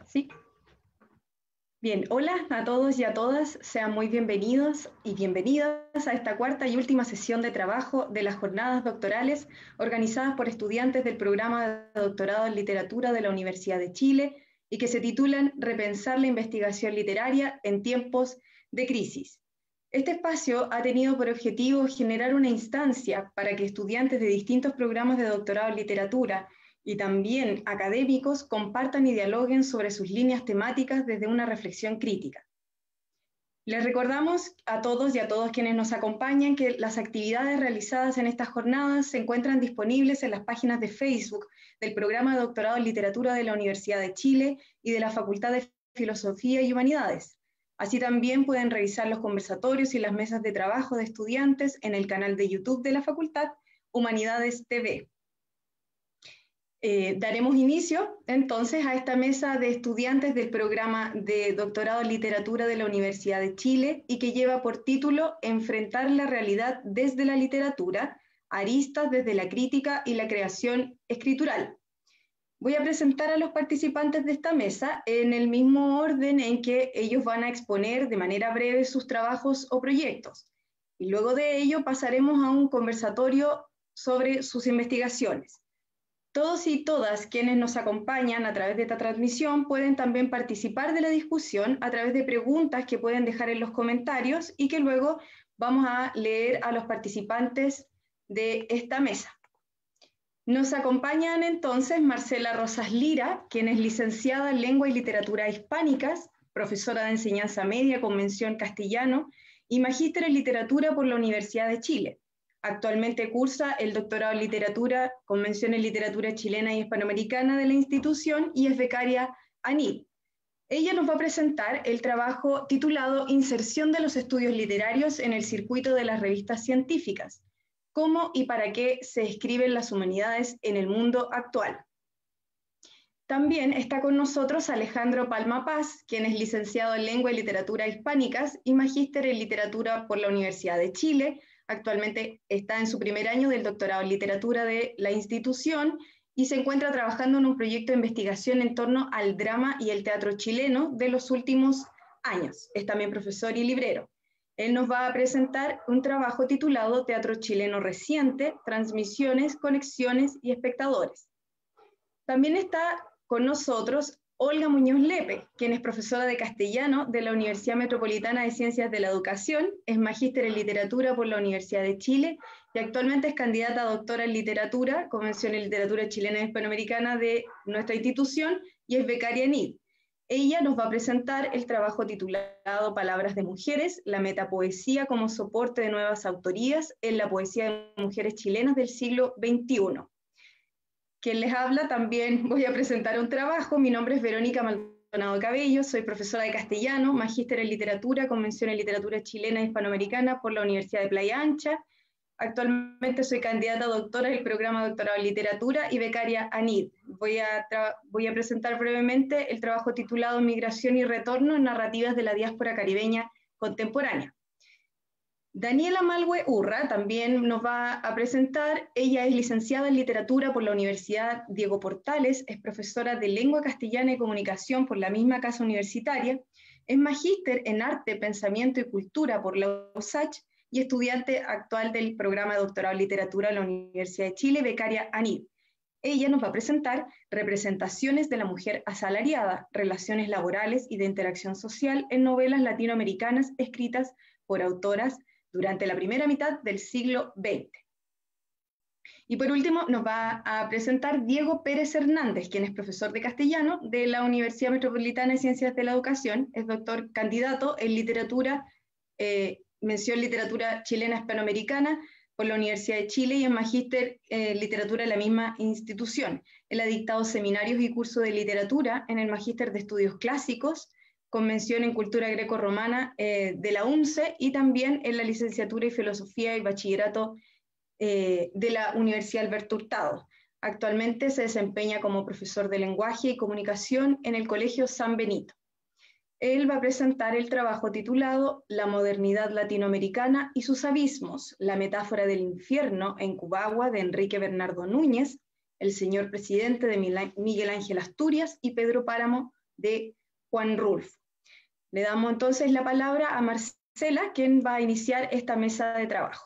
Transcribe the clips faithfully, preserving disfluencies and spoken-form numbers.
Sí. Bien, hola a todos y a todas, sean muy bienvenidos y bienvenidas a esta cuarta y última sesión de trabajo de las jornadas doctorales organizadas por estudiantes del programa de doctorado en literatura de la Universidad de Chile y que se titulan Repensar la investigación literaria en tiempos de crisis. Este espacio ha tenido por objetivo generar una instancia para que estudiantes de distintos programas de doctorado en literatura y también académicos compartan y dialoguen sobre sus líneas temáticas desde una reflexión crítica. Les recordamos a todos y a todos quienes nos acompañan que las actividades realizadas en estas jornadas se encuentran disponibles en las páginas de Facebook del Programa de Doctorado en Literatura de la Universidad de Chile y de la Facultad de Filosofía y Humanidades. Así también pueden revisar los conversatorios y las mesas de trabajo de estudiantes en el canal de YouTube de la Facultad, Humanidades T V. Eh, daremos inicio entonces a esta mesa de estudiantes del programa de doctorado en literatura de la Universidad de Chile y que lleva por título Enfrentar la realidad desde la literatura, aristas desde la crítica y la creación escritural. Voy a presentar a los participantes de esta mesa en el mismo orden en que ellos van a exponer de manera breve sus trabajos o proyectos. Y luego de ello pasaremos a un conversatorio sobre sus investigaciones. Todos y todas quienes nos acompañan a través de esta transmisión pueden también participar de la discusión a través de preguntas que pueden dejar en los comentarios y que luego vamos a leer a los participantes de esta mesa. Nos acompañan entonces Marcela Rosas Lira, quien es licenciada en Lengua y Literatura Hispánicas, profesora de enseñanza media con mención castellano y magíster en Literatura por la Universidad de Chile. Actualmente cursa el doctorado en literatura con mención en literatura chilena y hispanoamericana de la institución y es becaria ANID. Ella nos va a presentar el trabajo titulado Inserción de los estudios literarios en el circuito de las revistas científicas. ¿Cómo y para qué se escriben las humanidades en el mundo actual? También está con nosotros Alejandro Palma Paz, quien es licenciado en Lengua y Literatura Hispánicas y magíster en Literatura por la Universidad de Chile. Actualmente está en su primer año del doctorado en literatura de la institución y se encuentra trabajando en un proyecto de investigación en torno al drama y el teatro chileno de los últimos años. Es también profesor y librero. Él nos va a presentar un trabajo titulado Teatro Chileno Reciente, Transmisiones, Conexiones y Espectadores. También está con nosotros Olga Muñoz Lepe, quien es profesora de castellano de la Universidad Metropolitana de Ciencias de la Educación, es magíster en literatura por la Universidad de Chile y actualmente es candidata a doctora en literatura, con mención en literatura chilena y hispanoamericana de nuestra institución y es becaria en I D. Ella nos va a presentar el trabajo titulado Palabras de Mujeres, la metapoesía como soporte de nuevas autorías en la poesía de mujeres chilenas del siglo veintiuno. Quien les habla, también voy a presentar un trabajo. Mi nombre es Verónica Maldonado Cabello, soy profesora de castellano, magíster en literatura, con mención en literatura chilena e hispanoamericana por la Universidad de Playa Ancha. Actualmente soy candidata a doctora del programa de doctorado en literatura y becaria ANID. Voy a, voy a presentar brevemente el trabajo titulado Migración y Retorno en narrativas de la diáspora caribeña contemporánea. Daniela Malhue Urra también nos va a presentar. Ella es licenciada en literatura por la Universidad Diego Portales, es profesora de lengua castellana y comunicación por la misma casa universitaria, es magíster en arte, pensamiento y cultura por la U S A C H y estudiante actual del programa de doctorado en literatura de la Universidad de Chile, becaria ANID. Ella nos va a presentar Representaciones de la mujer asalariada, relaciones laborales y de interacción social en novelas latinoamericanas escritas por autoras durante la primera mitad del siglo veinte. Y por último nos va a presentar Diego Pérez Hernández, quien es profesor de castellano de la Universidad Metropolitana de Ciencias de la Educación, es doctor candidato en literatura, eh, mención literatura chilena hispanoamericana por la Universidad de Chile y es magíster en eh, literatura de la misma institución. Él ha dictado seminarios y cursos de literatura en el magíster de estudios clásicos, con mención en cultura greco-romana eh, de la U N C E y también en la licenciatura en filosofía y bachillerato eh, de la Universidad Alberto Hurtado. Actualmente se desempeña como profesor de lenguaje y comunicación en el Colegio San Benito. Él va a presentar el trabajo titulado La modernidad latinoamericana y sus abismos, la metáfora del infierno en Cubagua de Enrique Bernardo Núñez, El señor presidente de Miguel Ángel Asturias y Pedro Páramo de Juan Rulfo. Le damos entonces la palabra a Marcela, quien va a iniciar esta mesa de trabajo.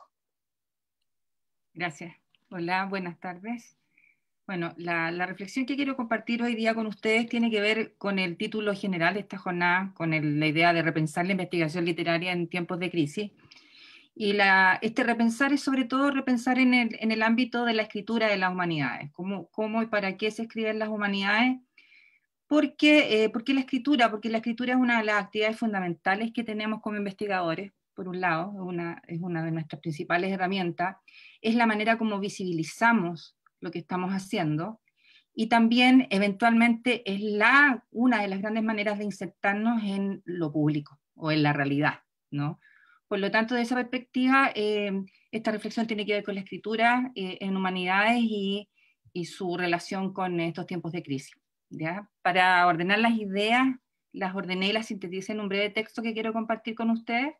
Gracias. Hola, buenas tardes. Bueno, la, la reflexión que quiero compartir hoy día con ustedes tiene que ver con el título general de esta jornada, con el, la idea de repensar la investigación literaria en tiempos de crisis. Y la, este repensar es sobre todo repensar en el, en el ámbito de la escritura de las humanidades. ¿Cómo, cómo y para qué se escriben las humanidades? ¿Por qué, eh, ¿Por qué la escritura? Porque la escritura es una de las actividades fundamentales que tenemos como investigadores. Por un lado, una, es una de nuestras principales herramientas, es la manera como visibilizamos lo que estamos haciendo, y también eventualmente es la, una de las grandes maneras de insertarnos en lo público o en la realidad, ¿no? Por lo tanto, de esa perspectiva, eh, esta reflexión tiene que ver con la escritura eh, en humanidades y, y su relación con estos tiempos de crisis, ¿ya? Para ordenar las ideas, las ordené y las sinteticé en un breve texto que quiero compartir con ustedes.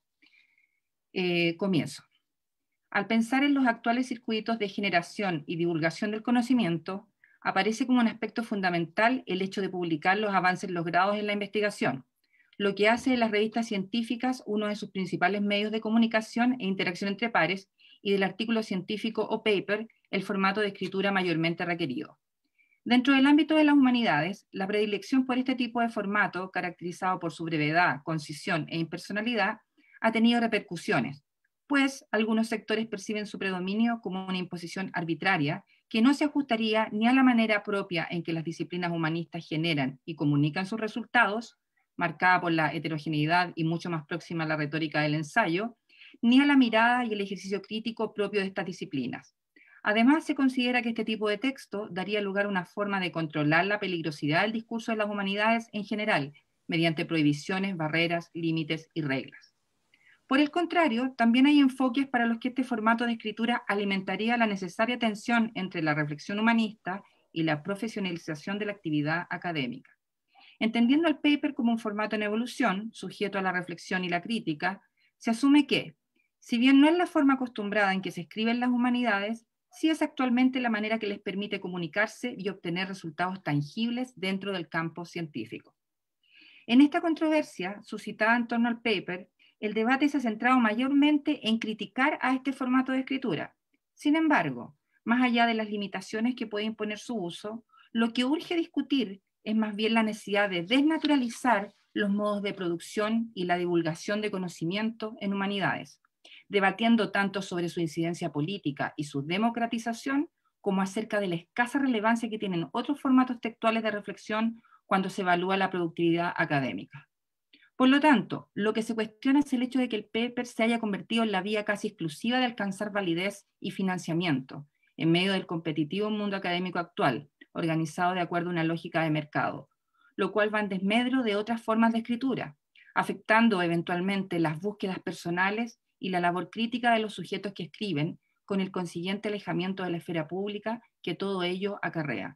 Eh, comienzo. Al pensar en los actuales circuitos de generación y divulgación del conocimiento, aparece como un aspecto fundamental el hecho de publicar los avances logrados en la investigación, lo que hace de las revistas científicas uno de sus principales medios de comunicación e interacción entre pares, y del artículo científico o paper el formato de escritura mayormente requerido. Dentro del ámbito de las humanidades, la predilección por este tipo de formato, caracterizado por su brevedad, concisión e impersonalidad, ha tenido repercusiones, pues algunos sectores perciben su predominio como una imposición arbitraria que no se ajustaría ni a la manera propia en que las disciplinas humanistas generan y comunican sus resultados, marcada por la heterogeneidad y mucho más próxima a la retórica del ensayo, ni a la mirada y el ejercicio crítico propio de estas disciplinas. Además, se considera que este tipo de texto daría lugar a una forma de controlar la peligrosidad del discurso de las humanidades en general, mediante prohibiciones, barreras, límites y reglas. Por el contrario, también hay enfoques para los que este formato de escritura alimentaría la necesaria tensión entre la reflexión humanista y la profesionalización de la actividad académica. Entendiendo el paper como un formato en evolución, sujeto a la reflexión y la crítica, se asume que, si bien no es la forma acostumbrada en que se escriben las humanidades, sí es actualmente la manera que les permite comunicarse y obtener resultados tangibles dentro del campo científico. En esta controversia, suscitada en torno al paper, el debate se ha centrado mayormente en criticar a este formato de escritura. Sin embargo, más allá de las limitaciones que puede imponer su uso, lo que urge discutir es más bien la necesidad de desnaturalizar los modos de producción y la divulgación de conocimiento en humanidades, debatiendo tanto sobre su incidencia política y su democratización, como acerca de la escasa relevancia que tienen otros formatos textuales de reflexión cuando se evalúa la productividad académica. Por lo tanto, lo que se cuestiona es el hecho de que el paper se haya convertido en la vía casi exclusiva de alcanzar validez y financiamiento en medio del competitivo mundo académico actual, organizado de acuerdo a una lógica de mercado, lo cual va en desmedro de otras formas de escritura, afectando eventualmente las búsquedas personales y la labor crítica de los sujetos que escriben, con el consiguiente alejamiento de la esfera pública que todo ello acarrea.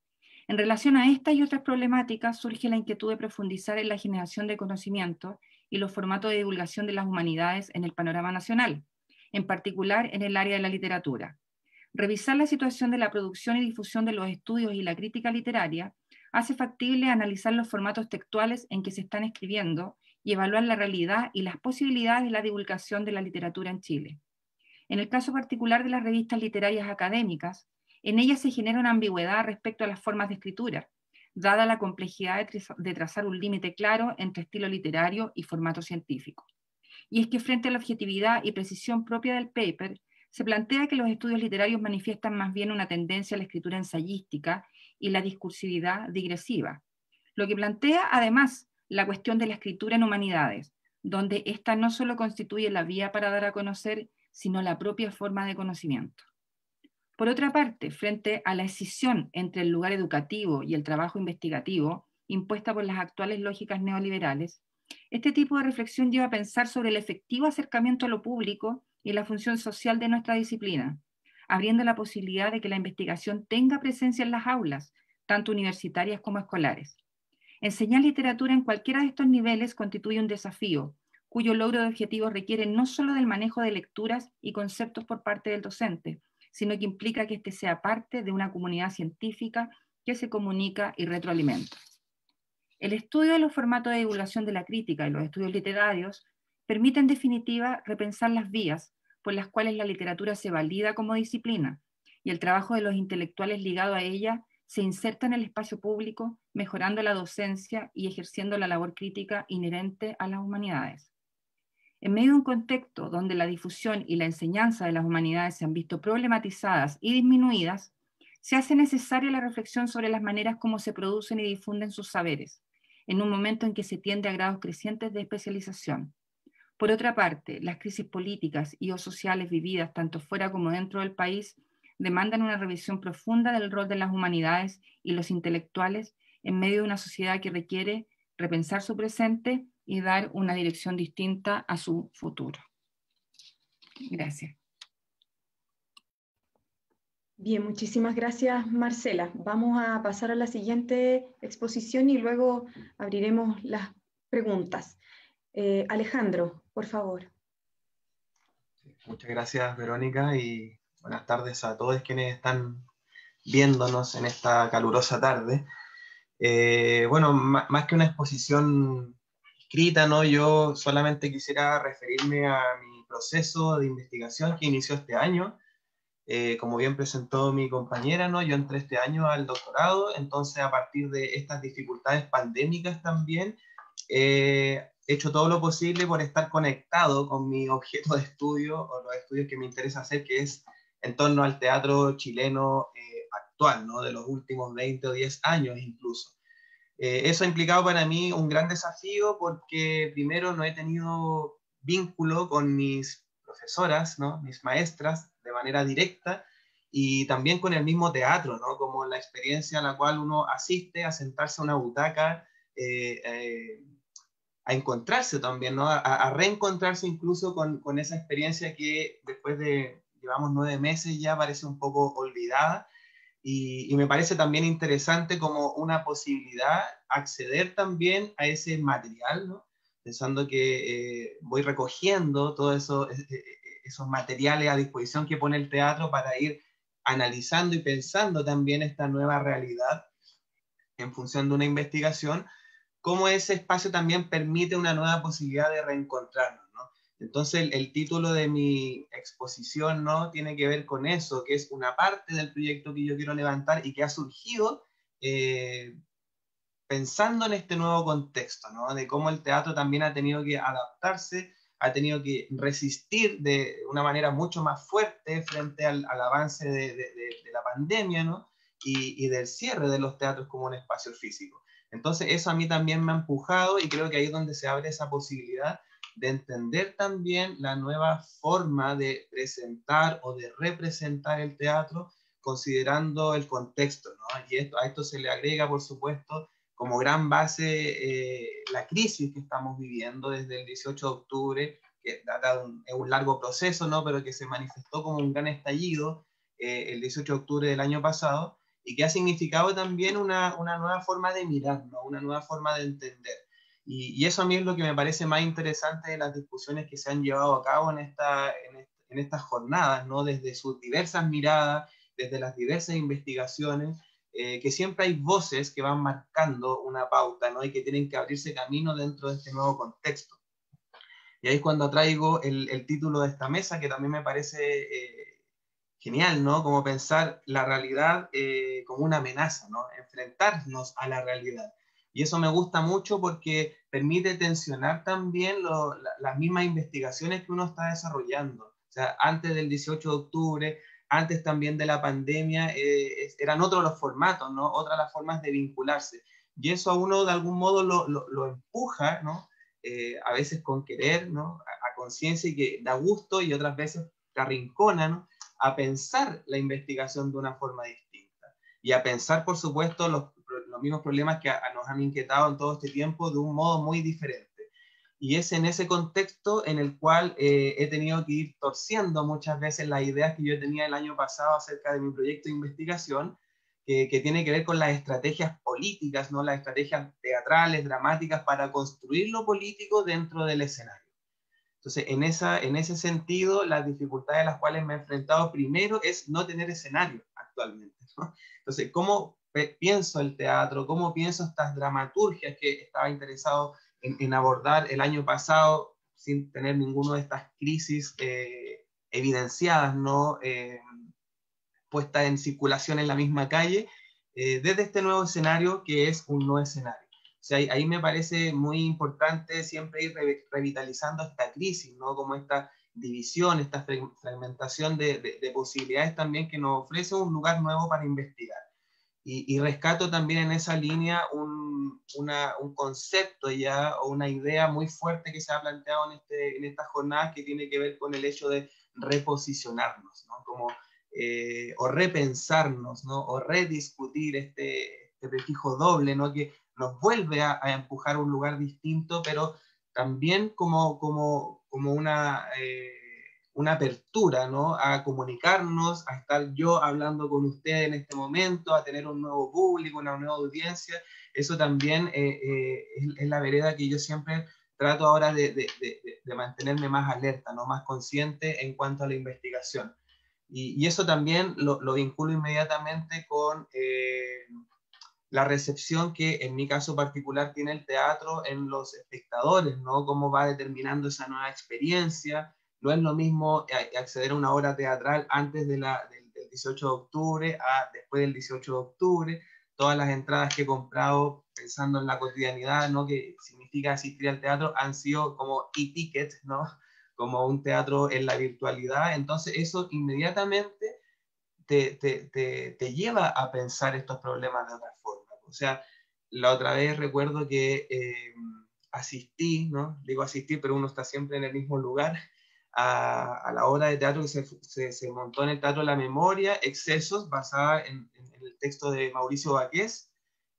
En relación a esta y otras problemáticas, surge la inquietud de profundizar en la generación de conocimiento y los formatos de divulgación de las humanidades en el panorama nacional, en particular en el área de la literatura. Revisar la situación de la producción y difusión de los estudios y la crítica literaria hace factible analizar los formatos textuales en que se están escribiendo y evaluar la realidad y las posibilidades de la divulgación de la literatura en Chile. En el caso particular de las revistas literarias académicas, en ellas se genera una ambigüedad respecto a las formas de escritura, dada la complejidad de trazar un límite claro entre estilo literario y formato científico. Y es que frente a la objetividad y precisión propia del paper, se plantea que los estudios literarios manifiestan más bien una tendencia a la escritura ensayística y la discursividad digresiva, lo que plantea además la cuestión de la escritura en humanidades, donde esta no solo constituye la vía para dar a conocer, sino la propia forma de conocimiento. Por otra parte, frente a la escisión entre el lugar educativo y el trabajo investigativo, impuesta por las actuales lógicas neoliberales, este tipo de reflexión lleva a pensar sobre el efectivo acercamiento a lo público y la función social de nuestra disciplina, abriendo la posibilidad de que la investigación tenga presencia en las aulas, tanto universitarias como escolares. Enseñar literatura en cualquiera de estos niveles constituye un desafío, cuyo logro de objetivos requiere no solo del manejo de lecturas y conceptos por parte del docente, sino que implica que éste sea parte de una comunidad científica que se comunica y retroalimenta. El estudio de los formatos de divulgación de la crítica y los estudios literarios permite en definitiva repensar las vías por las cuales la literatura se valida como disciplina y el trabajo de los intelectuales ligado a ella se inserta en el espacio público, mejorando la docencia y ejerciendo la labor crítica inherente a las humanidades. En medio de un contexto donde la difusión y la enseñanza de las humanidades se han visto problematizadas y disminuidas, se hace necesaria la reflexión sobre las maneras como se producen y difunden sus saberes, en un momento en que se tiende a grados crecientes de especialización. Por otra parte, las crisis políticas y o sociales vividas tanto fuera como dentro del país demandan una revisión profunda del rol de las humanidades y los intelectuales en medio de una sociedad que requiere repensar su presente y dar una dirección distinta a su futuro. Gracias. Bien, muchísimas gracias, Marcela. Vamos a pasar a la siguiente exposición y luego abriremos las preguntas. Eh, Alejandro, por favor. Muchas gracias, Verónica, y buenas tardes a todos quienes están viéndonos en esta calurosa tarde. Eh, bueno, más que una exposición escrita, ¿no? Yo solamente quisiera referirme a mi proceso de investigación que inició este año. Eh, como bien presentó mi compañera, ¿no? Yo entré este año al doctorado, entonces a partir de estas dificultades pandémicas también, eh, he hecho todo lo posible por estar conectado con mi objeto de estudio o los estudios que me interesa hacer, que es en torno al teatro chileno eh, actual, ¿no? De los últimos veinte o diez años incluso. Eh, eso ha implicado para mí un gran desafío porque primero no he tenido vínculo con mis profesoras, ¿no? Mis maestras de manera directa y también con el mismo teatro, ¿no? Como la experiencia a la cual uno asiste a sentarse a una butaca, eh, eh, a encontrarse también, ¿no? A, a reencontrarse incluso con, con esa experiencia que después de, llevamos nueve meses ya parece un poco olvidada. Y, y me parece también interesante como una posibilidad acceder también a ese material, ¿no? Pensando que eh, voy recogiendo todos eso, eh, esos materiales a disposición que pone el teatro para ir analizando y pensando también esta nueva realidad en función de una investigación, cómo ese espacio también permite una nueva posibilidad de reencontrarnos, ¿no? Entonces el, el título de mi exposición, ¿no? Tiene que ver con eso, que es una parte del proyecto que yo quiero levantar y que ha surgido eh, pensando en este nuevo contexto, ¿no? De cómo el teatro también ha tenido que adaptarse, ha tenido que resistir de una manera mucho más fuerte frente al, al avance de, de, de, de la pandemia, ¿no? Y, y del cierre de los teatros como un espacio físico. Entonces eso a mí también me ha empujado y creo que ahí es donde se abre esa posibilidad de entender también la nueva forma de presentar o de representar el teatro considerando el contexto, ¿no? Y esto, a esto se le agrega, por supuesto, como gran base eh, la crisis que estamos viviendo desde el dieciocho de octubre, que data de un, es un largo proceso, ¿no? Pero que se manifestó como un gran estallido eh, el dieciocho de octubre del año pasado, y que ha significado también una, una nueva forma de mirar, ¿no? Una nueva forma de entender. Y, y eso a mí es lo que me parece más interesante de las discusiones que se han llevado a cabo en, esta, en, en estas jornadas, ¿no? Desde sus diversas miradas, desde las diversas investigaciones, eh, que siempre hay voces que van marcando una pauta, ¿no? Y que tienen que abrirse camino dentro de este nuevo contexto. Y ahí es cuando traigo el, el título de esta mesa, que también me parece eh, genial, ¿no? Como pensar la realidad eh, como una amenaza, ¿no? Enfrentarnos a la realidad. Y eso me gusta mucho porque permite tensionar también lo, la, las mismas investigaciones que uno está desarrollando. O sea, antes del dieciocho de octubre, antes también de la pandemia, eh, eran otros los formatos, ¿no? Otras las formas de vincularse. Y eso a uno de algún modo lo, lo, lo empuja, ¿no? Eh, a veces con querer, ¿no? A, a conciencia y que da gusto, y otras veces te arrincona, ¿no? A pensar la investigación de una forma distinta. Y a pensar, por supuesto, los, los mismos problemas que a, a nos han inquietado en todo este tiempo de un modo muy diferente. Y es en ese contexto en el cual eh, he tenido que ir torciendo muchas veces las ideas que yo tenía el año pasado acerca de mi proyecto de investigación, que, que tiene que ver con las estrategias políticas, ¿no? Las estrategias teatrales, dramáticas, para construir lo político dentro del escenario. Entonces, en, esa, en ese sentido, las dificultades a las cuales me he enfrentado primero es no tener escenario actualmente, ¿no? Entonces, ¿cómo pienso el teatro, cómo pienso estas dramaturgias que estaba interesado en, en abordar el año pasado sin tener ninguna de estas crisis eh, evidenciadas, ¿no? Eh, puestas en circulación en la misma calle, eh, desde este nuevo escenario que es un nuevo escenario. O sea, ahí, ahí me parece muy importante siempre ir re, revitalizando esta crisis, ¿no? Como esta división, esta fragmentación de, de, de posibilidades también que nos ofrece un lugar nuevo para investigar. Y, y rescato también en esa línea un, una, un concepto ya o una idea muy fuerte que se ha planteado en, este, en estas jornadas que tiene que ver con el hecho de reposicionarnos, ¿no? Como, eh, o repensarnos, ¿no? O rediscutir este, este prefijo doble, ¿no? Que nos vuelve a, a empujar a un lugar distinto, pero también como, como, como una... Eh, una apertura, ¿no? A comunicarnos, a estar yo hablando con usted en este momento, a tener un nuevo público, una nueva audiencia. Eso también eh, eh, es, es la vereda que yo siempre trato ahora de, de, de, de mantenerme más alerta, ¿no? Más consciente en cuanto a la investigación. Y, y eso también lo, lo vinculo inmediatamente con eh, la recepción que en mi caso particular tiene el teatro en los espectadores, ¿no? Cómo va determinando esa nueva experiencia. No es lo mismo acceder a una obra teatral antes de la, del, del dieciocho de octubre a después del dieciocho de octubre. Todas las entradas que he comprado pensando en la cotidianidad, ¿no? Que significa asistir al teatro, han sido como e-tickets, ¿no? Como un teatro en la virtualidad. Entonces eso inmediatamente te, te, te, te lleva a pensar estos problemas de otra forma. O sea, la otra vez recuerdo que eh, asistí, ¿no? Digo asistir, pero uno está siempre en el mismo lugar, a, a la obra de teatro que se, se, se montó en el Teatro de la Memoria, Excesos, basada en, en el texto de Mauricio Baqués,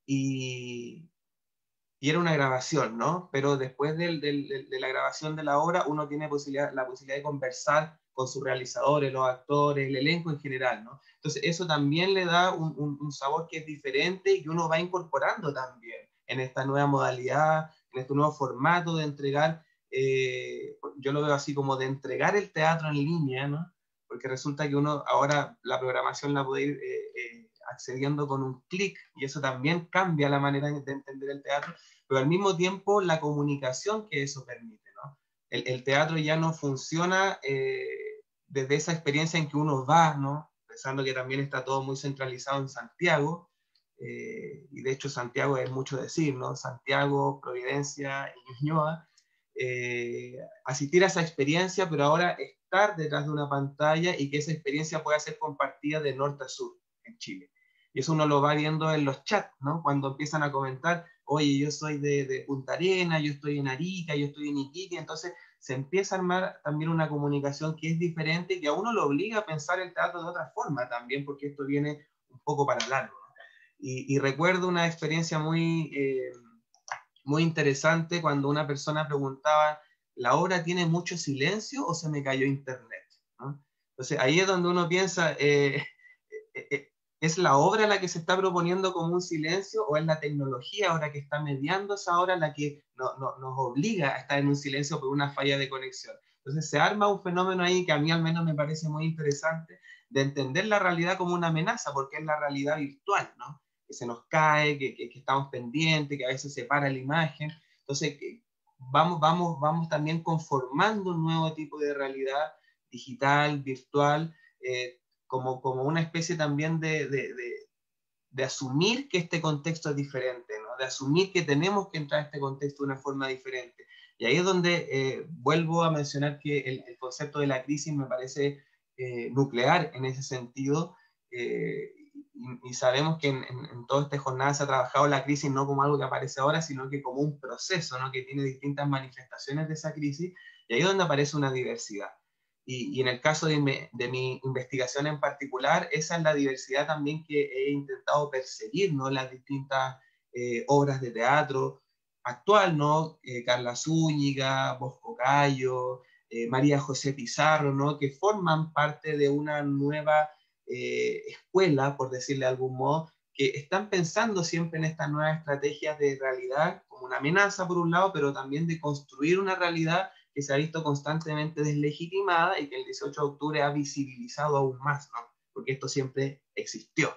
y, y era una grabación, ¿no? Pero después del, del, de la grabación de la obra, uno tiene posibilidad, la posibilidad de conversar con sus realizadores, los actores, el elenco en general, ¿no? Entonces eso también le da un, un, un sabor que es diferente y que uno va incorporando también en esta nueva modalidad, en este nuevo formato de entregar, eh, yo lo veo así como de entregar el teatro en línea, ¿no? Porque resulta que uno ahora la programación la puede ir eh, eh, accediendo con un clic y eso también cambia la manera de entender el teatro, pero al mismo tiempo la comunicación que eso permite, ¿no? El, el teatro ya no funciona eh, desde esa experiencia en que uno va, ¿no? Pensando que también está todo muy centralizado en Santiago, eh, y de hecho Santiago es mucho decir, ¿no? Santiago, Providencia y Ñuñoa, eh, asistir a esa experiencia, pero ahora estar detrás de una pantalla y que esa experiencia pueda ser compartida de norte a sur en Chile. Y eso uno lo va viendo en los chats, ¿no? Cuando empiezan a comentar, oye, yo soy de, de Punta Arenas, yo estoy en Arica, yo estoy en Iquique, entonces se empieza a armar también una comunicación que es diferente y que a uno lo obliga a pensar el teatro de otra forma también, porque esto viene un poco para largo, ¿no? Y, y recuerdo una experiencia muy, eh, muy interesante cuando una persona preguntaba, ¿la obra tiene mucho silencio o se me cayó internet? ¿No? Entonces ahí es donde uno piensa, eh, eh, eh, ¿es la obra la que se está proponiendo como un silencio o es la tecnología ahora que está mediando esa obra la que no, no, nos obliga a estar en un silencio por una falla de conexión? Entonces se arma un fenómeno ahí que a mí al menos me parece muy interesante de entender la realidad como una amenaza, porque es la realidad virtual, ¿no? Que se nos cae, que, que, que estamos pendientes, que a veces se para la imagen. Entonces que vamos, vamos, vamos también conformando un nuevo tipo de realidad digital, virtual, eh, como, como una especie también de, de, de, de asumir que este contexto es diferente, ¿no? De asumir que tenemos que entrar a este contexto de una forma diferente. Y ahí es donde eh, vuelvo a mencionar que el, el concepto de la crisis me parece eh, nuclear en ese sentido, eh, y, y sabemos que en, en, en toda esta jornada se ha trabajado la crisis no como algo que aparece ahora, sino que como un proceso, ¿no? Que tiene distintas manifestaciones de esa crisis, y ahí es donde aparece una diversidad. Y, y en el caso de mi, de mi investigación en particular, esa es la diversidad también que he intentado perseguir, ¿no? Las distintas eh, obras de teatro actual, ¿no? Eh, Carla Zúñiga, Bosco Cayo, eh, María José Pizarro, ¿no? Que forman parte de una nueva eh, escuela, por decirle de algún modo, que están pensando siempre en estas nuevas estrategias de realidad como una amenaza por un lado, pero también de construir una realidad que se ha visto constantemente deslegitimada y que el dieciocho de octubre ha visibilizado aún más, ¿no? Porque esto siempre existió.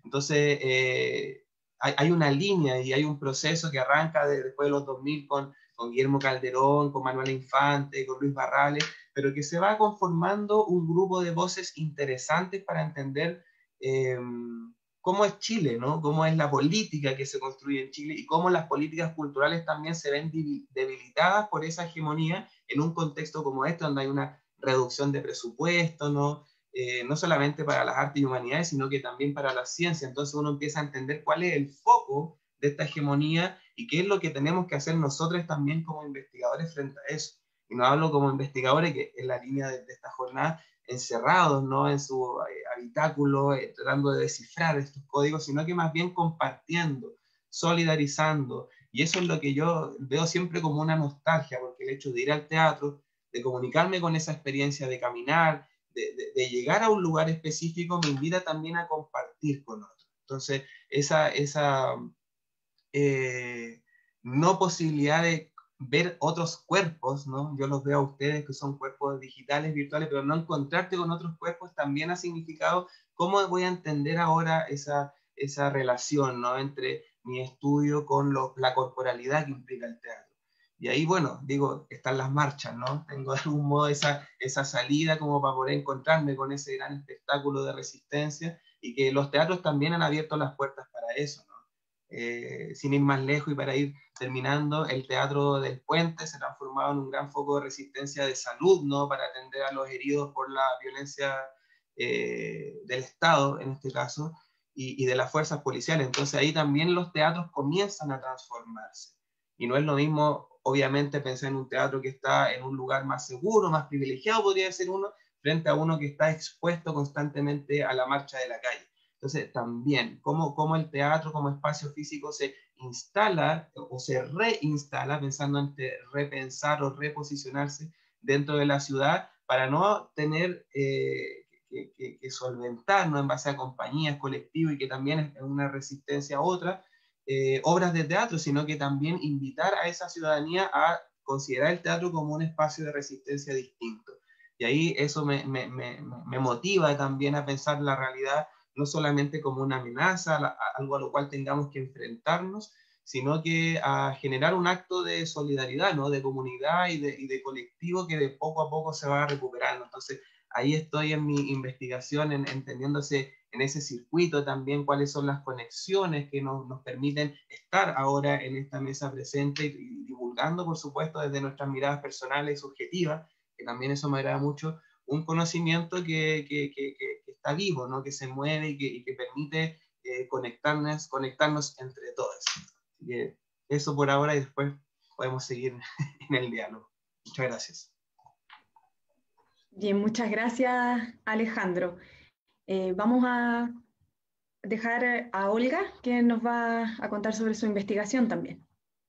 Entonces, eh, hay, hay una línea y hay un proceso que arranca de, después de los dos mil con, con Guillermo Calderón, con Manuel Infante, con Luis Barrales, pero que se va conformando un grupo de voces interesantes para entender eh, cómo es Chile, ¿no? Cómo es la política que se construye en Chile y cómo las políticas culturales también se ven debilitadas por esa hegemonía en un contexto como este, donde hay una reducción de presupuesto, ¿no? Eh, no solamente para las artes y humanidades, sino que también para la ciencia. Entonces uno empieza a entender cuál es el foco de esta hegemonía y qué es lo que tenemos que hacer nosotros también como investigadores frente a eso. Y no hablo como investigadores, que en la línea de, de esta jornada, encerrados, ¿no? En su eh, habitáculo, eh, tratando de descifrar estos códigos, sino que más bien compartiendo, solidarizando. Y eso es lo que yo veo siempre como una nostalgia, porque el hecho de ir al teatro, de comunicarme con esa experiencia, de caminar, de, de, de llegar a un lugar específico, me invita también a compartir con otros. Entonces, esa, esa eh, no posibilidad de ver otros cuerpos, ¿no? Yo los veo a ustedes que son cuerpos digitales, virtuales, pero no encontrarte con otros cuerpos también ha significado cómo voy a entender ahora esa, esa relación, ¿no? Entre mi estudio con lo, la corporalidad que implica el teatro. Y ahí, bueno, digo, están las marchas, ¿no? Tengo de algún modo esa, esa salida como para poder encontrarme con ese gran espectáculo de resistencia y que los teatros también han abierto las puertas para eso, ¿no? Eh, sin ir más lejos y para ir terminando, el Teatro del Puente se ha transformado en un gran foco de resistencia de salud, ¿no? Para atender a los heridos por la violencia eh, del Estado, en este caso, y, y de las fuerzas policiales. Entonces ahí también los teatros comienzan a transformarse. Y no es lo mismo, obviamente, pensar en un teatro que está en un lugar más seguro, más privilegiado, podría ser uno, frente a uno que está expuesto constantemente a la marcha de la calle. Entonces, también, cómo, cómo el teatro como espacio físico se instala o se reinstala, pensando en repensar o reposicionarse dentro de la ciudad para no tener eh, que, que, que solventarnos en base a compañías, colectivos y que también es una resistencia a otra, eh, obras de teatro, sino que también invitar a esa ciudadanía a considerar el teatro como un espacio de resistencia distinto. Y ahí eso me, me, me, me motiva también a pensar la realidad no solamente como una amenaza, algo a lo cual tengamos que enfrentarnos, sino que a generar un acto de solidaridad, ¿no? De comunidad y de, y de colectivo que de poco a poco se va recuperando. Entonces, ahí estoy en mi investigación, en, entendiéndose en ese circuito también cuáles son las conexiones que nos, nos permiten estar ahora en esta mesa presente y, y divulgando, por supuesto, desde nuestras miradas personales y subjetivas, que también eso me agrada mucho, un conocimiento que, que, que, que está vivo, ¿no? Que se mueve y que, y que permite eh, conectarnos, conectarnos entre todos. Así que eso por ahora y después podemos seguir en el diálogo. Muchas gracias. Bien, muchas gracias, Alejandro. Eh, vamos a dejar a Olga, que nos va a contar sobre su investigación también.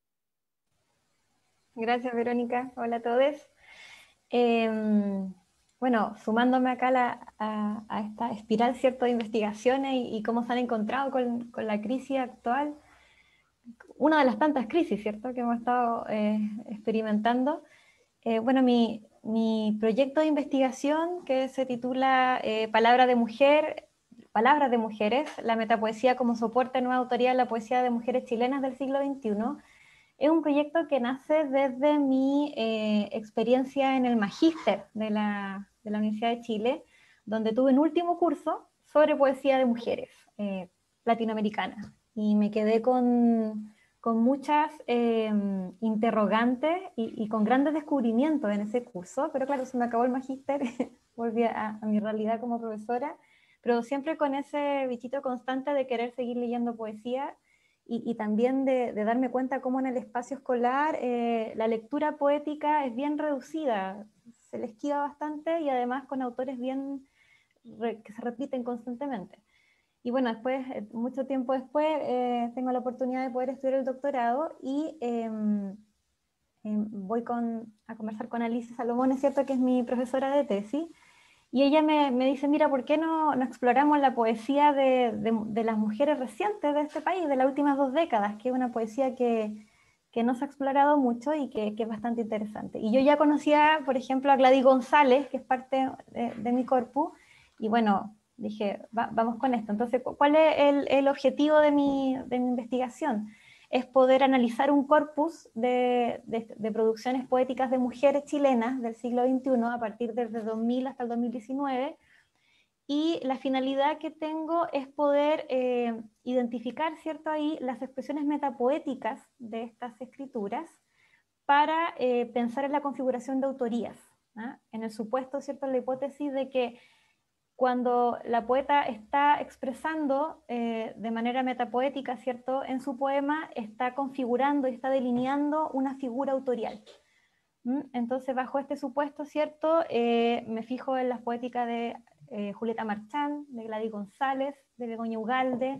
Gracias, Verónica. Hola a todos. Eh, bueno, sumándome acá la, a, a esta espiral, ¿cierto?, de investigaciones y, y cómo se han encontrado con, con la crisis actual, una de las tantas crisis, ¿cierto?, que hemos estado eh, experimentando. Eh, bueno, mi, mi proyecto de investigación, que se titula eh, Palabra de Mujer, Palabras de Mujeres, la metapoesía como soporte de nueva autoría de la poesía de mujeres chilenas del siglo veintiuno, es un proyecto que nace desde mi eh, experiencia en el magíster de la, de la Universidad de Chile, donde tuve un último curso sobre poesía de mujeres eh, latinoamericanas. Y me quedé con, con muchas eh, interrogantes y, y con grandes descubrimientos en ese curso, pero claro, se me acabó el magíster, volví a, a mi realidad como profesora, pero siempre con ese bichito constante de querer seguir leyendo poesía. Y, y también de, de darme cuenta cómo en el espacio escolar eh, la lectura poética es bien reducida, se le esquiva bastante y además con autores bien re, que se repiten constantemente. Y bueno, después, mucho tiempo después, eh, tengo la oportunidad de poder estudiar el doctorado y eh, eh, voy con, a conversar con Alicia Salomón, es cierto que es mi profesora de tesis, y ella me, me dice, mira, ¿por qué no, no exploramos la poesía de, de, de las mujeres recientes de este país, de las últimas dos décadas, que es una poesía que, que no se ha explorado mucho y que, que es bastante interesante? Y yo ya conocía, por ejemplo, a Gladys González, que es parte de, de mi corpus, y bueno, dije, va, vamos con esto. Entonces, ¿cuál es el, el objetivo de mi, de mi investigación? Es poder analizar un corpus de, de, de producciones poéticas de mujeres chilenas del siglo veintiuno, a partir desde dos mil hasta el dos mil diecinueve, y la finalidad que tengo es poder eh, identificar, ¿cierto?, ahí las expresiones metapoéticas de estas escrituras para eh, pensar en la configuración de autorías, ¿eh? En el supuesto, ¿cierto?, la hipótesis de que cuando la poeta está expresando eh, de manera metapoética, ¿cierto?, en su poema, está configurando y está delineando una figura autorial. ¿Mm? Entonces, bajo este supuesto, ¿cierto?, eh, me fijo en las poéticas de eh, Julieta Marchán, de Gladys González, de Begoña Ugalde,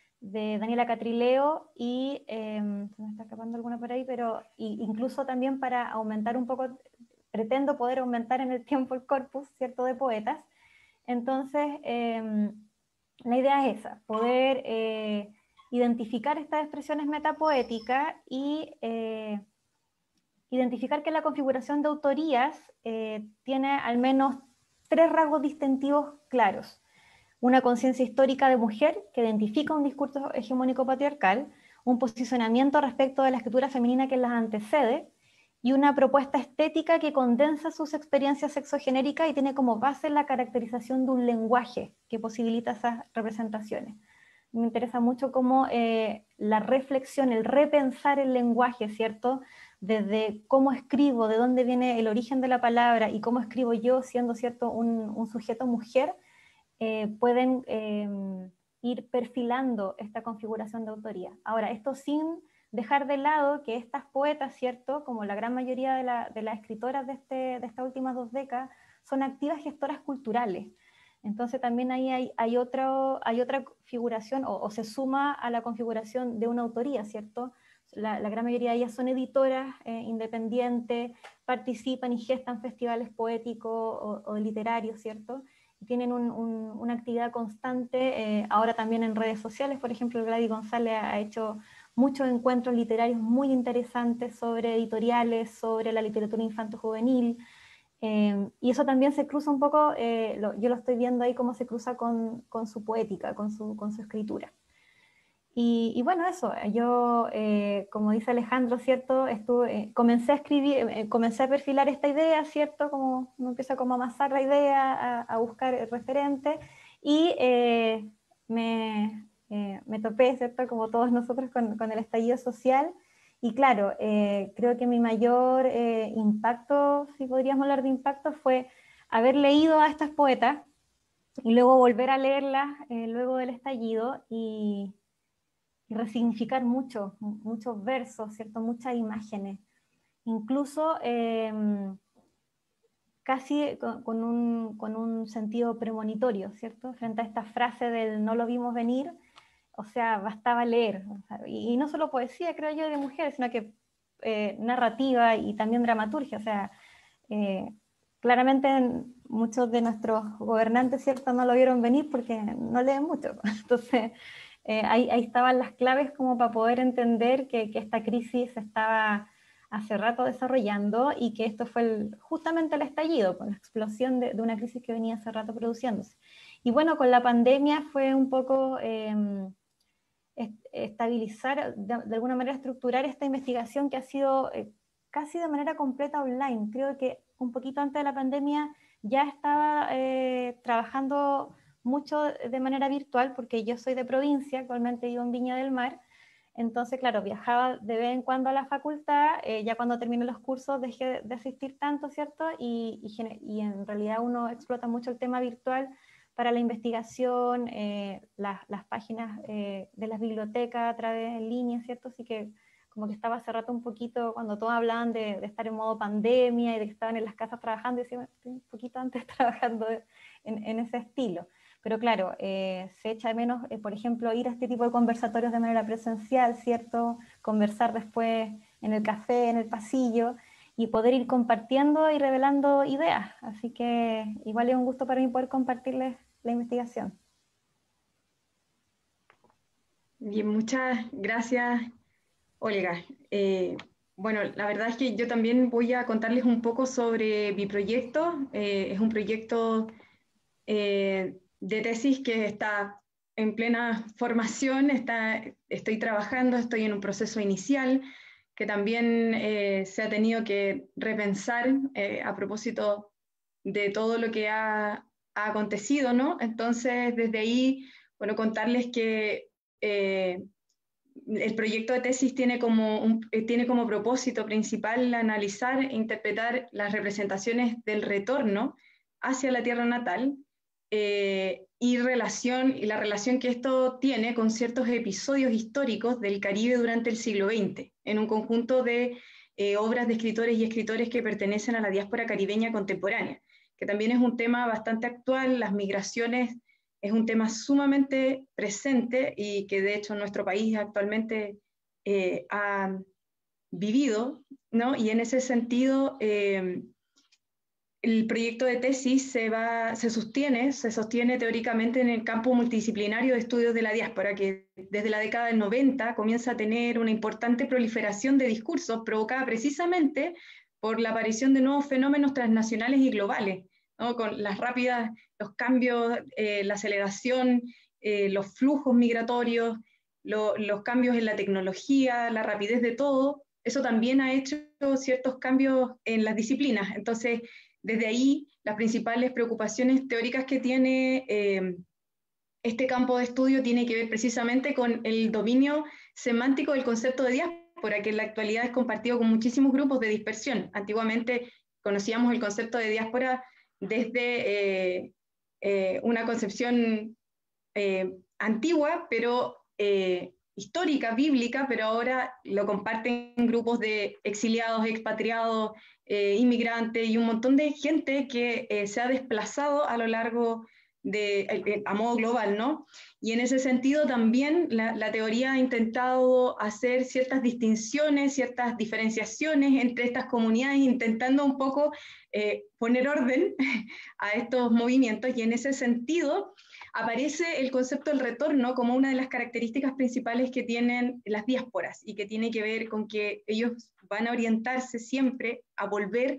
de Daniela Catrileo, y eh, se me está escapando alguna por ahí, pero y, incluso también para aumentar un poco, pretendo poder aumentar en el tiempo el corpus, ¿cierto?, de poetas. Entonces, eh, la idea es esa, poder eh, identificar estas expresiones metapoéticas y eh, identificar que la configuración de autorías eh, tiene al menos tres rasgos distintivos claros. Una conciencia histórica de mujer que identifica un discurso hegemónico patriarcal, un posicionamiento respecto de la escritura femenina que las antecede, y una propuesta estética que condensa sus experiencias sexogenéricas y tiene como base la caracterización de un lenguaje que posibilita esas representaciones. Me interesa mucho cómo eh, la reflexión, el repensar el lenguaje, ¿cierto?, desde cómo escribo, de dónde viene el origen de la palabra y cómo escribo yo siendo, ¿cierto?, un, un sujeto mujer, eh, pueden eh, ir perfilando esta configuración de autoría. Ahora, esto sin dejar de lado que estas poetas, ¿cierto?, como la gran mayoría de, la, de las escritoras de, este, de estas últimas dos décadas, son activas gestoras culturales. Entonces también ahí hay, hay, otro, hay otra figuración, o, o se suma a la configuración de una autoría, ¿cierto? La, la gran mayoría de ellas son editoras eh, independientes, participan y gestan festivales poéticos o, o literarios, ¿cierto? Y tienen un, un, una actividad constante, eh, ahora también en redes sociales. Por ejemplo, Gladys González ha hecho muchos encuentros literarios muy interesantes sobre editoriales, sobre la literatura infanto-juvenil, eh, y eso también se cruza un poco, eh, lo, yo lo estoy viendo ahí cómo se cruza con, con su poética, con su, con su escritura. Y, y bueno, eso, yo, eh, como dice Alejandro, ¿cierto? Estuve, eh, comencé a escribir, eh, comencé a perfilar esta idea, ¿cierto? Como uno empieza como a amasar la idea, a, a buscar el referente, y eh, me, eh, me topé, ¿cierto? Como todos nosotros con, con el estallido social, y claro, eh, creo que mi mayor eh, impacto, si podríamos hablar de impacto, fue haber leído a estas poetas, y luego volver a leerlas eh, luego del estallido, y y resignificar mucho, muchos versos, ¿cierto? Muchas imágenes. Incluso eh, casi con, con, un, con un sentido premonitorio, ¿cierto? Frente a esta frase del no lo vimos venir, o sea, bastaba leer. O sea, y, y no solo poesía, creo yo, de mujeres, sino que eh, narrativa y también dramaturgia. O sea, eh, claramente muchos de nuestros gobernantes, ¿cierto?, no lo vieron venir porque no leen mucho. Entonces, Eh, ahí, ahí estaban las claves como para poder entender que, que esta crisis se estaba hace rato desarrollando y que esto fue el, justamente el estallido, con la explosión de, de una crisis que venía hace rato produciéndose. Y bueno, con la pandemia fue un poco eh, estabilizar, de, de alguna manera estructurar esta investigación que ha sido eh, casi de manera completa online. Creo que un poquito antes de la pandemia ya estaba eh, trabajando mucho de manera virtual, porque yo soy de provincia, actualmente vivo en Viña del Mar, entonces, claro, viajaba de vez en cuando a la facultad, eh, ya cuando terminé los cursos dejé de asistir tanto, ¿cierto? Y, y, y en realidad uno explota mucho el tema virtual para la investigación, eh, las, las páginas eh, de las bibliotecas a través en línea, ¿cierto? Así que como que estaba hace rato un poquito, cuando todos hablaban de, de estar en modo pandemia y de que estaban en las casas trabajando, y decía, estoy un poquito antes trabajando en, en ese estilo. Pero claro, eh, se echa de menos, eh, por ejemplo, ir a este tipo de conversatorios de manera presencial, ¿cierto? Conversar después en el café, en el pasillo, y poder ir compartiendo y revelando ideas. Así que igual es un gusto para mí poder compartirles la investigación. Bien, muchas gracias, Olga. Eh, bueno, la verdad es que yo también voy a contarles un poco sobre mi proyecto. Eh, es un proyecto... Eh, de tesis que está en plena formación, está, estoy trabajando, estoy en un proceso inicial que también eh, se ha tenido que repensar eh, a propósito de todo lo que ha, ha acontecido, ¿no? Entonces, desde ahí, bueno, contarles que eh, el proyecto de tesis tiene como, un, tiene como propósito principal analizar e interpretar las representaciones del retorno hacia la tierra natal eh, y, relación, y la relación que esto tiene con ciertos episodios históricos del Caribe durante el siglo veinte, en un conjunto de eh, obras de escritores y escritores que pertenecen a la diáspora caribeña contemporánea, que también es un tema bastante actual. Las migraciones es un tema sumamente presente y que de hecho nuestro país actualmente eh, ha vivido, ¿no? Y en ese sentido, eh, el proyecto de tesis se, va, se, sostiene, se sostiene teóricamente en el campo multidisciplinario de estudios de la diáspora, que desde la década del noventa comienza a tener una importante proliferación de discursos provocada precisamente por la aparición de nuevos fenómenos transnacionales y globales, ¿no? Con las rápidas, los cambios, eh, la aceleración, eh, los flujos migratorios, lo, los cambios en la tecnología, la rapidez de todo, eso también ha hecho ciertos cambios en las disciplinas. Entonces, desde ahí, las principales preocupaciones teóricas que tiene eh, este campo de estudio tiene que ver precisamente con el dominio semántico del concepto de diáspora, que en la actualidad es compartido con muchísimos grupos de dispersión. Antiguamente conocíamos el concepto de diáspora desde eh, eh, una concepción eh, antigua, pero eh, histórica, bíblica, pero ahora lo comparten grupos de exiliados, expatriados, eh, inmigrantes y un montón de gente que eh, se ha desplazado a lo largo de, eh, a modo global, ¿no? Y en ese sentido también la, la teoría ha intentado hacer ciertas distinciones, ciertas diferenciaciones entre estas comunidades, intentando un poco eh, poner orden a estos movimientos, y en ese sentido aparece el concepto del retorno como una de las características principales que tienen las diásporas y que tiene que ver con que ellos van a orientarse siempre a volver,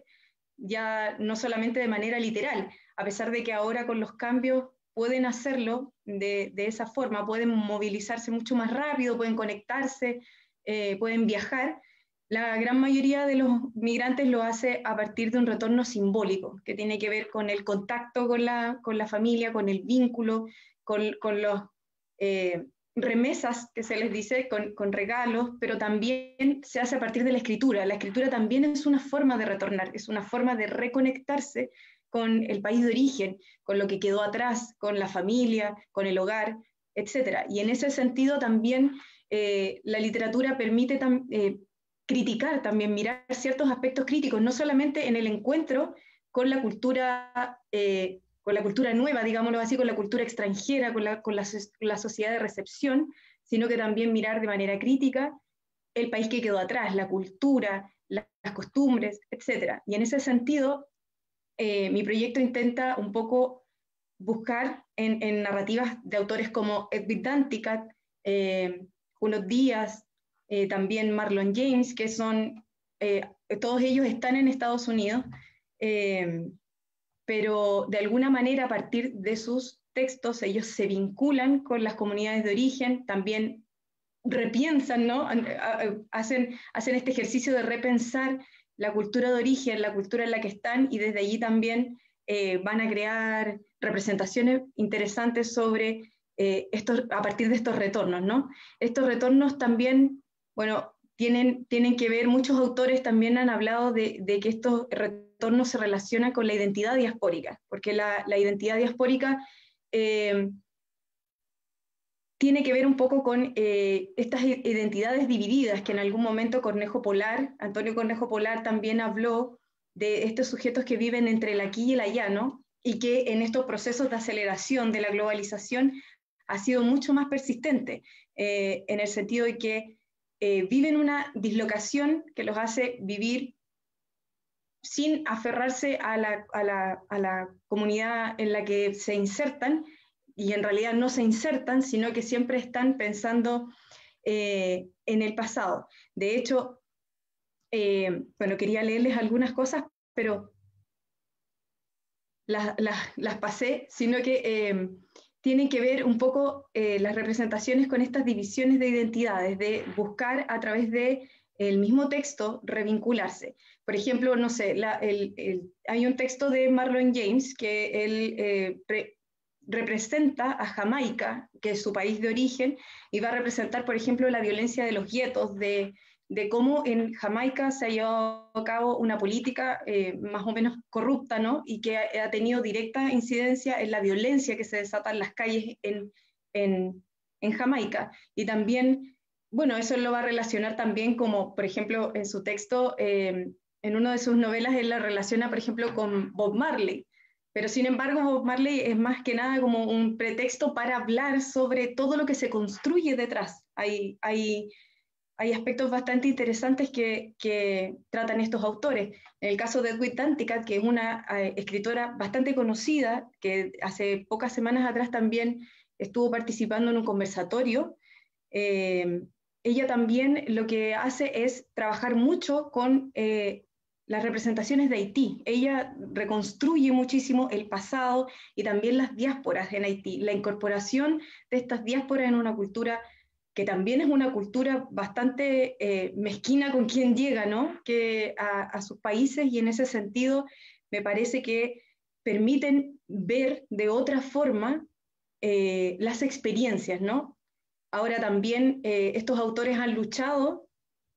ya no solamente de manera literal, a pesar de que ahora con los cambios pueden hacerlo de, de esa forma, pueden movilizarse mucho más rápido, pueden conectarse, eh, pueden viajar. La gran mayoría de los migrantes lo hace a partir de un retorno simbólico, que tiene que ver con el contacto con la, con la familia, con el vínculo, con, con los eh, remesas, que se les dice, con, con regalos, pero también se hace a partir de la escritura. La escritura también es una forma de retornar, es una forma de reconectarse con el país de origen, con lo que quedó atrás, con la familia, con el hogar, etcétera. Y en ese sentido también eh, la literatura permite tam, eh, criticar también, mirar ciertos aspectos críticos, no solamente en el encuentro con la cultura, eh, con la cultura nueva, digámoslo así, con la cultura extranjera, con la, con la, la sociedad de recepción, sino que también mirar de manera crítica el país que quedó atrás, la cultura, la, las costumbres, etcétera. Y en ese sentido, eh, mi proyecto intenta un poco buscar en, en narrativas de autores como Edwin Danticat, eh, Junot Díaz, eh, también Marlon James, que son, eh, todos ellos están en Estados Unidos, eh, pero de alguna manera a partir de sus textos ellos se vinculan con las comunidades de origen, también repiensan, ¿no? hacen, hacen este ejercicio de repensar la cultura de origen, la cultura en la que están, y desde allí también eh, van a crear representaciones interesantes sobre eh, estos, a partir de estos retornos, ¿no? Estos retornos también, bueno, tienen, tienen que ver, muchos autores también han hablado de, de que estos retornos se relacionan con la identidad diaspórica, porque la, la identidad diaspórica eh, tiene que ver un poco con eh, estas identidades divididas, que en algún momento Cornejo Polar, Antonio Cornejo Polar también habló de estos sujetos que viven entre el aquí y el allá, ¿no? Y que en estos procesos de aceleración de la globalización ha sido mucho más persistente, eh, en el sentido de que eh, viven una dislocación que los hace vivir sin aferrarse a la, a la, a la comunidad en la que se insertan, y en realidad no se insertan, sino que siempre están pensando eh, en el pasado. De hecho, eh, bueno, quería leerles algunas cosas, pero las, las, las pasé, sino que eh, tienen que ver un poco eh, las representaciones con estas divisiones de identidades, de buscar a través de el mismo texto revincularse. Por ejemplo, no sé, la, el, el, hay un texto de Marlon James que él eh, re, representa a Jamaica, que es su país de origen, y va a representar, por ejemplo, la violencia de los guetos, de, de cómo en Jamaica se ha llevado a cabo una política eh, más o menos corrupta, ¿no? Y que ha, ha tenido directa incidencia en la violencia que se desata en las calles en, en, en Jamaica. Y también, bueno, eso lo va a relacionar también como, por ejemplo, en su texto, eh, en una de sus novelas, él la relaciona, por ejemplo, con Bob Marley. Pero sin embargo, Bob Marley es más que nada como un pretexto para hablar sobre todo lo que se construye detrás. Hay, hay, hay aspectos bastante interesantes que, que tratan estos autores. En el caso de Edwidge Danticat, que es una eh, escritora bastante conocida, que hace pocas semanas atrás también estuvo participando en un conversatorio, eh, ella también lo que hace es trabajar mucho con eh, las representaciones de Haití. Ella reconstruye muchísimo el pasado y también las diásporas en Haití, la incorporación de estas diásporas en una cultura que también es una cultura bastante eh, mezquina con quien llega, ¿no? Que a, a sus países, y en ese sentido me parece que permiten ver de otra forma eh, las experiencias, ¿no? Ahora también eh, estos autores han luchado,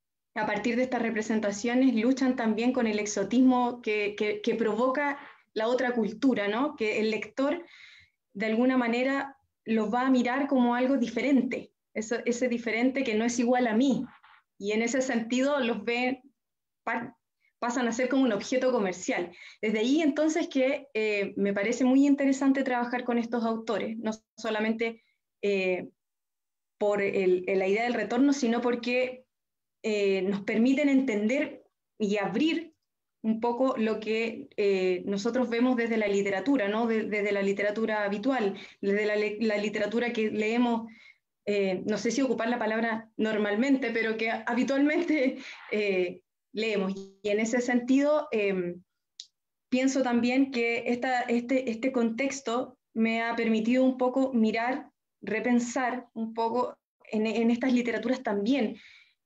a partir de estas representaciones, luchan también con el exotismo que, que, que provoca la otra cultura, ¿no? Que el lector, de alguna manera, los va a mirar como algo diferente, eso, ese diferente que no es igual a mí. Y en ese sentido los ve, pa, pasan a ser como un objeto comercial. Desde ahí entonces que eh, me parece muy interesante trabajar con estos autores, no solamente eh, por el, la idea del retorno, sino porque eh, nos permiten entender y abrir un poco lo que eh, nosotros vemos desde la literatura, ¿no? De, desde la literatura habitual, desde la, la literatura que leemos, eh, no sé si ocupar la palabra normalmente, pero que habitualmente eh, leemos. Y en ese sentido, eh, pienso también que esta, este, este contexto me ha permitido un poco mirar, repensar un poco en, en estas literaturas también.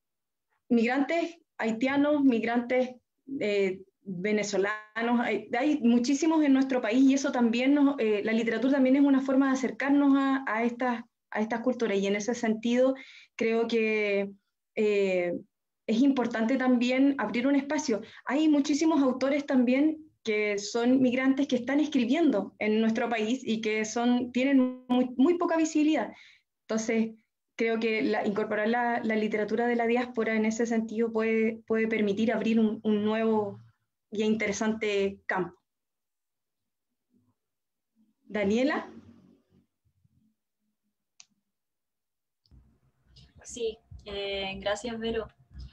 Migrantes haitianos, migrantes eh, venezolanos, hay, hay, muchísimos en nuestro país, y eso también, nos, eh, la literatura también es una forma de acercarnos a, a, estas, a estas culturas, y en ese sentido creo que eh, es importante también abrir un espacio. Hay muchísimos autores también que son migrantes que están escribiendo en nuestro país y que son, tienen muy, muy poca visibilidad. Entonces, creo que la, incorporar la, la, literatura de la diáspora en ese sentido puede, puede permitir abrir un, un nuevo y interesante campo. Daniela. Sí, eh, gracias, Vero.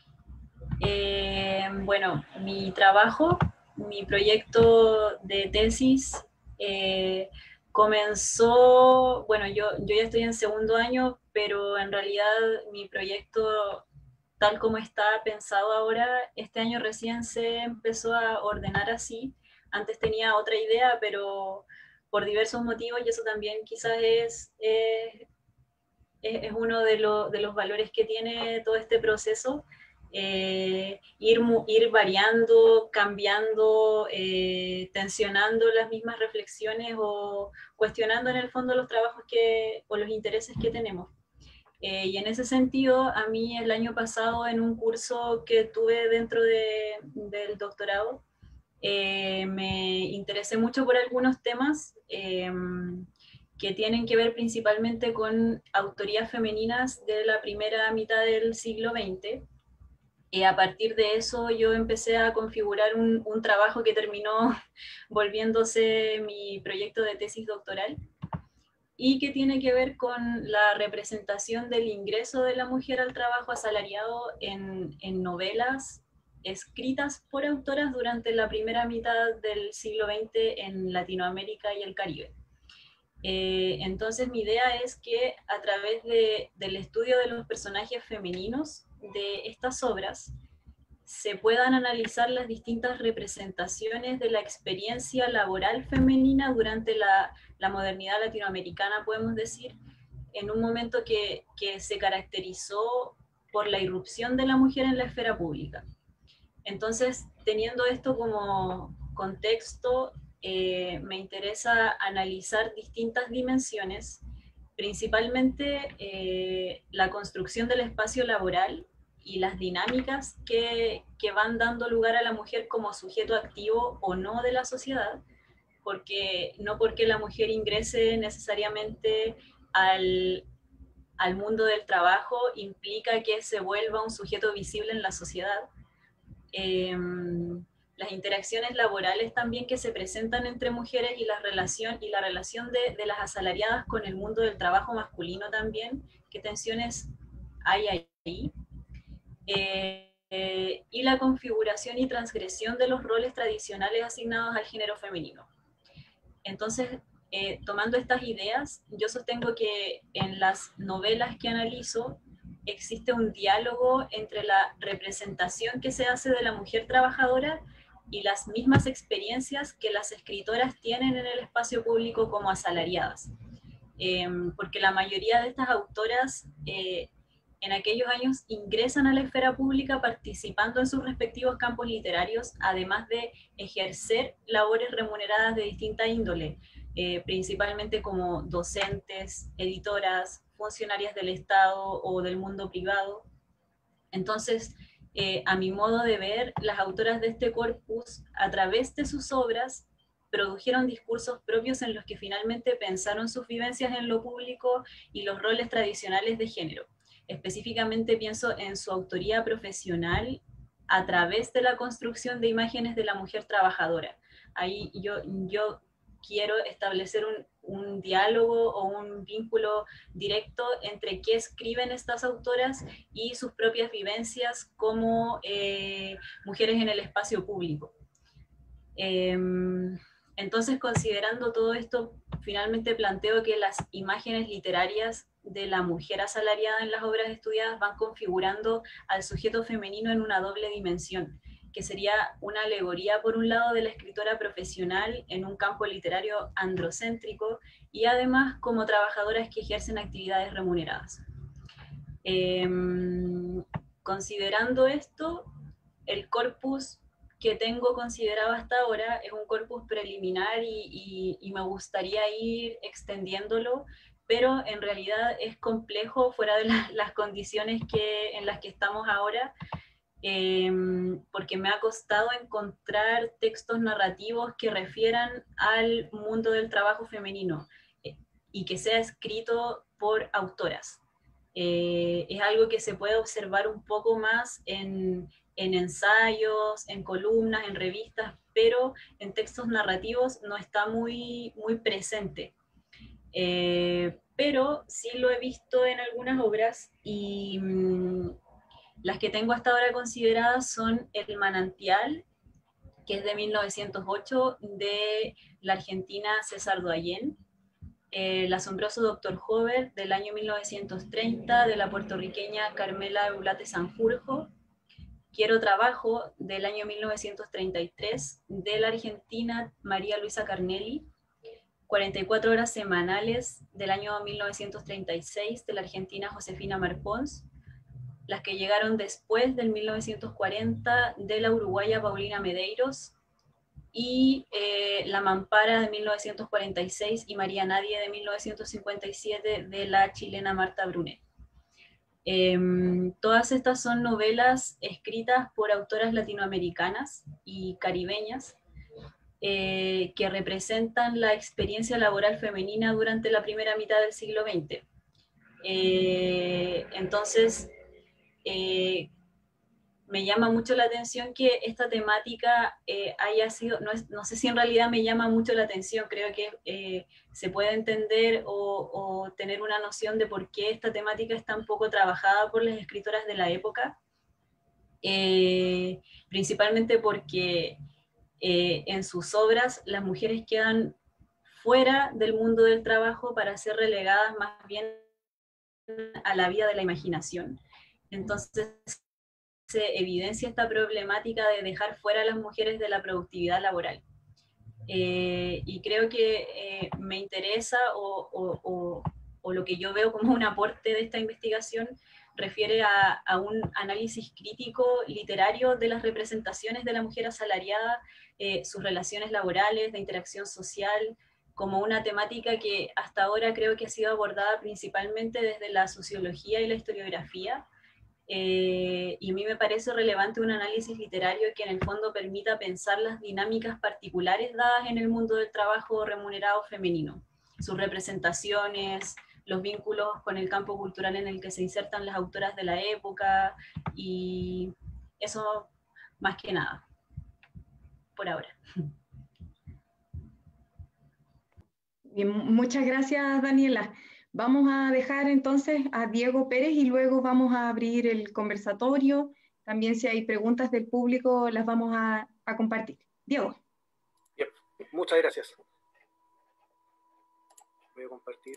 Eh, bueno, mi trabajo, mi proyecto de tesis eh, comenzó, bueno, yo, yo ya estoy en segundo año, pero en realidad mi proyecto, tal como está pensado ahora, este año recién se empezó a ordenar así. Antes tenía otra idea, pero por diversos motivos, y eso también quizás es, es, es uno de, lo, de los valores que tiene todo este proceso. Eh, ir, ir variando, cambiando, eh, tensionando las mismas reflexiones o cuestionando en el fondo los trabajos que, o los intereses que tenemos. Eh, y en ese sentido, a mí el año pasado en un curso que tuve dentro de, del doctorado, eh, me interesé mucho por algunos temas eh, que tienen que ver principalmente con autorías femeninas de la primera mitad del siglo veinte. Y a partir de eso yo empecé a configurar un, un trabajo que terminó volviéndose mi proyecto de tesis doctoral, y que tiene que ver con la representación del ingreso de la mujer al trabajo asalariado en, en novelas escritas por autoras durante la primera mitad del siglo veinte en Latinoamérica y el Caribe. Eh, entonces mi idea es que a través de, del estudio de los personajes femeninos de estas obras se puedan analizar las distintas representaciones de la experiencia laboral femenina durante la, la modernidad latinoamericana, podemos decir, en un momento que, que se caracterizó por la irrupción de la mujer en la esfera pública. Entonces, teniendo esto como contexto, eh, me interesa analizar distintas dimensiones, principalmente eh, la construcción del espacio laboral y las dinámicas que, que van dando lugar a la mujer como sujeto activo o no de la sociedad, porque no porque la mujer ingrese necesariamente al, al mundo del trabajo implica que se vuelva un sujeto visible en la sociedad. Eh, las interacciones laborales también que se presentan entre mujeres y la relación, y la relación de, de las asalariadas con el mundo del trabajo masculino también, qué tensiones hay ahí. Eh, eh, y la configuración y transgresión de los roles tradicionales asignados al género femenino. Entonces, eh, tomando estas ideas, yo sostengo que en las novelas que analizo existe un diálogo entre la representación que se hace de la mujer trabajadora y las mismas experiencias que las escritoras tienen en el espacio público como asalariadas. Eh, porque la mayoría de estas autoras eh, en aquellos años ingresan a la esfera pública participando en sus respectivos campos literarios, además de ejercer labores remuneradas de distinta índole, eh, principalmente como docentes, editoras, funcionarias del Estado o del mundo privado. Entonces, eh, a mi modo de ver, las autoras de este corpus, a través de sus obras, produjeron discursos propios en los que finalmente pensaron sus vivencias en lo público y los roles tradicionales de género. Específicamente pienso en su autoría profesional a través de la construcción de imágenes de la mujer trabajadora. Ahí yo, yo quiero establecer un, un diálogo o un vínculo directo entre qué escriben estas autoras y sus propias vivencias como eh, mujeres en el espacio público. Eh, entonces, considerando todo esto, finalmente planteo que las imágenes literarias de la mujer asalariada en las obras estudiadas van configurando al sujeto femenino en una doble dimensión, que sería una alegoría por un lado de la escritora profesional en un campo literario androcéntrico y además como trabajadoras que ejercen actividades remuneradas. Eh, considerando esto, el corpus que tengo considerado hasta ahora es un corpus preliminar y, y, y me gustaría ir extendiéndolo, pero en realidad es complejo fuera de la, las condiciones que, en las que estamos ahora, eh, porque me ha costado encontrar textos narrativos que refieran al mundo del trabajo femenino eh, y que sea escrito por autoras. Eh, es algo que se puede observar un poco más en, en ensayos, en columnas, en revistas, pero en textos narrativos no está muy, muy presente. Eh, pero sí lo he visto en algunas obras y mmm, las que tengo hasta ahora consideradas son El Manantial, que es de mil novecientos ocho, de la argentina César Doyen, eh, El asombroso doctor Hover, del año mil novecientos treinta, de la puertorriqueña Carmela Eulate Sanjurjo, Quiero Trabajo, del año mil novecientos treinta y tres, de la argentina María Luisa Carnelli, cuarenta y cuatro horas semanales, del año mil novecientos treinta y seis, de la argentina Josefina Marpons, las que llegaron después del mil novecientos cuarenta, de la uruguaya Paulina Medeiros, y eh, La Mampara de mil novecientos cuarenta y seis y María Nadie de mil novecientos cincuenta y siete, de la chilena Marta Brunet. Eh, todas estas son novelas escritas por autoras latinoamericanas y caribeñas eh, que representan la experiencia laboral femenina durante la primera mitad del siglo veinte. Eh, entonces, eh, me llama mucho la atención que esta temática eh, haya sido, no, es, no sé si en realidad me llama mucho la atención, creo que eh, se puede entender o, o tener una noción de por qué esta temática es tan poco trabajada por las escritoras de la época, eh, principalmente porque eh, en sus obras las mujeres quedan fuera del mundo del trabajo para ser relegadas más bien a la vida de la imaginación. Entonces, evidencia esta problemática de dejar fuera a las mujeres de la productividad laboral. Eh, y creo que eh, me interesa o, o, o, o lo que yo veo como un aporte de esta investigación refiere a, a un análisis crítico literario de las representaciones de la mujer asalariada, eh, sus relaciones laborales, de interacción social, como una temática que hasta ahora creo que ha sido abordada principalmente desde la sociología y la historiografía. Eh, y a mí me parece relevante un análisis literario que en el fondo permita pensar las dinámicas particulares dadas en el mundo del trabajo remunerado femenino, sus representaciones, los vínculos con el campo cultural en el que se insertan las autoras de la época, y eso más que nada, por ahora. Bien, muchas gracias, Daniela. Vamos a dejar entonces a Diego Pérez y luego vamos a abrir el conversatorio. También si hay preguntas del público las vamos a, a compartir. Diego. Bien, muchas gracias. Voy a compartir.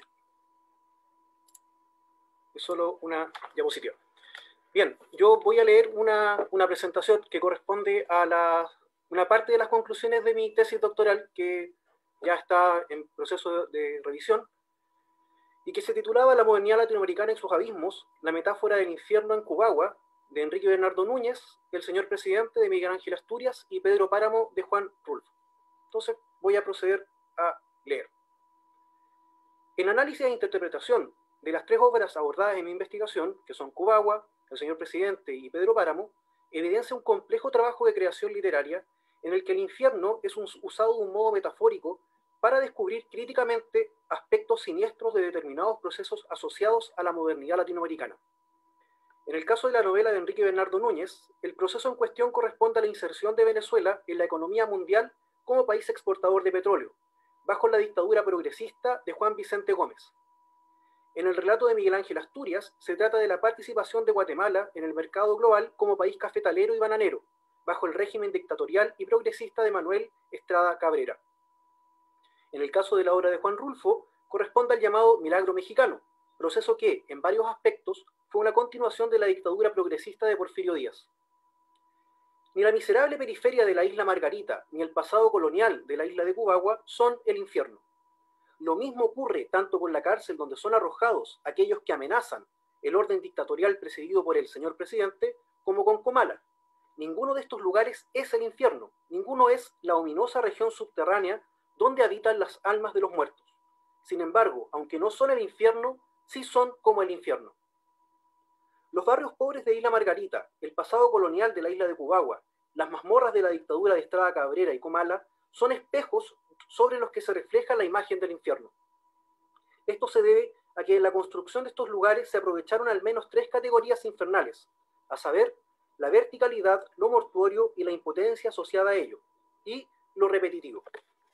Es solo una diapositiva. Bien, yo voy a leer una, una presentación que corresponde a la, una parte de las conclusiones de mi tesis doctoral que ya está en proceso de, de revisión, y que se titulaba La modernidad latinoamericana y sus abismos, la metáfora del infierno en Cubagua, de Enrique Bernardo Núñez, El señor presidente, de Miguel Ángel Asturias, y Pedro Páramo, de Juan Rulfo. Entonces voy a proceder a leer. En análisis e interpretación de las tres obras abordadas en mi investigación, que son Cubagua, El señor presidente y Pedro Páramo, evidencia un complejo trabajo de creación literaria en el que el infierno es un, usado de un modo metafórico para descubrir críticamente aspectos siniestros de determinados procesos asociados a la modernidad latinoamericana. En el caso de la novela de Enrique Bernardo Núñez, el proceso en cuestión corresponde a la inserción de Venezuela en la economía mundial como país exportador de petróleo, bajo la dictadura progresista de Juan Vicente Gómez. En el relato de Miguel Ángel Asturias, se trata de la participación de Guatemala en el mercado global como país cafetalero y bananero, bajo el régimen dictatorial y progresista de Manuel Estrada Cabrera. En el caso de la obra de Juan Rulfo, corresponde al llamado Milagro Mexicano, proceso que, en varios aspectos, fue una continuación de la dictadura progresista de Porfirio Díaz. Ni la miserable periferia de la isla Margarita, ni el pasado colonial de la isla de Cubagua son el infierno. Lo mismo ocurre tanto con la cárcel donde son arrojados aquellos que amenazan el orden dictatorial presidido por el señor presidente, como con Comala. Ninguno de estos lugares es el infierno, ninguno es la ominosa región subterránea donde habitan las almas de los muertos. Sin embargo, aunque no son el infierno, sí son como el infierno. Los barrios pobres de Isla Margarita, el pasado colonial de la isla de Cubagua, las mazmorras de la dictadura de Estrada Cabrera y Comala, son espejos sobre los que se refleja la imagen del infierno. Esto se debe a que en la construcción de estos lugares se aprovecharon al menos tres categorías infernales, a saber, la verticalidad, lo mortuorio y la impotencia asociada a ello, y lo repetitivo.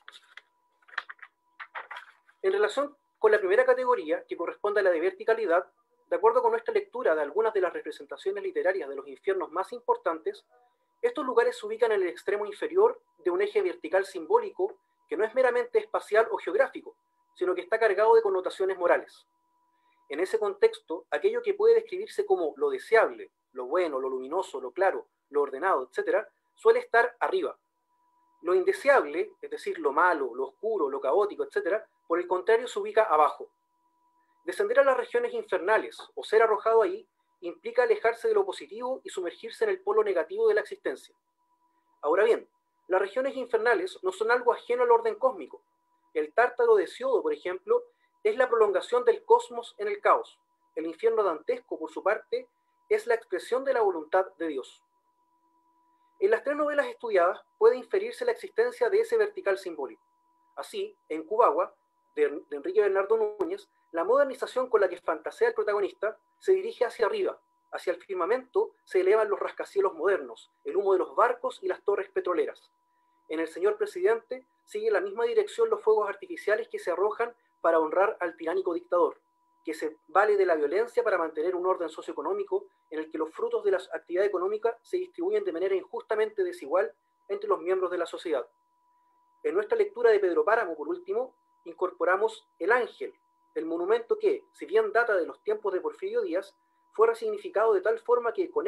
En relación con la primera categoría, que corresponde a la de verticalidad, de acuerdo con nuestra lectura de algunas de las representaciones literarias de los infiernos más importantes, estos lugares se ubican en el extremo inferior de un eje vertical simbólico que no es meramente espacial o geográfico, sino que está cargado de connotaciones morales. En ese contexto, aquello que puede describirse como lo deseable, lo bueno, lo luminoso, lo claro, lo ordenado, etcétera, suele estar arriba. Lo indeseable, es decir, lo malo, lo oscuro, lo caótico, etcétera, por el contrario se ubica abajo. Descender a las regiones infernales o ser arrojado ahí implica alejarse de lo positivo y sumergirse en el polo negativo de la existencia. Ahora bien, las regiones infernales no son algo ajeno al orden cósmico. El Tártaro de Siodo, por ejemplo, es la prolongación del cosmos en el caos. El infierno dantesco, por su parte, es la expresión de la voluntad de Dios. En las tres novelas estudiadas puede inferirse la existencia de ese vertical simbólico. Así, en Cubagua, de, de Enrique Bernardo Núñez, la modernización con la que fantasea el protagonista se dirige hacia arriba. Hacia el firmamento se elevan los rascacielos modernos, el humo de los barcos y las torres petroleras. En El señor presidente sigue la misma dirección los fuegos artificiales que se arrojan para honrar al tiránico dictador, que se vale de la violencia para mantener un orden socioeconómico en el que los frutos de la actividad económica se distribuyen de manera injustamente desigual entre los miembros de la sociedad. En nuestra lectura de Pedro Páramo, por último, incorporamos El Ángel, el monumento que, si bien data de los tiempos de Porfirio Díaz, fue resignificado de tal forma que con él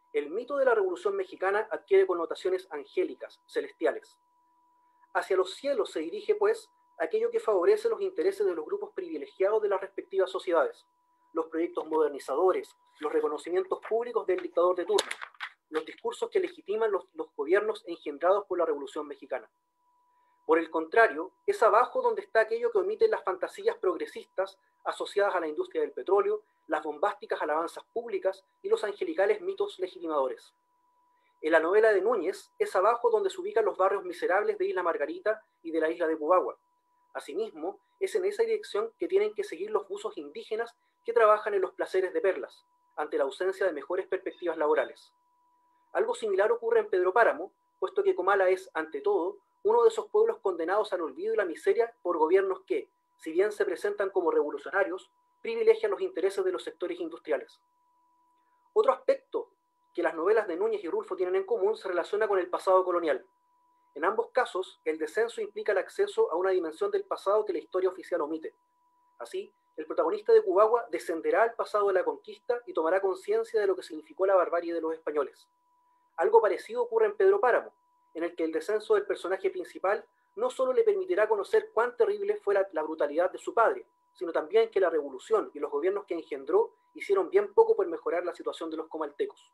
el mito de la Revolución Mexicana adquiere connotaciones angélicas, celestiales. Hacia los cielos se dirige, pues, aquello que favorece los intereses de los grupos privilegiados de las respectivas sociedades, los proyectos modernizadores, los reconocimientos públicos del dictador de turno, los discursos que legitiman los, los gobiernos engendrados por la Revolución Mexicana. Por el contrario, es abajo donde está aquello que omiten las fantasías progresistas asociadas a la industria del petróleo, las bombásticas alabanzas públicas y los angelicales mitos legitimadores. En la novela de Núñez es abajo donde se ubican los barrios miserables de Isla Margarita y de la isla de Cubagua. Asimismo, es en esa dirección que tienen que seguir los buzos indígenas que trabajan en los placeres de perlas, ante la ausencia de mejores perspectivas laborales. Algo similar ocurre en Pedro Páramo, puesto que Comala es, ante todo, uno de esos pueblos condenados al olvido y la miseria por gobiernos que, si bien se presentan como revolucionarios, privilegian los intereses de los sectores industriales. Otro aspecto que las novelas de Núñez y Rulfo tienen en común se relaciona con el pasado colonial. En ambos casos, el descenso implica el acceso a una dimensión del pasado que la historia oficial omite. Así, el protagonista de Cubagua descenderá al pasado de la conquista y tomará conciencia de lo que significó la barbarie de los españoles. Algo parecido ocurre en Pedro Páramo, en el que el descenso del personaje principal no solo le permitirá conocer cuán terrible fue la, la brutalidad de su padre, sino también que la revolución y los gobiernos que engendró hicieron bien poco por mejorar la situación de los comaltecos.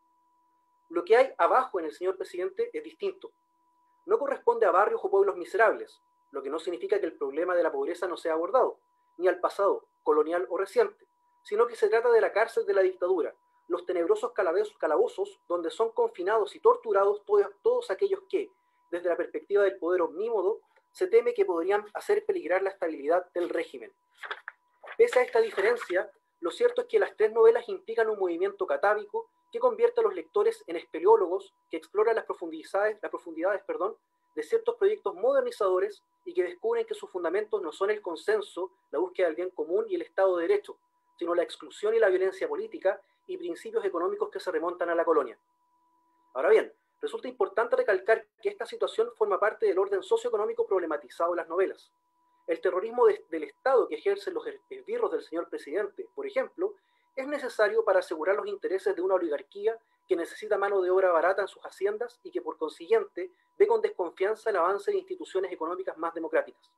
Lo que hay abajo en el señor presidente es distinto. No corresponde a barrios o pueblos miserables, lo que no significa que el problema de la pobreza no sea abordado, ni al pasado, colonial o reciente, sino que se trata de la cárcel de la dictadura, los tenebrosos calabozos donde son confinados y torturados todos, todos aquellos que, desde la perspectiva del poder omnímodo, se teme que podrían hacer peligrar la estabilidad del régimen. Pese a esta diferencia, lo cierto es que las tres novelas implican un movimiento catábico que convierte a los lectores en espeleólogos que exploran las profundidades, las profundidades perdón, de ciertos proyectos modernizadores y que descubren que sus fundamentos no son el consenso, la búsqueda del bien común y el Estado de Derecho, sino la exclusión y la violencia política y principios económicos que se remontan a la colonia. Ahora bien, resulta importante recalcar que esta situación forma parte del orden socioeconómico problematizado en las novelas. El terrorismo de, del Estado que ejercen los esbirros del señor presidente, por ejemplo, es necesario para asegurar los intereses de una oligarquía que necesita mano de obra barata en sus haciendas y que por consiguiente ve con desconfianza el avance de instituciones económicas más democráticas.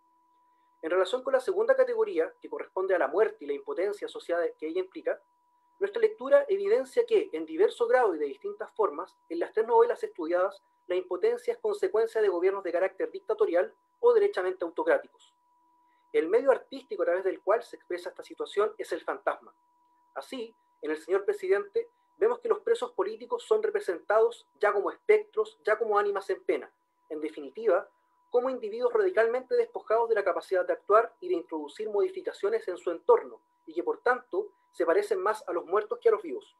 En relación con la segunda categoría, que corresponde a la muerte y la impotencia asociada que ella implica, nuestra lectura evidencia que, en diverso grado y de distintas formas, en las tres novelas estudiadas, la impotencia es consecuencia de gobiernos de carácter dictatorial o derechamente autocráticos. El medio artístico a través del cual se expresa esta situación es el fantasma. Así, en el señor presidente, vemos que los presos políticos son representados ya como espectros, ya como ánimas en pena, en definitiva, como individuos radicalmente despojados de la capacidad de actuar y de introducir modificaciones en su entorno, y que por tanto se parecen más a los muertos que a los vivos.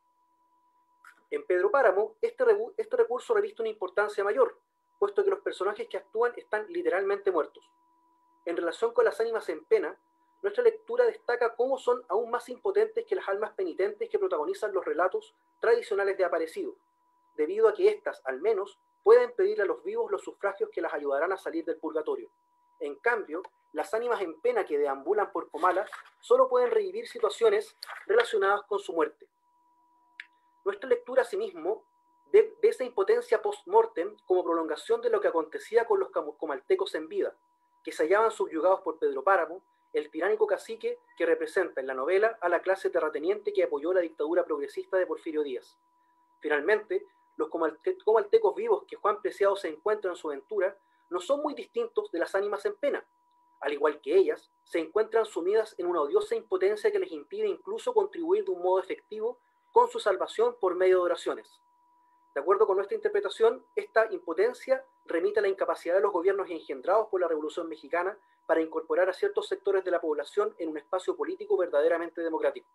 En Pedro Páramo, este, este recurso reviste una importancia mayor, puesto que los personajes que actúan están literalmente muertos. En relación con las ánimas en pena, nuestra lectura destaca cómo son aún más impotentes que las almas penitentes que protagonizan los relatos tradicionales de Aparecido, debido a que éstas, al menos, pueden pedirle a los vivos los sufragios que las ayudarán a salir del purgatorio. En cambio, las ánimas en pena que deambulan por Comala solo pueden revivir situaciones relacionadas con su muerte. Nuestra lectura, asimismo, ve, ve esa impotencia post-mortem como prolongación de lo que acontecía con los comaltecos en vida, que se hallaban subyugados por Pedro Páramo, el tiránico cacique que representa en la novela a la clase terrateniente que apoyó la dictadura progresista de Porfirio Díaz. Finalmente, los comalte comaltecos vivos que Juan Preciado se encuentra en su aventura no son muy distintos de las ánimas en pena. Al igual que ellas, se encuentran sumidas en una odiosa impotencia que les impide incluso contribuir de un modo efectivo con su salvación por medio de oraciones. De acuerdo con nuestra interpretación, esta impotencia remite a la incapacidad de los gobiernos engendrados por la Revolución Mexicana para incorporar a ciertos sectores de la población en un espacio político verdaderamente democrático.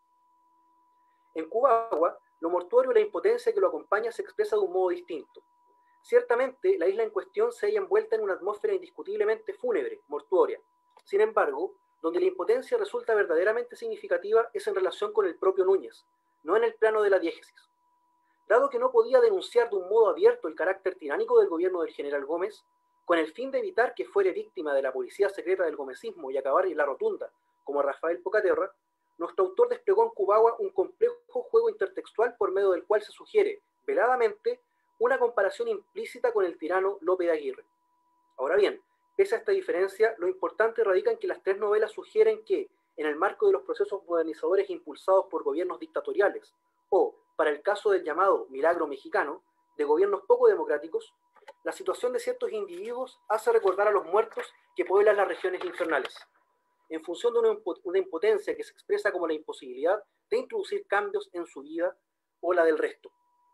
En Cubagua, lo mortuorio y la impotencia que lo acompaña se expresa de un modo distinto. Ciertamente, la isla en cuestión se halla envuelta en una atmósfera indiscutiblemente fúnebre, mortuoria. Sin embargo, donde la impotencia resulta verdaderamente significativa es en relación con el propio Núñez, no en el plano de la diégesis. Dado que no podía denunciar de un modo abierto el carácter tiránico del gobierno del general Gómez, con el fin de evitar que fuere víctima de la policía secreta del gomecismo y acabar en la rotunda, como Rafael Pocaterra, nuestro autor desplegó en Cubagua un complejo juego intertextual por medio del cual se sugiere, veladamente, una comparación implícita con el tirano Lope de Aguirre. Ahora bien, pese a esta diferencia, lo importante radica en que las tres novelas sugieren que, en el marco de los procesos modernizadores impulsados por gobiernos dictatoriales, o, para el caso del llamado milagro mexicano, de gobiernos poco democráticos, la situación de ciertos individuos hace recordar a los muertos que pueblan las regiones infernales, en función de una impotencia que se expresa como la imposibilidad de introducir cambios en su vida o la del resto.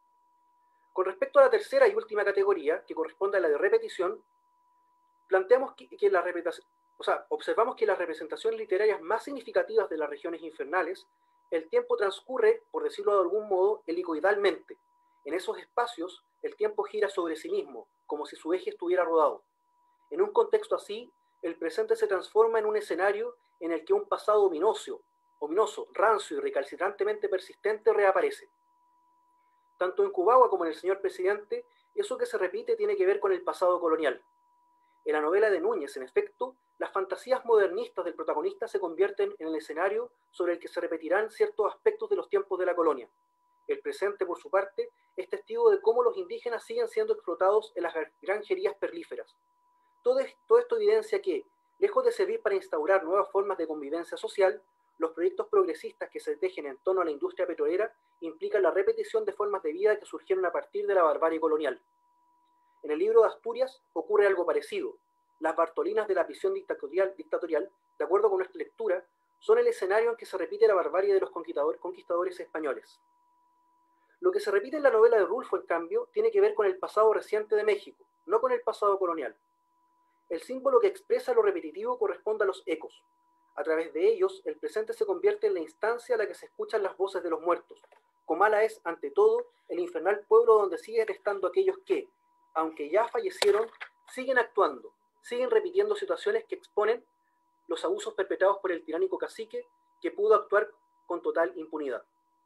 Con respecto a la tercera y última categoría, que corresponde a la de repetición, planteamos que, que la repetición, o sea, observamos que las representaciones literarias más significativas de las regiones infernales, el tiempo transcurre, por decirlo de algún modo, helicoidalmente. En esos espacios, el tiempo gira sobre sí mismo, como si su eje estuviera rodado. En un contexto así, el presente se transforma en un escenario en el que un pasado ominoso, ominoso, rancio y recalcitrantemente persistente reaparece. Tanto en Cubagua como en El señor presidente, eso que se repite tiene que ver con el pasado colonial. En la novela de Núñez, en efecto, las fantasías modernistas del protagonista se convierten en el escenario sobre el que se repetirán ciertos aspectos de los tiempos de la colonia. El presente, por su parte, es testigo de cómo los indígenas siguen siendo explotados en las granjerías perlíferas. Todo esto evidencia que, lejos de servir para instaurar nuevas formas de convivencia social, los proyectos progresistas que se tejen en torno a la industria petrolera implican la repetición de formas de vida que surgieron a partir de la barbarie colonial. En el libro de Asturias ocurre algo parecido. Las Bartolinas de la prisión dictatorial, dictatorial, de acuerdo con nuestra lectura, son el escenario en que se repite la barbarie de los conquistadores, conquistadores españoles. Lo que se repite en la novela de Rulfo, en cambio, tiene que ver con el pasado reciente de México, no con el pasado colonial. El símbolo que expresa lo repetitivo corresponde a los ecos. A través de ellos, el presente se convierte en la instancia a la que se escuchan las voces de los muertos. Comala es, ante todo, el infernal pueblo donde siguen estando aquellos que, aunque ya fallecieron, siguen actuando, siguen repitiendo situaciones que exponen los abusos perpetrados por el tiránico cacique que pudo actuar con total impunidad.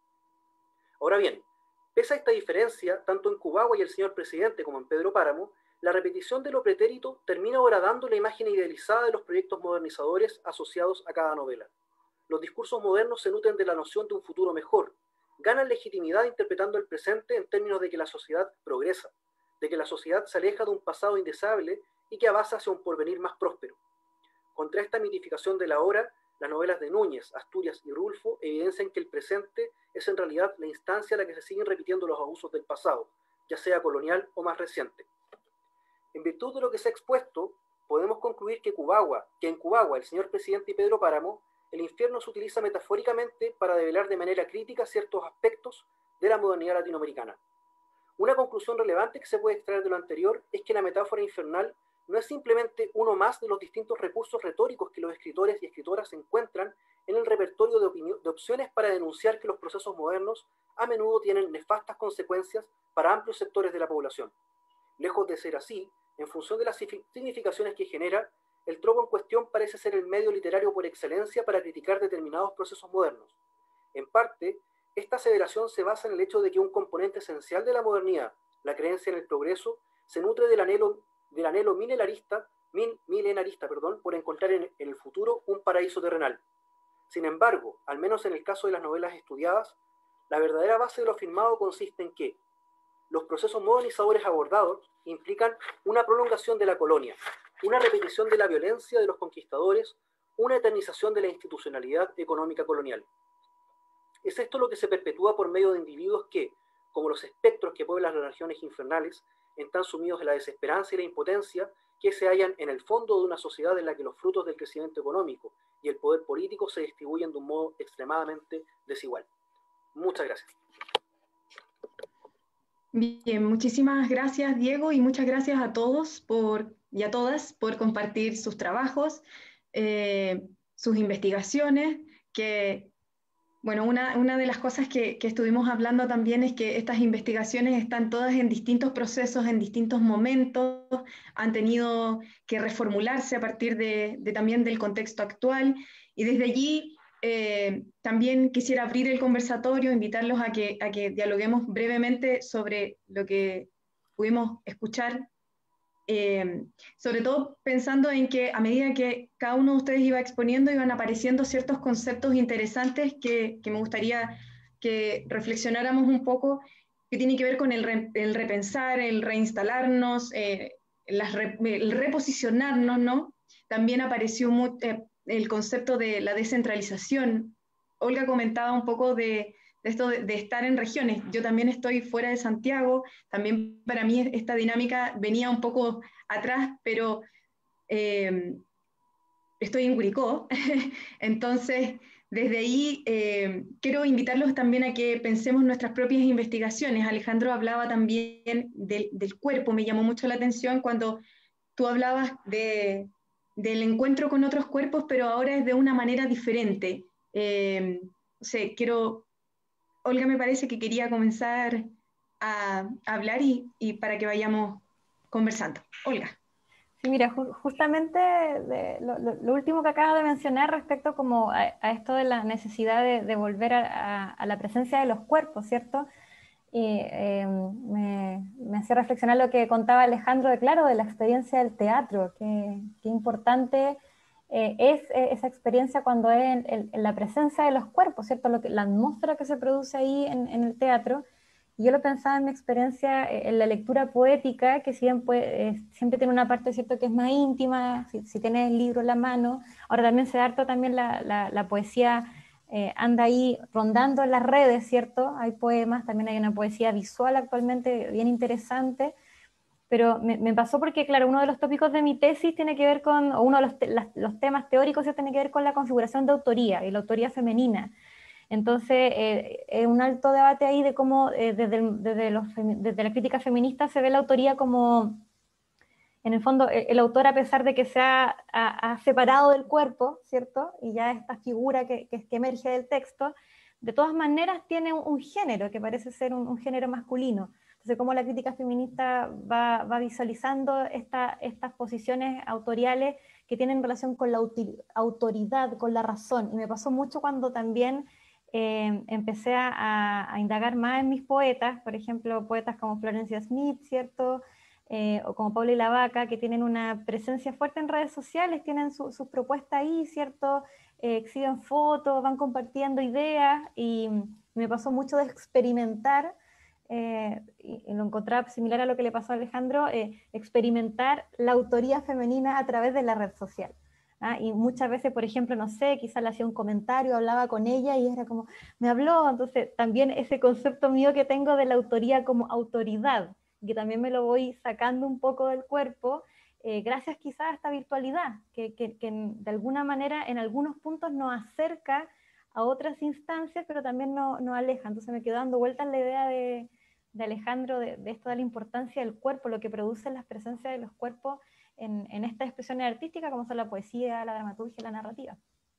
Ahora bien, pese a esta diferencia, tanto en Cubagua y El señor presidente como en Pedro Páramo, la repetición de lo pretérito termina ahora dando la imagen idealizada de los proyectos modernizadores asociados a cada novela. Los discursos modernos se nutren de la noción de un futuro mejor, ganan legitimidad interpretando el presente en términos de que la sociedad progresa, de que la sociedad se aleja de un pasado indeseable y que avanza hacia un porvenir más próspero. Contra esta mitificación de la hora, las novelas de Núñez, Asturias y Rulfo evidencian que el presente es en realidad la instancia a la que se siguen repitiendo los abusos del pasado, ya sea colonial o más reciente. En virtud de lo que se ha expuesto, podemos concluir que, Cubagua, que en Cubagua, El señor presidente y Pedro Páramo, el infierno se utiliza metafóricamente para develar de manera crítica ciertos aspectos de la modernidad latinoamericana. Una conclusión relevante que se puede extraer de lo anterior es que la metáfora infernal no es simplemente uno más de los distintos recursos retóricos que los escritores y escritoras encuentran en el repertorio de, opinión, de opciones para denunciar que los procesos modernos a menudo tienen nefastas consecuencias para amplios sectores de la población. Lejos de ser así, en función de las significaciones que genera, el tropo en cuestión parece ser el medio literario por excelencia para criticar determinados procesos modernos. En parte, esta aseveración se basa en el hecho de que un componente esencial de la modernidad, la creencia en el progreso, se nutre del anhelo, del anhelo milenarista, mil, milenarista perdón, por encontrar en, en el futuro un paraíso terrenal. Sin embargo, al menos en el caso de las novelas estudiadas, la verdadera base de lo afirmado consiste en que los procesos modernizadores abordados implican una prolongación de la colonia, una repetición de la violencia de los conquistadores, una eternización de la institucionalidad económica colonial. Es esto lo que se perpetúa por medio de individuos que, como los espectros que pueblan las regiones infernales, están sumidos en la desesperanza y la impotencia que se hallan en el fondo de una sociedad en la que los frutos del crecimiento económico y el poder político se distribuyen de un modo extremadamente desigual. Muchas gracias. Bien, muchísimas gracias, Diego, y muchas gracias a todos por, y a todas por compartir sus trabajos, eh, sus investigaciones, que, bueno, una, una de las cosas que, que estuvimos hablando también es que estas investigaciones están todas en distintos procesos, en distintos momentos, han tenido que reformularse a partir de, de también del contexto actual, y desde allí Eh, también quisiera abrir el conversatorio, invitarlos a que, a que dialoguemos brevemente sobre lo que pudimos escuchar eh, sobre todo pensando en que a medida que cada uno de ustedes iba exponiendo, iban apareciendo ciertos conceptos interesantes que, que me gustaría que reflexionáramos un poco, que tiene que ver con el, re, el repensar, el reinstalarnos, eh, las re, el reposicionarnos, ¿no? También apareció muy, eh, el concepto de la descentralización. Olga comentaba un poco de, de esto de, de estar en regiones. Yo también estoy fuera de Santiago, también para mí esta dinámica venía un poco atrás, pero eh, estoy en Curicó, entonces desde ahí eh, quiero invitarlos también a que pensemos nuestras propias investigaciones. Alejandro hablaba también del, del cuerpo, me llamó mucho la atención cuando tú hablabas de, del encuentro con otros cuerpos, pero ahora es de una manera diferente. Eh, no sé, quiero, Olga me parece que quería comenzar a, a hablar y, y para que vayamos conversando. Olga. Sí, mira, ju justamente de lo, lo, lo último que acabas de mencionar respecto como a, a esto de la necesidad de, de volver a, a, a la presencia de los cuerpos, ¿cierto? Y eh, me, me hacía reflexionar lo que contaba Alejandro de claro, de la experiencia del teatro, que, que importante eh, es esa experiencia cuando es en, en, en la presencia de los cuerpos, ¿cierto? Lo que, la atmósfera que se produce ahí en, en el teatro. Y yo lo pensaba en mi experiencia en la lectura poética, que si bien puede, eh, siempre tiene una parte, ¿cierto?, que es más íntima, si, si tienes el libro en la mano. Ahora también se da harto también la, la, la poesía, eh, anda ahí rondando en las redes, ¿cierto? Hay poemas, también hay una poesía visual actualmente bien interesante, pero me, me pasó porque, claro, uno de los tópicos de mi tesis tiene que ver con, o uno de los, te, las, los temas teóricos tiene que ver con la configuración de autoría y la autoría femenina. Entonces, eh, es un alto debate ahí de cómo eh, desde, desde, los, desde la crítica feminista se ve la autoría como, en el fondo, el, el autor, a pesar de que se ha, ha, ha separado del cuerpo, ¿cierto? Y ya esta figura que, que, que emerge del texto, de todas maneras tiene un, un género que parece ser un, un género masculino. Entonces, cómo la crítica feminista va, va visualizando esta, estas posiciones autoriales que tienen relación con la autoridad, con la razón. Y me pasó mucho cuando también Eh, empecé a, a indagar más en mis poetas, por ejemplo, poetas como Florencia Smith, ¿cierto? Eh, o como Paula y la Vaca, que tienen una presencia fuerte en redes sociales, tienen sus su propuestas ahí, ¿cierto? Eh, exhiben fotos, van compartiendo ideas, y me pasó mucho de experimentar, eh, y, y lo encontraba similar a lo que le pasó a Alejandro, eh, experimentar la autoría femenina a través de la red social. ¿Ah? Y muchas veces, por ejemplo, no sé, quizás le hacía un comentario, hablaba con ella y era como, me habló. Entonces también ese concepto mío que tengo de la autoría como autoridad, que también me lo voy sacando un poco del cuerpo, eh, gracias quizás a esta virtualidad, que, que, que de alguna manera en algunos puntos nos acerca a otras instancias, pero también nos no aleja. Entonces me quedo dando vueltas la idea de, de Alejandro, de, de esto de la importancia del cuerpo, lo que producen las presencias de los cuerpos En, en estas expresiones artísticas, como son la poesía, la dramaturgia y la narrativa.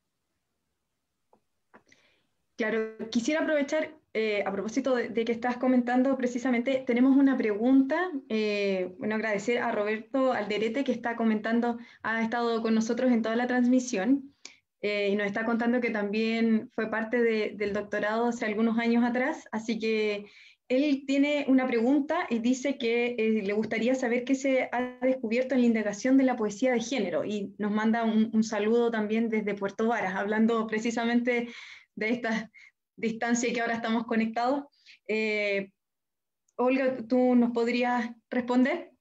Claro, quisiera aprovechar, eh, a propósito de, de que estás comentando precisamente, tenemos una pregunta, eh, bueno, agradecer a Roberto Alderete que está comentando, ha estado con nosotros en toda la transmisión, eh, y nos está contando que también fue parte de, del doctorado hace algunos años atrás, así que él tiene una pregunta y dice que eh, le gustaría saber qué se ha descubierto en la indagación de la poesía de género, y nos manda un, un saludo también desde Puerto Varas, hablando precisamente de esta distancia que ahora estamos conectados. Eh, Olga, ¿tú nos podrías responder?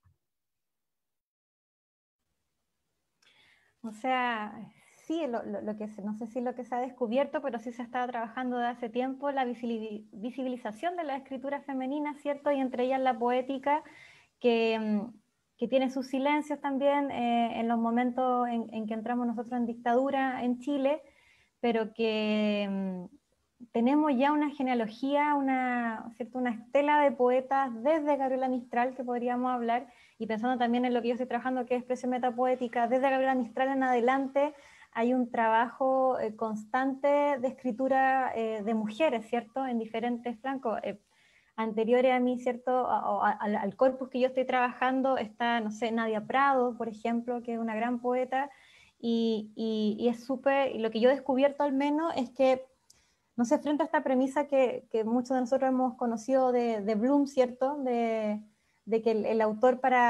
O sea, sí, lo, lo, lo que se, no sé si lo que se ha descubierto, pero sí se ha estado trabajando desde hace tiempo la visibilización de la escritura femenina, ¿cierto? Y entre ellas la poética, que, que tiene sus silencios también eh, en los momentos en, en que entramos nosotros en dictadura en Chile, pero que um, tenemos ya una genealogía, una, ¿cierto? Una estela de poetas desde Gabriela Mistral, que podríamos hablar, y pensando también en lo que yo estoy trabajando, que es expresión metapoética, desde Gabriela Mistral en adelante hay un trabajo eh, constante de escritura eh, de mujeres, ¿cierto? En diferentes flancos. Eh, anteriores a mí, ¿cierto? A, a, al, al corpus que yo estoy trabajando está, no sé, Nadia Prado, por ejemplo, que es una gran poeta, y, y, y es súper, y lo que yo he descubierto al menos es que, no sé, frente a esta premisa que, que muchos de nosotros hemos conocido de, de Bloom, ¿cierto? De, de que el, el autor para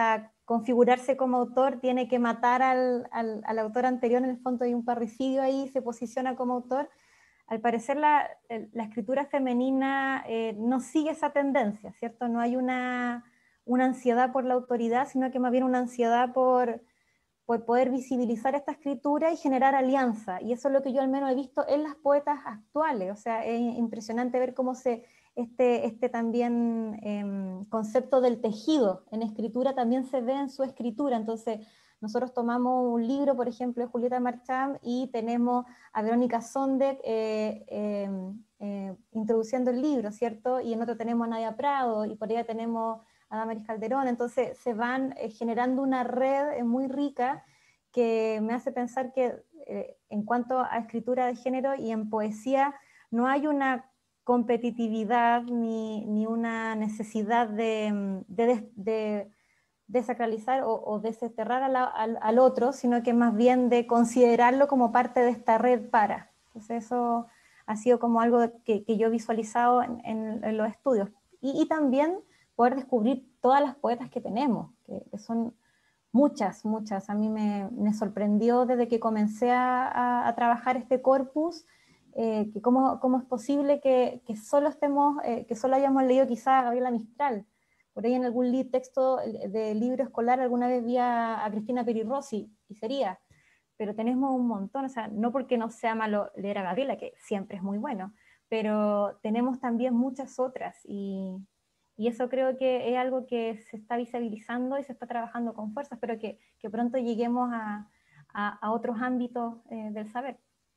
configurarse como autor tiene que matar al, al, al autor anterior, en el fondo hay un parricidio ahí, se posiciona como autor. Al parecer la, la escritura femenina eh, no sigue esa tendencia, ¿cierto? No hay una, una ansiedad por la autoridad, sino que más bien una ansiedad por, por poder visibilizar esta escritura y generar alianza. Y eso es lo que yo al menos he visto en las poetas actuales. O sea, es impresionante ver cómo se, este, este también eh, concepto del tejido en escritura también se ve en su escritura. Entonces, nosotros tomamos un libro, por ejemplo, de Julieta Marchand, y tenemos a Verónica Sondek eh, eh, eh, introduciendo el libro, ¿cierto? Y en otro tenemos a Nadia Prado, y por allá tenemos a Damaris Calderón. Entonces se van eh, generando una red eh, muy rica que me hace pensar que eh, en cuanto a escritura de género y en poesía no hay una competitividad ni, ni una necesidad de, de, de desacralizar o, o desterrar al, al, al otro, sino que más bien de considerarlo como parte de esta red para. Entonces eso ha sido como algo que, que yo he visualizado en, en, en los estudios. Y, y también poder descubrir todas las poetas que tenemos, que, que son muchas, muchas. A mí me, me sorprendió desde que comencé a, a, a trabajar este corpus, eh, que cómo, cómo es posible que, que solo estemos, eh, que solo hayamos leído quizá a Gabriela Mistral. Por ahí en algún li texto de libro escolar alguna vez vi a, a Cristina Peri Rossi, y sería, pero tenemos un montón, o sea, no porque no sea malo leer a Gabriela, que siempre es muy bueno, pero tenemos también muchas otras, y, y eso creo que es algo que se está visibilizando y se está trabajando con fuerza. Espero que, que pronto lleguemos a, a, a otros ámbitos eh, del saber.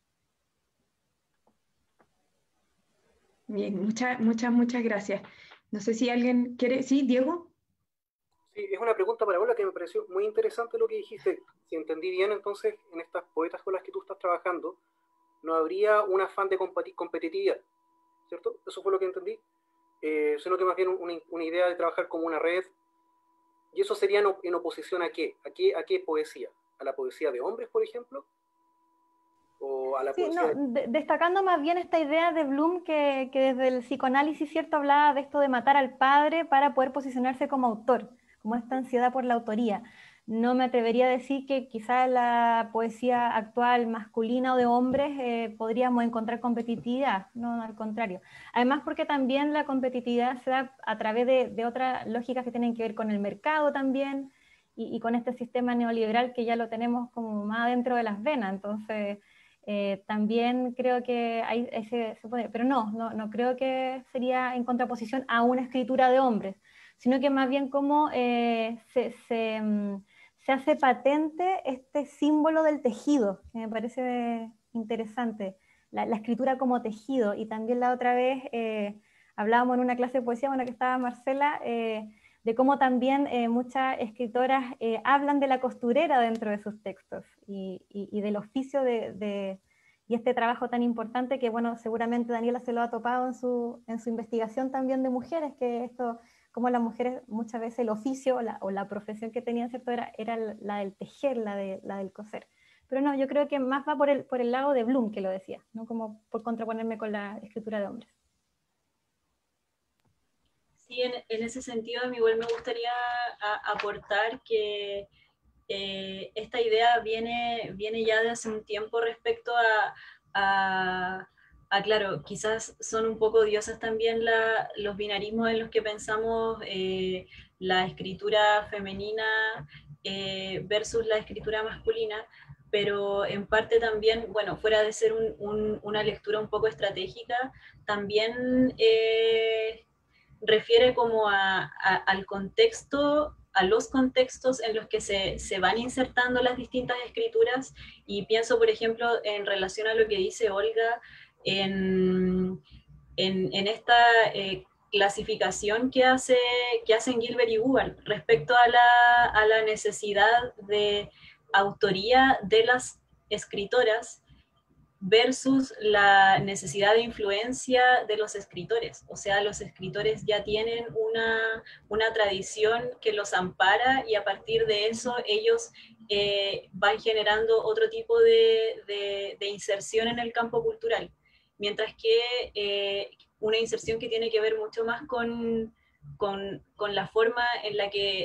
Bien, muchas, muchas, muchas gracias. No sé si alguien quiere... ¿Sí, Diego? Sí, es una pregunta para Ola que me pareció muy interesante lo que dijiste. Si entendí bien, entonces, en estas poetas con las que tú estás trabajando, no habría un afán de competitividad, ¿cierto? Eso fue lo que entendí. Eh, sino que más bien una, una idea de trabajar como una red. ¿Y eso sería en, en oposición a qué? ¿A qué? ¿A qué poesía? ¿A la poesía de hombres, por ejemplo? ¿O a la Sí, poesía no, de... de, destacando más bien esta idea de Bloom que, que desde el psicoanálisis, ¿cierto?, hablaba de esto de matar al padre para poder posicionarse como autor, como esta ansiedad por la autoría. No me atrevería a decir que quizá la poesía actual masculina o de hombres eh, podríamos encontrar competitividad, no, al contrario. Además porque también la competitividad se da a través de, de otras lógicas que tienen que ver con el mercado también, y, y con este sistema neoliberal que ya lo tenemos como más dentro de las venas. Entonces... Eh, también creo que hay ese, se puede, pero no, no, no creo que sería en contraposición a una escritura de hombres, sino que más bien como eh, se, se, se hace patente este símbolo del tejido, que me parece interesante, la, la escritura como tejido. Y también la otra vez eh, hablábamos en una clase de poesía, bueno, que estaba Marcela, eh, de cómo también eh, muchas escritoras eh, hablan de la costurera dentro de sus textos, y, y, y del oficio de, de, y este trabajo tan importante que, bueno, seguramente Daniela se lo ha topado en su, en su investigación también de mujeres, que esto, como las mujeres muchas veces el oficio o la, o la profesión que tenían, ¿cierto?, era, era la del tejer, la, de, la del coser. Pero no, yo creo que más va por el, por el lado de Bloom, que lo decía, no como por contraponerme con la escritura de hombres. Sí, en, en ese sentido, a mí igual me gustaría a, aportar que eh, esta idea viene, viene ya de hace un tiempo respecto a, a, a claro, quizás son un poco odiosas también la, los binarismos en los que pensamos eh, la escritura femenina eh, versus la escritura masculina, pero en parte también, bueno, fuera de ser un, un, una lectura un poco estratégica, también... Eh, refiere como a, a, al contexto, a los contextos en los que se, se van insertando las distintas escrituras, y pienso, por ejemplo, en relación a lo que dice Olga, en, en, en esta eh, clasificación que, hace, que hacen Gilbert y Hubbard respecto a la, a la necesidad de autoría de las escritoras versus la necesidad de influencia de los escritores. O sea, los escritores ya tienen una, una tradición que los ampara, y a partir de eso ellos eh, van generando otro tipo de, de, de inserción en el campo cultural. Mientras que eh, una inserción que tiene que ver mucho más con, con, con la forma en la que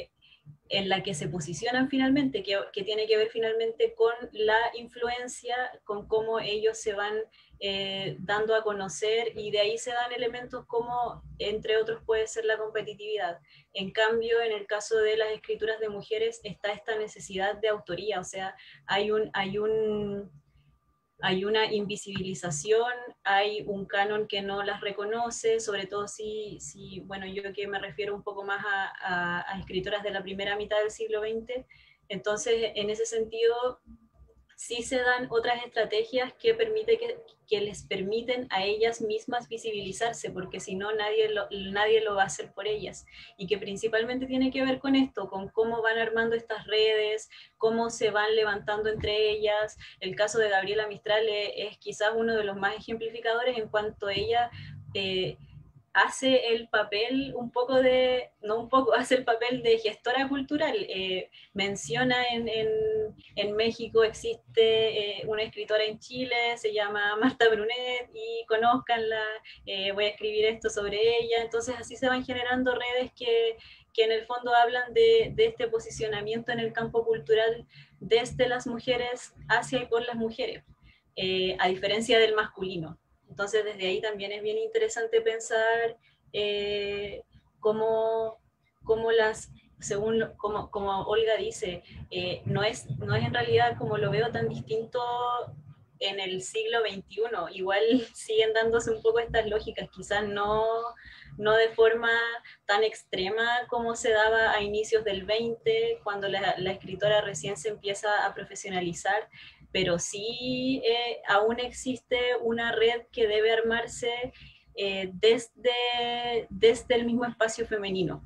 en la que se posicionan finalmente, que, que tiene que ver finalmente con la influencia, con cómo ellos se van eh, dando a conocer, y de ahí se dan elementos como, entre otros, puede ser la competitividad. En cambio, en el caso de las escrituras de mujeres está esta necesidad de autoría, o sea, hay un... Hay un hay una invisibilización, hay un canon que no las reconoce, sobre todo si, si bueno, yo que me refiero un poco más a, a, a escritoras de la primera mitad del siglo veinte, entonces en ese sentido sí se dan otras estrategias que, permite que, que les permiten a ellas mismas visibilizarse, porque si no nadie lo, nadie lo va a hacer por ellas, y que principalmente tiene que ver con esto, con cómo van armando estas redes, cómo se van levantando entre ellas. El caso de Gabriela Mistral es, es quizás uno de los más ejemplificadores en cuanto a ella eh, hace el papel un poco de, no un poco, hace el papel de gestora cultural. Eh, menciona en, en, en México existe eh, una escritora en Chile, se llama Marta Brunet, y conózcanla, eh, voy a escribir esto sobre ella. Entonces así se van generando redes que, que en el fondo hablan de, de este posicionamiento en el campo cultural desde las mujeres hacia y por las mujeres, eh, a diferencia del masculino. Entonces, desde ahí también es bien interesante pensar eh, cómo, cómo las, según como, como Olga dice, eh, no, es, no es en realidad, como lo veo, tan distinto en el siglo veintiuno. Igual siguen dándose un poco estas lógicas, quizás no, no de forma tan extrema como se daba a inicios del veinte, cuando la, la escritora recién se empieza a profesionalizar, pero sí eh, aún existe una red que debe armarse eh, desde, desde el mismo espacio femenino.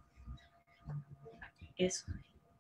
Eso.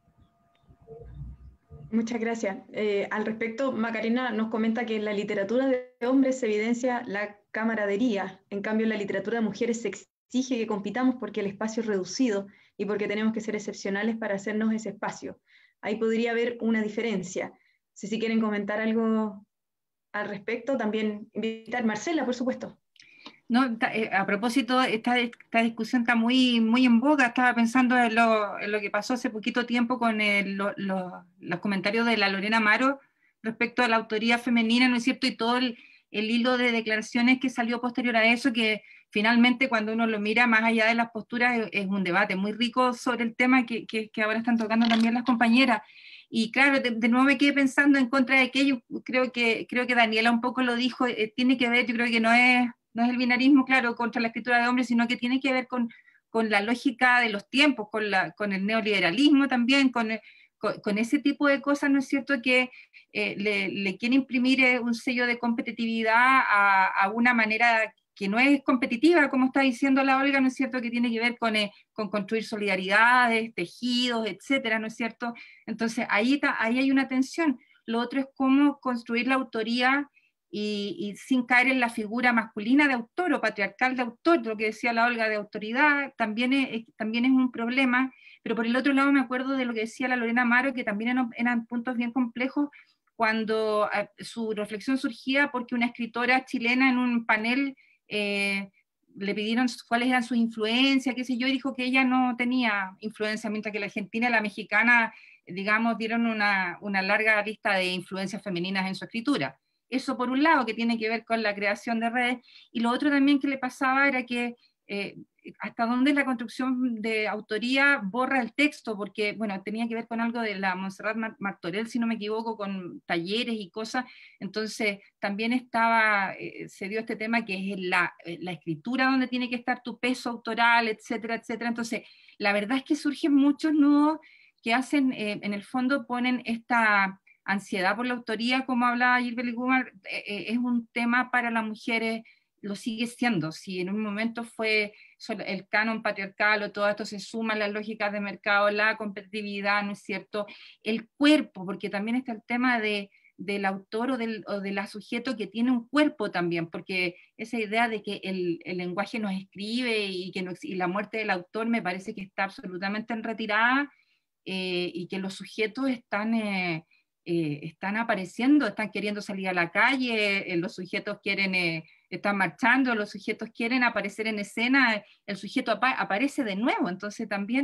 Muchas gracias. Eh, al respecto, Macarena nos comenta que en la literatura de hombres se evidencia la camaradería, en cambio en la literatura de mujeres se exige que compitamos porque el espacio es reducido y porque tenemos que ser excepcionales para hacernos ese espacio. Ahí podría haber una diferencia. Si, si quieren comentar algo al respecto, también invitar a Marcela, por supuesto. No, a propósito, esta, esta discusión está muy, muy en boga. Estaba pensando en lo, en lo que pasó hace poquito tiempo con el, lo, lo, los comentarios de la Lorena Amaro respecto a la autoría femenina, ¿no es cierto? Y todo el, el hilo de declaraciones que salió posterior a eso, que finalmente cuando uno lo mira más allá de las posturas es, es un debate muy rico sobre el tema que, que, que ahora están tocando también las compañeras. Y claro, de, de nuevo me quedé pensando en contra de aquello. Creo que, creo que Daniela un poco lo dijo, eh, tiene que ver, yo creo que no es... no es el binarismo, claro, contra la escritura de hombres, sino que tiene que ver con, con la lógica de los tiempos, con, la, con el neoliberalismo también, con, con, con ese tipo de cosas, ¿no es cierto?, que eh, le, le quiere imprimir un sello de competitividad a, a una manera que no es competitiva, como está diciendo la Olga, ¿no es cierto?, que tiene que ver con, eh, con construir solidaridades, tejidos, etcétera, ¿no es cierto? Entonces, ahí, ahí hay una tensión. Lo otro es cómo construir la autoría Y, y sin caer en la figura masculina de autor o patriarcal de autor, lo que decía la Olga de autoridad, también es, también es un problema. Pero por el otro lado me acuerdo de lo que decía la Lorena Amaro, que también eran, eran puntos bien complejos, cuando eh, su reflexión surgía porque una escritora chilena en un panel eh, le pidieron cuáles eran sus influencias, qué sé yo, y dijo que ella no tenía influencia, mientras que la argentina y la mexicana, digamos, dieron una, una larga lista de influencias femeninas en su escritura. Eso por un lado, que tiene que ver con la creación de redes, y lo otro también que le pasaba era que eh, hasta dónde la construcción de autoría borra el texto, porque, bueno, tenía que ver con algo de la Montserrat Martorell, si no me equivoco, con talleres y cosas. Entonces también estaba, eh, se dio este tema que es la, la escritura donde tiene que estar tu peso autoral, etcétera, etcétera. Entonces, la verdad es que surgen muchos nudos que hacen, eh, en el fondo ponen esta ansiedad por la autoría, como hablaba Gilbert Gumar, eh, es un tema para las mujeres, lo sigue siendo. Si en un momento fue el canon patriarcal o todo esto se suma a las lógicas de mercado, la competitividad, ¿no es cierto? El cuerpo, porque también está el tema de, del autor o del, o de la sujeto que tiene un cuerpo también, porque esa idea de que el, el lenguaje nos escribe y, que no, y la muerte del autor me parece que está absolutamente en retirada, eh, y que los sujetos están... Eh, Eh, están apareciendo, están queriendo salir a la calle, eh, los sujetos quieren, eh, están marchando, los sujetos quieren aparecer en escena, el sujeto apa aparece de nuevo. Entonces también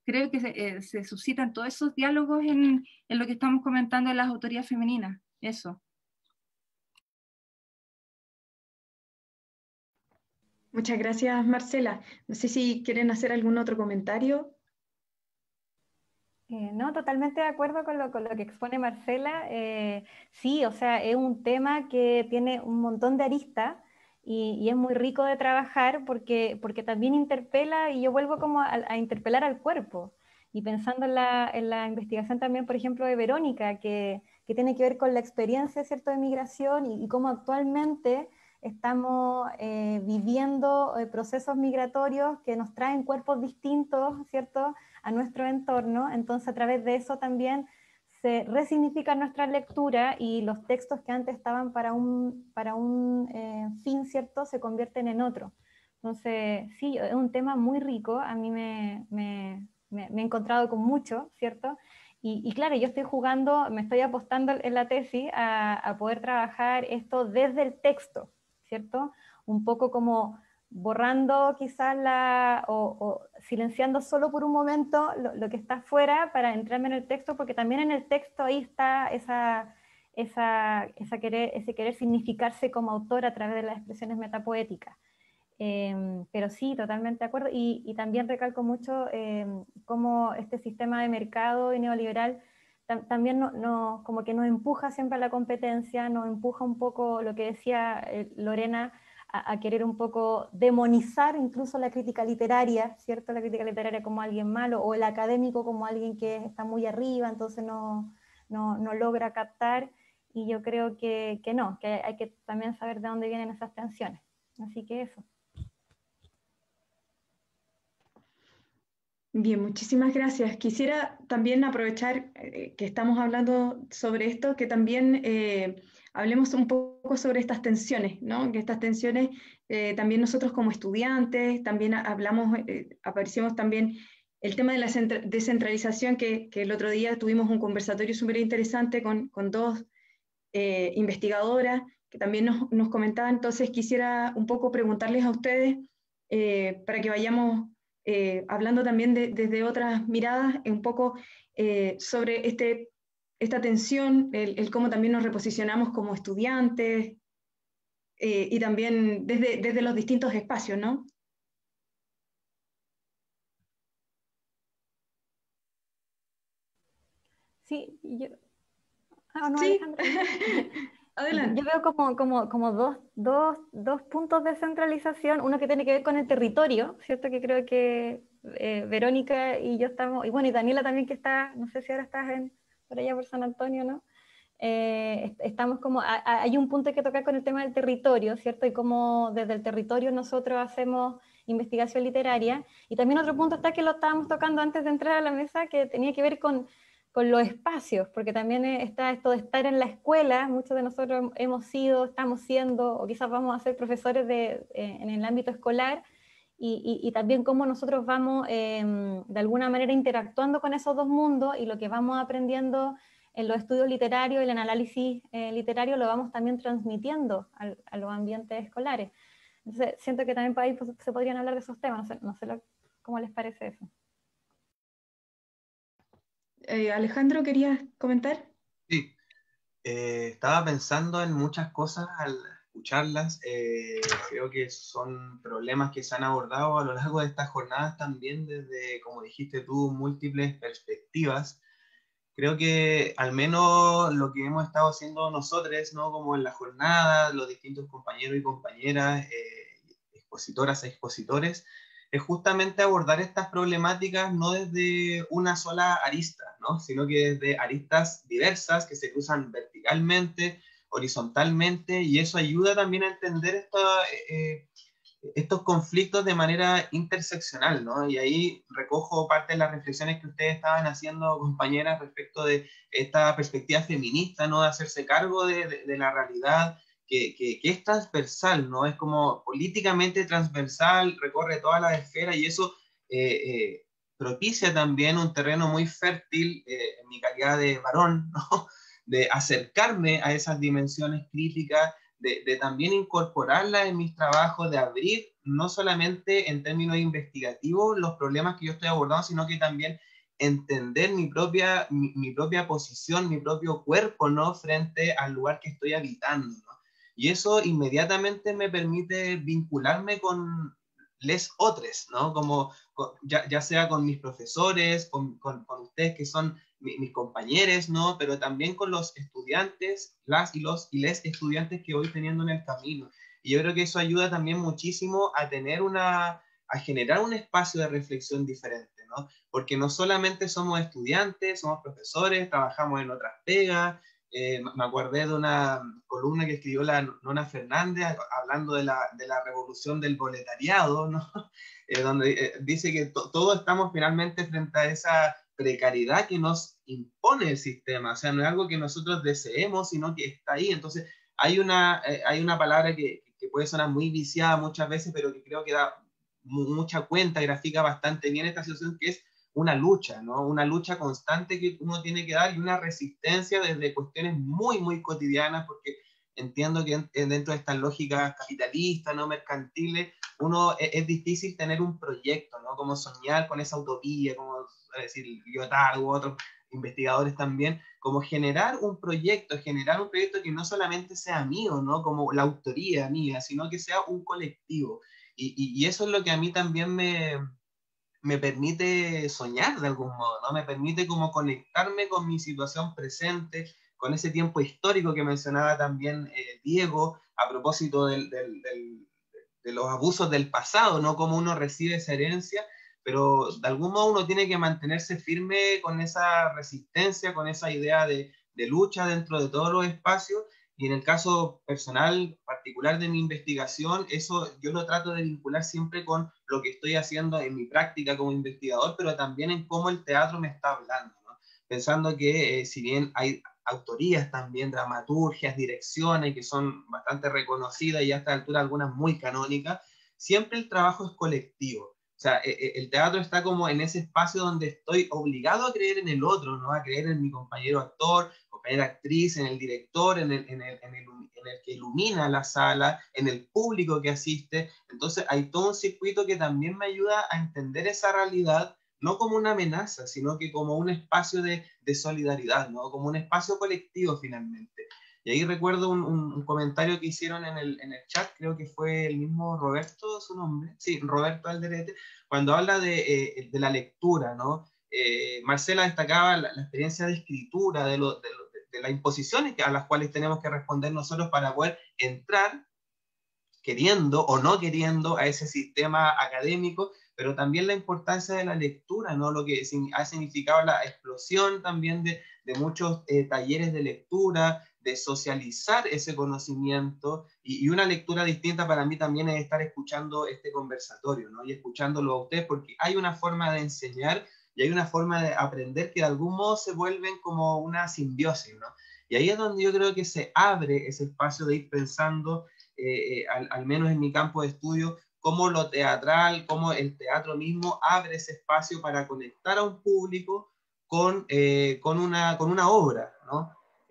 creo que se, eh, se suscitan todos esos diálogos en, en lo que estamos comentando de las autorías femeninas, eso. Muchas gracias, Marcela. No sé si quieren hacer algún otro comentario. Eh, no, totalmente de acuerdo con lo, con lo que expone Marcela. Eh, sí, o sea, es un tema que tiene un montón de aristas y, y es muy rico de trabajar porque, porque también interpela, y yo vuelvo como a, a interpelar al cuerpo. Y pensando en la, en la investigación también, por ejemplo, de Verónica, que, que tiene que ver con la experiencia, ¿cierto?, de migración y, y cómo actualmente estamos eh, viviendo eh, procesos migratorios que nos traen cuerpos distintos, ¿cierto?, a nuestro entorno. Entonces, a través de eso también se resignifica nuestra lectura y los textos que antes estaban para un, para un eh, fin, ¿cierto?, se convierten en otro. Entonces, sí, es un tema muy rico, a mí me, me, me, me he encontrado con mucho, ¿cierto? Y, y claro, yo estoy jugando, me estoy apostando en la tesis a, a poder trabajar esto desde el texto, ¿cierto? Un poco como borrando quizás la, o, o silenciando solo por un momento lo, lo que está afuera para entrarme en el texto, porque también en el texto ahí está esa, esa, esa querer, ese querer significarse como autor a través de las expresiones metapoéticas. Eh, pero sí, totalmente de acuerdo, y, y también recalco mucho eh, cómo este sistema de mercado y neoliberal tam, también no, no, como que nos empuja siempre a la competencia, nos empuja un poco lo que decía eh, Lorena, a, a querer un poco demonizar incluso la crítica literaria, ¿cierto? La crítica literaria como alguien malo, o el académico como alguien que está muy arriba, entonces no, no, no logra captar, y yo creo que, que no, que hay que también saber de dónde vienen esas tensiones. Así que eso. Bien, muchísimas gracias. Quisiera también aprovechar eh, que estamos hablando sobre esto, que también eh, hablemos un poco sobre estas tensiones, ¿no? Que estas tensiones eh, también nosotros como estudiantes, también hablamos, eh, aparecimos también el tema de la descentralización, que, que el otro día tuvimos un conversatorio súper interesante con, con dos eh, investigadoras que también nos, nos comentaban. Entonces quisiera un poco preguntarles a ustedes eh, para que vayamos Eh, hablando también de, desde otras miradas, un poco eh, sobre este, esta tensión, el, el cómo también nos reposicionamos como estudiantes eh, y también desde, desde los distintos espacios, ¿no? Sí, yo... Ah, no, Sí, Alejandra. adelante. Yo veo como, como, como dos, dos, dos puntos de centralización, uno que tiene que ver con el territorio, ¿cierto? Que creo que eh, Verónica y yo estamos, y bueno, y Daniela también que está, no sé si ahora estás en, por allá por San Antonio, ¿no? Eh, estamos como, a, a, hay un punto que tocar con el tema del territorio, ¿cierto? Y cómo desde el territorio nosotros hacemos investigación literaria. Y también otro punto está que lo estábamos tocando antes de entrar a la mesa, que tenía que ver con con los espacios, porque también está esto de estar en la escuela, muchos de nosotros hemos sido, estamos siendo, o quizás vamos a ser profesores de, eh, en el ámbito escolar, y, y, y también cómo nosotros vamos eh, de alguna manera interactuando con esos dos mundos, y lo que vamos aprendiendo en los estudios literarios, el análisis eh, literario, lo vamos también transmitiendo a, a los ambientes escolares. Entonces, siento que también por ahí pues, se podrían hablar de esos temas, no sé, no sé lo, cómo les parece eso. Eh, Alejandro, ¿querías comentar? Sí, eh, estaba pensando en muchas cosas al escucharlas. Eh, creo que son problemas que se han abordado a lo largo de estas jornadas también desde, como dijiste tú, múltiples perspectivas. Creo que al menos lo que hemos estado haciendo nosotros, ¿no? Como en la jornada, los distintos compañeros y compañeras, eh, expositoras e expositores, es justamente abordar estas problemáticas no desde una sola arista, ¿no? Sino que desde aristas diversas que se cruzan verticalmente, horizontalmente, y eso ayuda también a entender esta, eh, estos conflictos de manera interseccional, ¿no? Y ahí recojo parte de las reflexiones que ustedes estaban haciendo, compañeras, respecto de esta perspectiva feminista, ¿no? De hacerse cargo de, de, de la realidad, que, que, que es transversal, ¿no? Es como políticamente transversal, recorre todas las esferas, y eso eh, eh, propicia también un terreno muy fértil, eh, en mi calidad de varón, ¿no? De acercarme a esas dimensiones críticas, De, de también incorporarla en mis trabajos, de abrir no solamente en términos investigativos los problemas que yo estoy abordando, sino que también entender mi propia, mi, mi propia posición, mi propio cuerpo, ¿no? Frente al lugar que estoy habitando, ¿no? Y eso inmediatamente me permite vincularme con les otros, ¿no? Como, con, ya, ya sea con mis profesores, con, con, con ustedes que son mi, mis compañeros, ¿no? Pero también con los estudiantes, las y los y les estudiantes que voy teniendo en el camino. Y yo creo que eso ayuda también muchísimo a tener una, a generar un espacio de reflexión diferente, ¿no? Porque no solamente somos estudiantes, somos profesores, trabajamos en otras pegas. Eh, me acordé de una columna que escribió la Nona Fernández hablando de la, de la revolución del proletariado, ¿no? Eh, donde eh, dice que to, todos estamos finalmente frente a esa precariedad que nos impone el sistema, o sea, no es algo que nosotros deseemos, sino que está ahí. Entonces, hay una, eh, hay una palabra que, que puede sonar muy viciada muchas veces, pero que creo que da mucha cuenta, grafica bastante bien esta situación, que es una lucha, ¿no? Una lucha constante que uno tiene que dar y una resistencia desde cuestiones muy, muy cotidianas, porque entiendo que dentro de estas lógicas capitalistas, ¿no? Mercantiles, uno es, es difícil tener un proyecto, ¿no? Como soñar con esa utopía, como decir Lyotard u otros investigadores también, como generar un proyecto, generar un proyecto que no solamente sea mío, ¿no? Como la autoría mía, sino que sea un colectivo. Y, y, y eso es lo que a mí también me, me permite soñar de algún modo, ¿no? Me permite como conectarme con mi situación presente, con ese tiempo histórico que mencionaba también eh, Diego, a propósito del, del, del, de los abusos del pasado, ¿no? Cómo uno recibe esa herencia, pero de algún modo uno tiene que mantenerse firme con esa resistencia, con esa idea de, de lucha dentro de todos los espacios. Y en el caso personal, particular de mi investigación, eso yo lo trato de vincular siempre con lo que estoy haciendo en mi práctica como investigador, pero también en cómo el teatro me está hablando, ¿no? Pensando que eh, si bien hay autorías también, dramaturgias, direcciones que son bastante reconocidas y a esta altura algunas muy canónicas, siempre el trabajo es colectivo. O sea, el teatro está como en ese espacio donde estoy obligado a creer en el otro, ¿no? A creer en mi compañero actor, compañera actriz, en el director, en el, en el, en el, en el que ilumina la sala, en el público que asiste. Entonces hay todo un circuito que también me ayuda a entender esa realidad, no como una amenaza, sino que como un espacio de, de solidaridad, ¿no? Como un espacio colectivo finalmente. Y ahí recuerdo un, un, un comentario que hicieron en el, en el chat, creo que fue el mismo Roberto, su nombre, sí, Roberto Alderete, cuando habla de, eh, de la lectura, ¿no? Eh, Marcela destacaba la, la experiencia de escritura, de, lo, de, lo, de las imposiciones a las cuales tenemos que responder nosotros para poder entrar, queriendo o no queriendo, a ese sistema académico, pero también la importancia de la lectura, ¿no? Lo que ha significado la explosión también de, de muchos eh, talleres de lectura, de socializar ese conocimiento, y, y una lectura distinta para mí también es estar escuchando este conversatorio, ¿no? Y escuchándolo a ustedes, porque hay una forma de enseñar y hay una forma de aprender que de algún modo se vuelven como una simbiosis, ¿no? Y ahí es donde yo creo que se abre ese espacio de ir pensando, eh, eh, al, al menos en mi campo de estudio, cómo lo teatral, cómo el teatro mismo abre ese espacio para conectar a un público con, eh, con, una, con una obra, ¿no?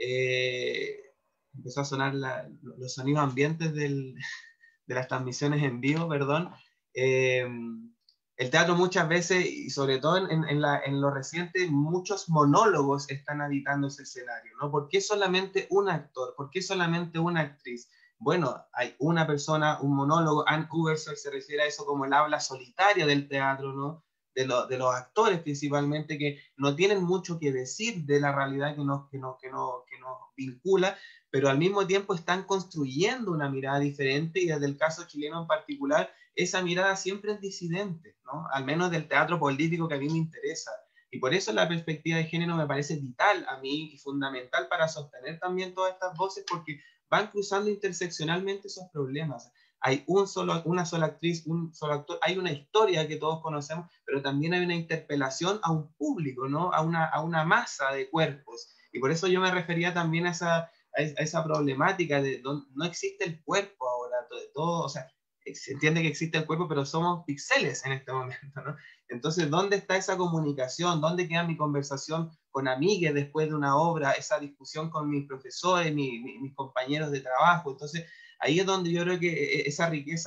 Eh, empezó a sonar la, los sonidos ambientes del, de las transmisiones en vivo, perdón. Eh, el teatro muchas veces, y sobre todo en, en, la, en lo reciente, muchos monólogos están habitando ese escenario, ¿no? ¿Por qué solamente un actor? ¿Por qué solamente una actriz? Bueno, hay una persona, un monólogo. Anne Ubersoll se refiere a eso como el habla solitaria del teatro, ¿no? De, lo, de los actores principalmente, que no tienen mucho que decir de la realidad que nos, que, nos, que, nos, que nos vincula, pero al mismo tiempo están construyendo una mirada diferente, y desde el caso chileno en particular, esa mirada siempre es disidente, ¿no? Al menos del teatro político que a mí me interesa. Y por eso la perspectiva de género me parece vital a mí y fundamental para sostener también todas estas voces, porque van cruzando interseccionalmente esos problemas. Hay un solo, una sola actriz, un solo actor, hay una historia que todos conocemos, pero también hay una interpelación a un público, ¿no? A una, a una masa de cuerpos. Y por eso yo me refería también a esa, a esa problemática de donde no existe el cuerpo ahora, todo, todo, o sea, se entiende que existe el cuerpo, pero somos píxeles en este momento, ¿no? Entonces, ¿dónde está esa comunicación? ¿Dónde queda mi conversación con amigues después de una obra? Esa discusión con mis profesores, mi, mi, mis compañeros de trabajo. Entonces, ahí es donde yo creo que esa riqueza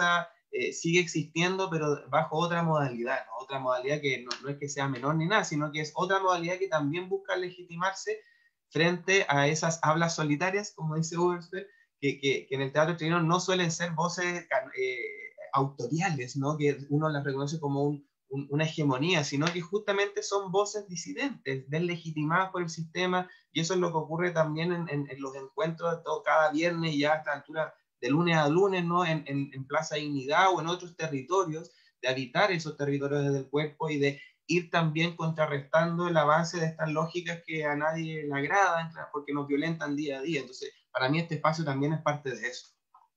eh, sigue existiendo, pero bajo otra modalidad, ¿no? Otra modalidad que no, no es que sea menor ni nada, sino que es otra modalidad que también busca legitimarse frente a esas hablas solitarias, como dice Oberster, que, que, que en el teatro chileno no suelen ser voces eh, autoriales, ¿no? Que uno las reconoce como un, un, una hegemonía, sino que justamente son voces disidentes, deslegitimadas por el sistema, y eso es lo que ocurre también en, en, en los encuentros todo, cada viernes, ya a esta altura de lunes a lunes, ¿no? En, en, en Plaza Dignidad o en otros territorios, de habitar esos territorios desde el cuerpo y de ir también contrarrestando el avance de estas lógicas que a nadie le agradan, porque nos violentan día a día. Entonces, para mí este espacio también es parte de eso.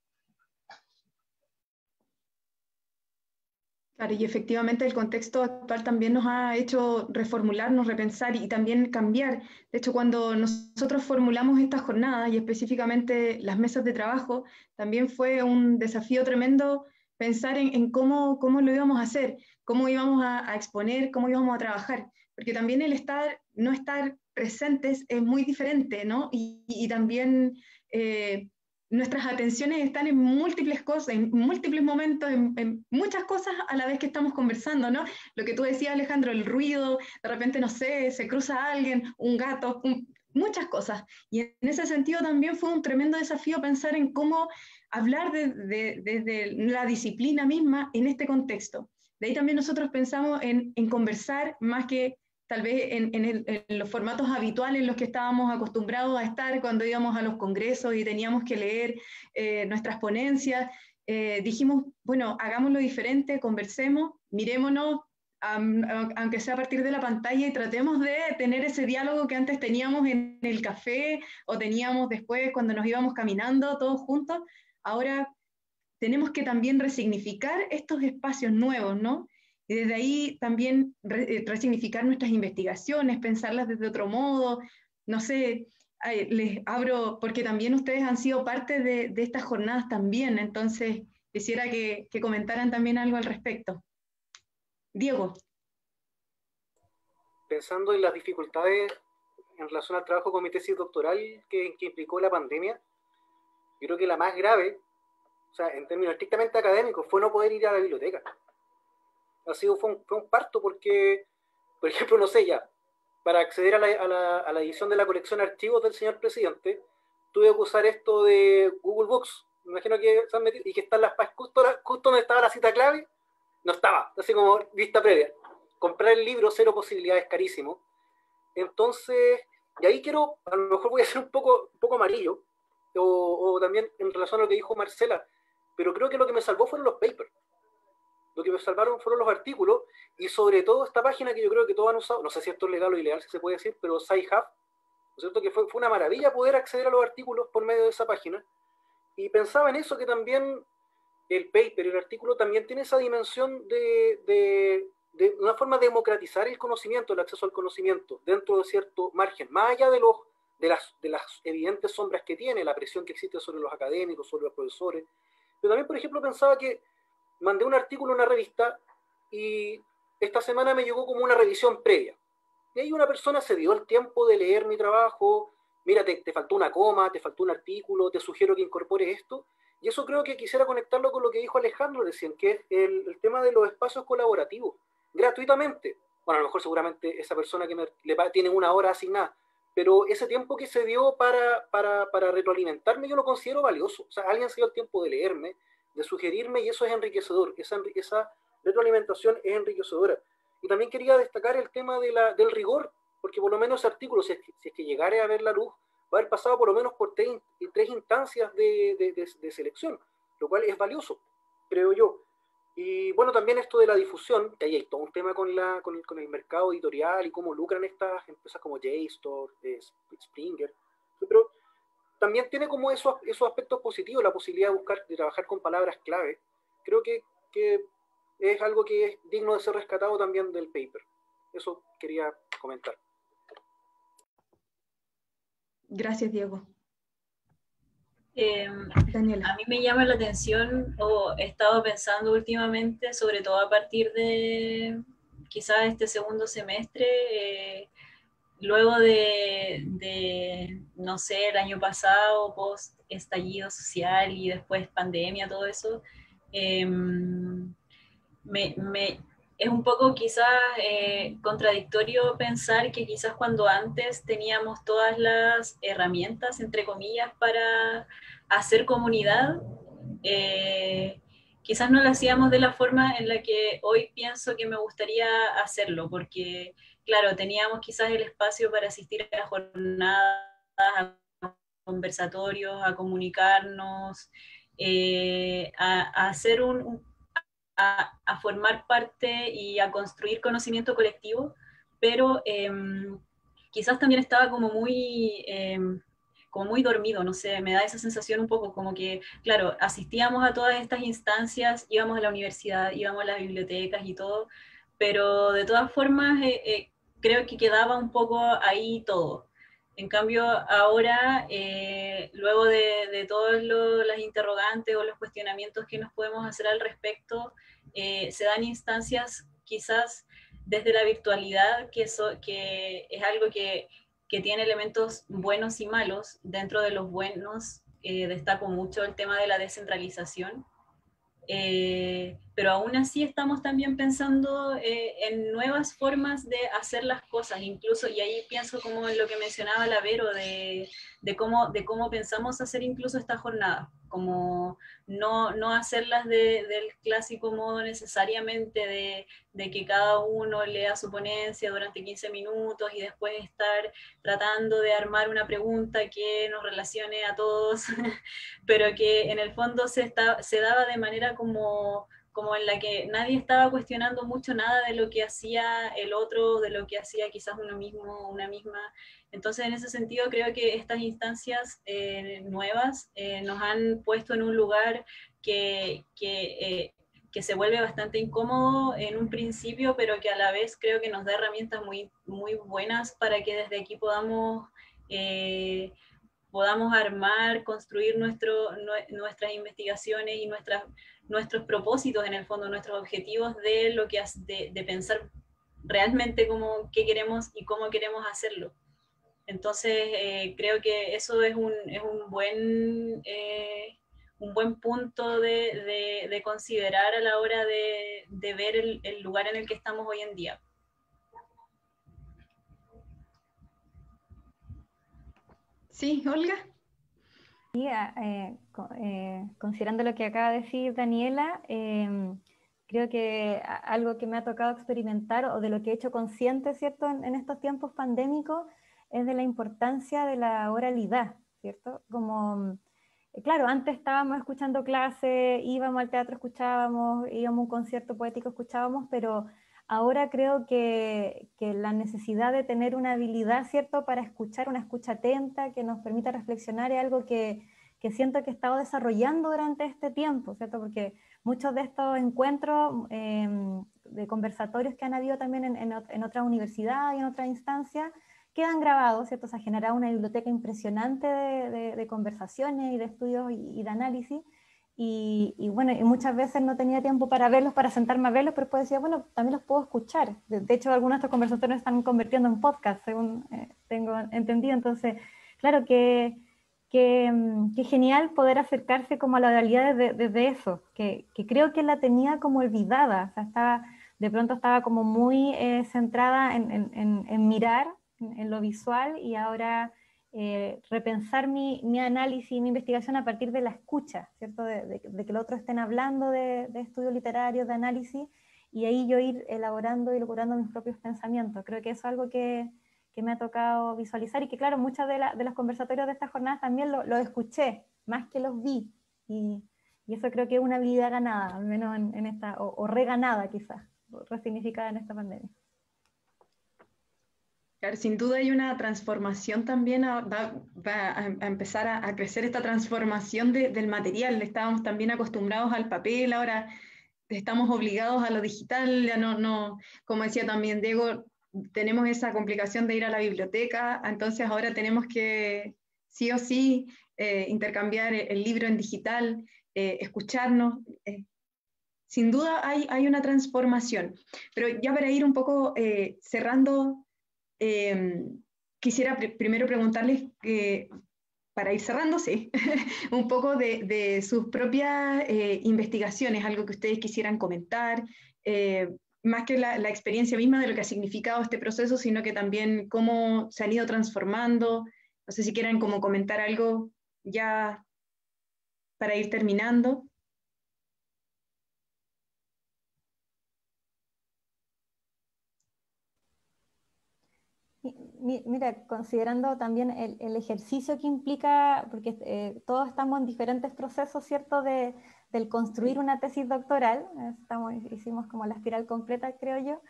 Claro, y efectivamente el contexto actual también nos ha hecho reformularnos, repensar y también cambiar. De hecho, cuando nosotros formulamos estas jornadas y específicamente las mesas de trabajo, también fue un desafío tremendo pensar en, en cómo, cómo lo íbamos a hacer, cómo íbamos a, a exponer, cómo íbamos a trabajar, porque también el estar, no estar presentes es muy diferente, ¿no? Y, y también... Eh, nuestras atenciones están en múltiples cosas, en múltiples momentos, en, en muchas cosas a la vez que estamos conversando, ¿no? Lo que tú decías, Alejandro, el ruido, de repente, no sé, se cruza alguien, un gato, un, muchas cosas. Y en ese sentido también fue un tremendo desafío pensar en cómo hablar desde de, de, de la disciplina misma en este contexto. De ahí también nosotros pensamos en, en conversar más que tal vez en, en, el, en los formatos habituales en los que estábamos acostumbrados a estar cuando íbamos a los congresos y teníamos que leer eh, nuestras ponencias. Eh, dijimos, bueno, hagámoslo diferente, conversemos, mirémonos, um, aunque sea a partir de la pantalla, y tratemos de tener ese diálogo que antes teníamos en el café o teníamos después cuando nos íbamos caminando todos juntos. Ahora tenemos que también resignificar estos espacios nuevos, ¿no? Y desde ahí también re, resignificar nuestras investigaciones, pensarlas desde otro modo, no sé, ay, les abro, porque también ustedes han sido parte de, de estas jornadas también, entonces quisiera que, que comentaran también algo al respecto. Diego. Pensando en las dificultades en relación al trabajo con mi tesis doctoral que, que implicó la pandemia, yo creo que la más grave, o sea, en términos estrictamente académicos, fue no poder ir a la biblioteca. Ha sido, fue un, fue un parto porque, por ejemplo, no sé ya, para acceder a la, a, la, a la edición de la colección de archivos del señor presidente, tuve que usar esto de Google Books, me imagino que se han metido, y que están las páginas, justo, justo donde estaba la cita clave, no estaba, así como vista previa. Comprar el libro, cero posibilidades, carísimo. Entonces, y ahí quiero, a lo mejor voy a ser un poco, un poco amarillo, o, o también en relación a lo que dijo Marcela, pero creo que lo que me salvó fueron los papers. Lo que me salvaron fueron los artículos, y sobre todo esta página que yo creo que todos han usado, no sé si esto es legal o ilegal, si se puede decir, pero SciHub, ¿no es cierto? Que fue, fue una maravilla poder acceder a los artículos por medio de esa página, y pensaba en eso, que también el paper, el artículo, también tiene esa dimensión de, de, de una forma de democratizar el conocimiento, el acceso al conocimiento, dentro de cierto margen, más allá de, los, de, las, de las evidentes sombras que tiene, la presión que existe sobre los académicos, sobre los profesores. Pero también, por ejemplo, pensaba que mandé un artículo en una revista y esta semana me llegó como una revisión previa. Y ahí una persona se dio el tiempo de leer mi trabajo, mira, te, te faltó una coma, te faltó un artículo, te sugiero que incorpores esto. Y eso creo que quisiera conectarlo con lo que dijo Alejandro recién, que es el, el tema de los espacios colaborativos, gratuitamente. Bueno, a lo mejor seguramente esa persona que me, le tiene una hora asignada, pero ese tiempo que se dio para, para, para retroalimentarme yo lo considero valioso. O sea, alguien se dio el tiempo de leerme, de sugerirme, y eso es enriquecedor. Esa, esa retroalimentación es enriquecedora. Y también quería destacar el tema de la, del rigor, porque por lo menos ese artículo, si es que, si es que llegara a ver la luz, va a haber pasado por lo menos por tres, tres instancias de, de, de, de selección, lo cual es valioso, creo yo. Y bueno, también esto de la difusión, que ahí hay todo un tema con, la, con, el, con el mercado editorial y cómo lucran estas empresas como JSTOR, eh, Springer, pero también tiene como esos, esos aspectos positivos, la posibilidad de buscar, de trabajar con palabras clave. Creo que, que es algo que es digno de ser rescatado también del paper. Eso quería comentar. Gracias, Diego. Eh, Daniela. A mí me llama la atención, o he estado pensando últimamente, sobre todo a partir de quizás este segundo semestre, eh, luego de, de, no sé, el año pasado, post estallido social y después pandemia, todo eso, eh, me, me, es un poco quizás eh, contradictorio pensar que quizás cuando antes teníamos todas las herramientas, entre comillas, para hacer comunidad, eh, quizás no lo hacíamos de la forma en la que hoy pienso que me gustaría hacerlo, porque claro, teníamos quizás el espacio para asistir a jornadas, a conversatorios, a comunicarnos, eh, a, a hacer un, un A, a, formar parte y a construir conocimiento colectivo, pero eh, quizás también estaba como muy, eh, como muy dormido, no sé, me da esa sensación un poco como que, claro, asistíamos a todas estas instancias, íbamos a la universidad, íbamos a las bibliotecas y todo, pero de todas formas eh, eh, creo que quedaba un poco ahí todo. En cambio, ahora, eh, luego de, de todas las interrogantes o los cuestionamientos que nos podemos hacer al respecto, eh, se dan instancias quizás desde la virtualidad, que, so, que es algo que, que tiene elementos buenos y malos. Dentro de los buenos, eh, destaco mucho el tema de la descentralización. Eh, pero aún así estamos también pensando eh, en nuevas formas de hacer las cosas, incluso, y ahí pienso como en lo que mencionaba la Vero, de, de, cómo, de cómo pensamos hacer incluso esta jornada, como no, no hacerlas de, del clásico modo necesariamente de, de que cada uno lea su ponencia durante quince minutos y después estar tratando de armar una pregunta que nos relacione a todos, pero que en el fondo se, está, se daba de manera como, como en la que nadie estaba cuestionando mucho nada de lo que hacía el otro, de lo que hacía quizás uno mismo, una misma. Entonces, en ese sentido, creo que estas instancias eh, nuevas eh, nos han puesto en un lugar que, que, eh, que se vuelve bastante incómodo en un principio, pero que a la vez creo que nos da herramientas muy, muy buenas para que desde aquí podamos... Eh, podamos armar, construir nuestro, nuestras investigaciones y nuestras, nuestros propósitos, en el fondo, nuestros objetivos de, lo que, de, de pensar realmente cómo, qué queremos y cómo queremos hacerlo. Entonces, eh, creo que eso es un, es un, buen, eh, un buen punto de, de, de considerar a la hora de, de ver el, el lugar en el que estamos hoy en día. Sí, Olga. Sí, eh, eh, considerando lo que acaba de decir Daniela, eh, creo que algo que me ha tocado experimentar o de lo que he hecho consciente, ¿cierto?, en, en estos tiempos pandémicos, es de la importancia de la oralidad, ¿cierto? Como, claro, antes estábamos escuchando clases, íbamos al teatro, escuchábamos, íbamos a un concierto poético, escuchábamos, pero ahora creo que, que la necesidad de tener una habilidad, ¿cierto?, para escuchar, una escucha atenta que nos permita reflexionar, es algo que, que siento que he estado desarrollando durante este tiempo, ¿cierto? Porque muchos de estos encuentros eh, de conversatorios que han habido también en, en, en otras universidades y en otras instancias, quedan grabados, ¿cierto? Se ha generado una biblioteca impresionante de, de, de conversaciones y de estudios y, y de análisis. Y, y bueno, y muchas veces no tenía tiempo para verlos, para sentarme a verlos, pero después decía, bueno, también los puedo escuchar. De, de hecho, algunos de estos conversatorios están convirtiendo en podcast, según eh, tengo entendido. Entonces, claro que, que, que genial poder acercarse como a la realidad desde, desde eso, que, que creo que la tenía como olvidada. O sea, estaba, de pronto estaba como muy eh, centrada en, en, en, en mirar, en, en lo visual, y ahora... Eh, repensar mi, mi análisis y mi investigación a partir de la escucha, ¿cierto? De, de, de que los otros estén hablando de, de estudios literarios, de análisis, y ahí yo ir elaborando y elaborando mis propios pensamientos. Creo que eso es algo que, que me ha tocado visualizar y que, claro, muchos de, la, de los conversatorios de estas jornadas también lo, lo escuché, más que los vi, y, y eso creo que es una habilidad ganada, al menos en, en esta, o, o reganada quizás, resignificada en esta pandemia. Claro, sin duda hay una transformación también, a, va, va a, a empezar a, a crecer esta transformación de, del material. Estábamos también acostumbrados al papel, ahora estamos obligados a lo digital, ya no, no, como decía también Diego, tenemos esa complicación de ir a la biblioteca, entonces ahora tenemos que sí o sí eh, intercambiar el libro en digital, eh, escucharnos. Eh, sin duda hay, hay una transformación, pero ya para ir un poco eh, cerrando... Eh, quisiera pr primero preguntarles que, para ir cerrando, sí, un poco de, de sus propias eh, investigaciones, algo que ustedes quisieran comentar, eh, más que la, la experiencia misma de lo que ha significado este proceso, sino que también cómo se han ido transformando. No sé si quieren como comentar algo ya para ir terminando. Mira, considerando también el, el ejercicio que implica, porque eh, todos estamos en diferentes procesos, ¿cierto?, de, del construir una tesis doctoral, estamos, hicimos como la espiral completa, creo yo,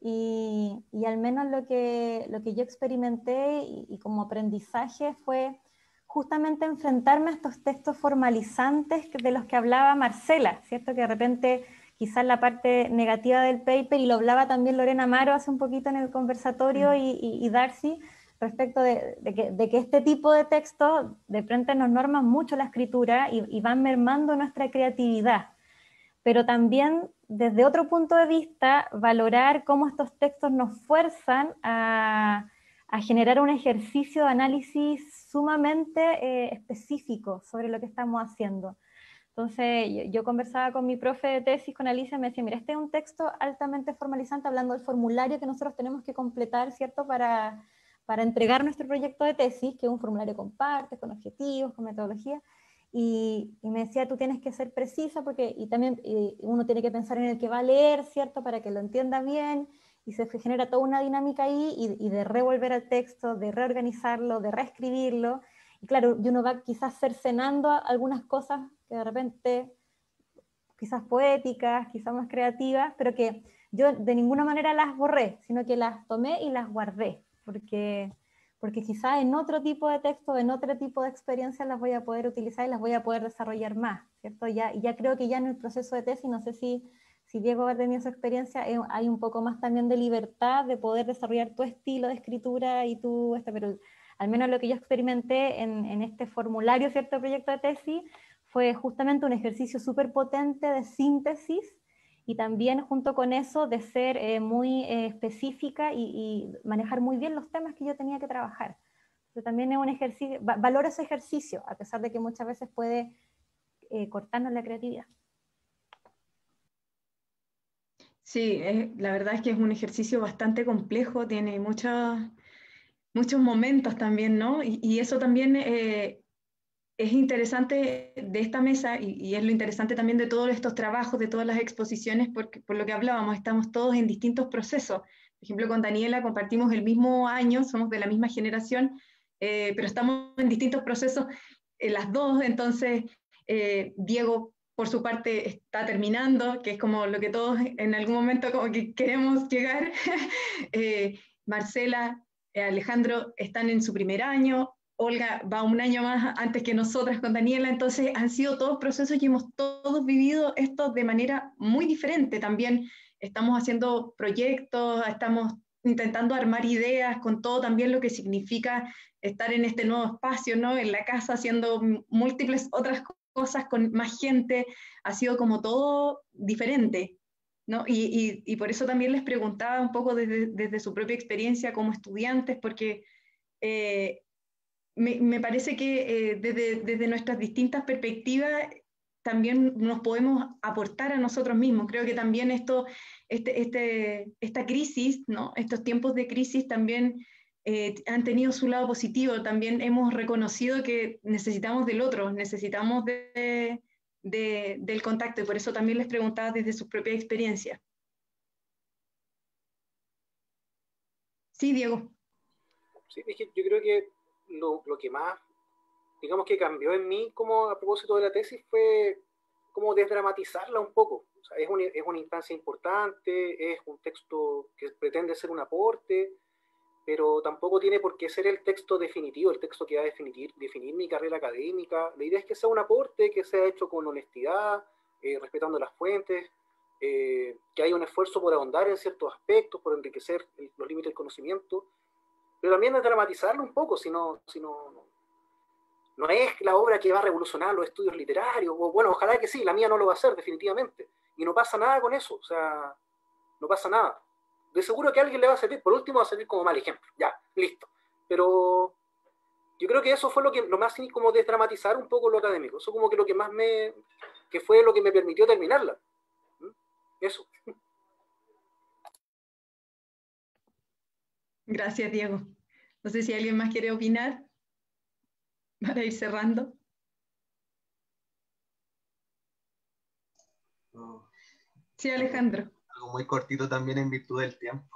y, y al menos lo que, lo que yo experimenté y, y como aprendizaje fue justamente enfrentarme a estos textos formalizantes de los que hablaba Marcela, ¿cierto?, que de repente quizás la parte negativa del paper, y lo hablaba también Lorena Amaro hace un poquito en el conversatorio, y, y, y Darcy, respecto de, de, que, de que este tipo de textos de frente nos norman mucho la escritura y, y van mermando nuestra creatividad. Pero también, desde otro punto de vista, valorar cómo estos textos nos fuerzan a, a generar un ejercicio de análisis sumamente eh, específico sobre lo que estamos haciendo. Entonces, yo, yo conversaba con mi profe de tesis, con Alicia, me decía, mira, este es un texto altamente formalizante, hablando del formulario que nosotros tenemos que completar, ¿cierto?, para, para entregar nuestro proyecto de tesis, que es un formulario con partes, con objetivos, con metodología, y, y me decía, tú tienes que ser precisa, porque y también y uno tiene que pensar en el que va a leer, ¿cierto?, para que lo entienda bien, y se genera toda una dinámica ahí, y, y de revolver al texto, de reorganizarlo, de reescribirlo, y claro, y uno va quizás cercenando algunas cosas que de repente, quizás poéticas, quizás más creativas, pero que yo de ninguna manera las borré, sino que las tomé y las guardé, porque, porque quizás en otro tipo de texto, en otro tipo de experiencias las voy a poder utilizar y las voy a poder desarrollar más, ¿cierto? Ya, y ya creo que ya en el proceso de tesis, no sé si, si Diego haber tenido esa experiencia, hay un poco más también de libertad de poder desarrollar tu estilo de escritura y tu, este, pero al menos lo que yo experimenté en, en este formulario, ¿cierto?, proyecto de tesis, fue justamente un ejercicio súper potente de síntesis, y también junto con eso de ser eh, muy eh, específica y, y manejar muy bien los temas que yo tenía que trabajar. Entonces, también es un ejercicio, va, valoro ese ejercicio, a pesar de que muchas veces puede eh, cortarnos la creatividad. Sí, eh, la verdad es que es un ejercicio bastante complejo, tiene muchos, muchos momentos también, ¿no? Y, y eso también eh, es interesante de esta mesa, y, y es lo interesante también de todos estos trabajos, de todas las exposiciones, porque por lo que hablábamos, estamos todos en distintos procesos. Por ejemplo, con Daniela compartimos el mismo año, somos de la misma generación, eh, pero estamos en distintos procesos eh, las dos. Entonces, eh, Diego, por su parte, está terminando, que es como lo que todos en algún momento como que queremos llegar. eh, Marcela, eh, Alejandro están en su primer año, Olga va un año más antes que nosotras con Daniela. Entonces han sido todos procesos y hemos todos vivido esto de manera muy diferente. También estamos haciendo proyectos, estamos intentando armar ideas con todo también lo que significa estar en este nuevo espacio, ¿no? En la casa, haciendo múltiples otras cosas con más gente. Ha sido como todo diferente, ¿no? Y, y, y por eso también les preguntaba un poco desde, desde su propia experiencia como estudiantes, porque eh, me, me, parece que eh, desde, desde nuestras distintas perspectivas también nos podemos aportar a nosotros mismos. Creo que también esto, este, este, esta crisis, ¿no?, estos tiempos de crisis también eh, han tenido su lado positivo. También hemos reconocido que necesitamos del otro, necesitamos de, de, del contacto, y por eso también les preguntaba desde su propia experiencia. Sí, Diego. Sí, es que yo creo que lo, lo que más, digamos, que cambió en mí como a propósito de la tesis fue como desdramatizarla un poco. O sea, es, una, es una instancia importante, es un texto que pretende ser un aporte, pero tampoco tiene por qué ser el texto definitivo, el texto que va a definir, definir mi carrera académica. La idea es que sea un aporte, que sea hecho con honestidad, eh, respetando las fuentes, eh, que haya un esfuerzo por ahondar en ciertos aspectos, por enriquecer el, los límites del conocimiento, pero también de dramatizarlo un poco, si no, si no, no, no es la obra que va a revolucionar los estudios literarios, o bueno, ojalá que sí, la mía no lo va a hacer definitivamente, y no pasa nada con eso, o sea, no pasa nada. De seguro que a alguien le va a servir, por último va a servir como mal ejemplo, ya, listo. Pero, yo creo que eso fue lo que lo más como desdramatizar un poco lo académico. Eso como que lo que más me, que fue lo que me permitió terminarla. Eso. Gracias, Diego. No sé si alguien más quiere opinar para ir cerrando. Sí, Alejandro. Algo muy cortito también en virtud del tiempo.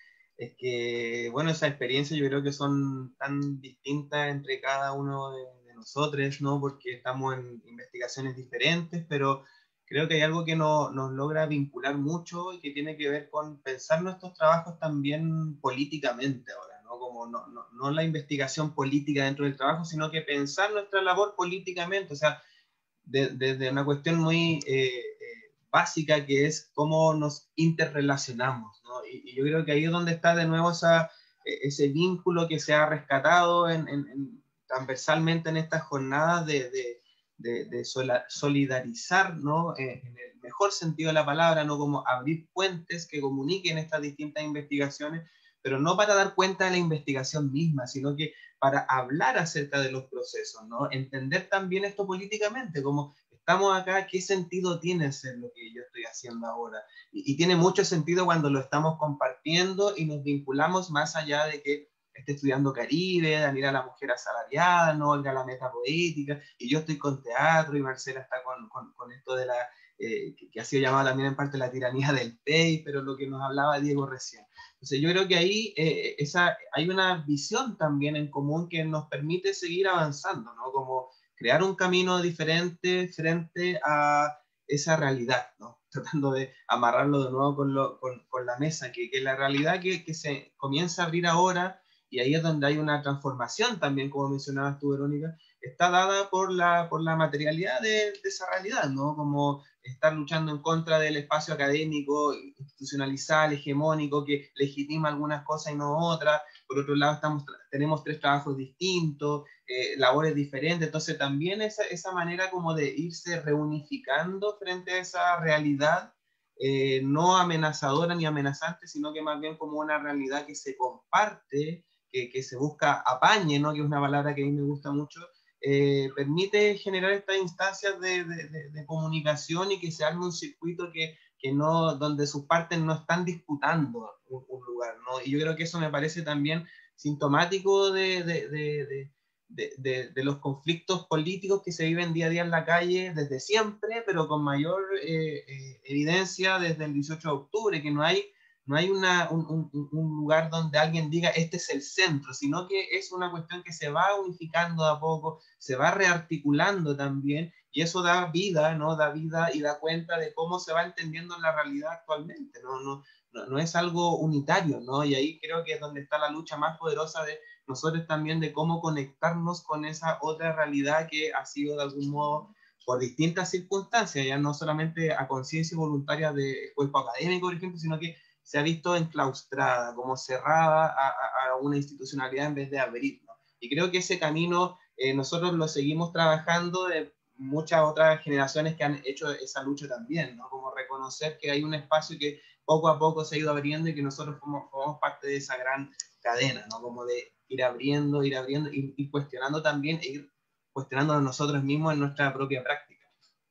Es que, bueno, esas experiencias yo creo que son tan distintas entre cada uno de, de nosotros, ¿no? Porque estamos en investigaciones diferentes, pero creo que hay algo que no, nos logra vincular mucho y que tiene que ver con pensar nuestros trabajos también políticamente ahora, ¿no? Como no, no, no la investigación política dentro del trabajo, sino que pensar nuestra labor políticamente, o sea, desde de, de una cuestión muy eh, eh, básica, que es cómo nos interrelacionamos, ¿no? Y, y yo creo que ahí es donde está de nuevo esa, ese vínculo que se ha rescatado en, en, en, transversalmente en estas jornadas de, de, de, de solidarizar, ¿no? Eh, en el mejor sentido de la palabra, ¿no? Como abrir puentes que comuniquen estas distintas investigaciones, pero no para dar cuenta de la investigación misma, sino que para hablar acerca de los procesos, ¿no? Entender también esto políticamente, como estamos acá, ¿qué sentido tiene hacer lo que yo estoy haciendo ahora? Y, y tiene mucho sentido cuando lo estamos compartiendo y nos vinculamos más allá de que esté estudiando Caribe, Daniela la mujer asalariada, no Olga la metapoética, y yo estoy con teatro, y Marcela está con, con, con esto de la, eh, que, que ha sido llamado también en parte la tiranía del pay, pero lo que nos hablaba Diego recién. Entonces yo creo que ahí eh, esa, hay una visión también en común que nos permite seguir avanzando, ¿no? Como crear un camino diferente frente a esa realidad, ¿no? Tratando de amarrarlo de nuevo con, lo, con, con la mesa, que, que la realidad que, que se comienza a abrir ahora, y ahí es donde hay una transformación también, como mencionabas tú, Verónica, está dada por la, por la materialidad de, de esa realidad, ¿no? Como estar luchando en contra del espacio académico, institucionalizado, hegemónico, que legitima algunas cosas y no otras. Por otro lado, estamos, tenemos tres trabajos distintos, eh, labores diferentes, entonces también esa, esa manera como de irse reunificando frente a esa realidad, eh, no amenazadora ni amenazante, sino que más bien como una realidad que se comparte, que, que se busca apañe, ¿no? Que es una palabra que a mí me gusta mucho, eh, permite generar estas instancias de, de, de, de comunicación y que se arme un circuito que, que no, donde sus partes no están disputando un, un lugar, ¿no? Y yo creo que eso me parece también sintomático de, de, de, de De, de, de los conflictos políticos que se viven día a día en la calle desde siempre, pero con mayor eh, eh, evidencia desde el dieciocho de octubre, que no hay, no hay una, un, un, un lugar donde alguien diga este es el centro, sino que es una cuestión que se va unificando de a poco, se va rearticulando también, y eso da vida, ¿no? Da vida y da cuenta de cómo se va entendiendo la realidad actualmente, ¿no? No, no, no es algo unitario, ¿no? Y ahí creo que es donde está la lucha más poderosa de nosotros también, de cómo conectarnos con esa otra realidad que ha sido de algún modo, por distintas circunstancias, ya no solamente a conciencia voluntaria de cuerpo académico, por ejemplo, sino que se ha visto enclaustrada, como cerrada a, a, a una institucionalidad en vez de abrir, ¿no? Y creo que ese camino eh, nosotros lo seguimos trabajando de muchas otras generaciones que han hecho esa lucha también, ¿no? Como reconocer que hay un espacio que poco a poco se ha ido abriendo y que nosotros formamos, formamos parte de esa gran cadena, ¿no? Como de ir abriendo, ir abriendo, ir, ir cuestionando también, e ir cuestionándonos nosotros mismos en nuestra propia práctica.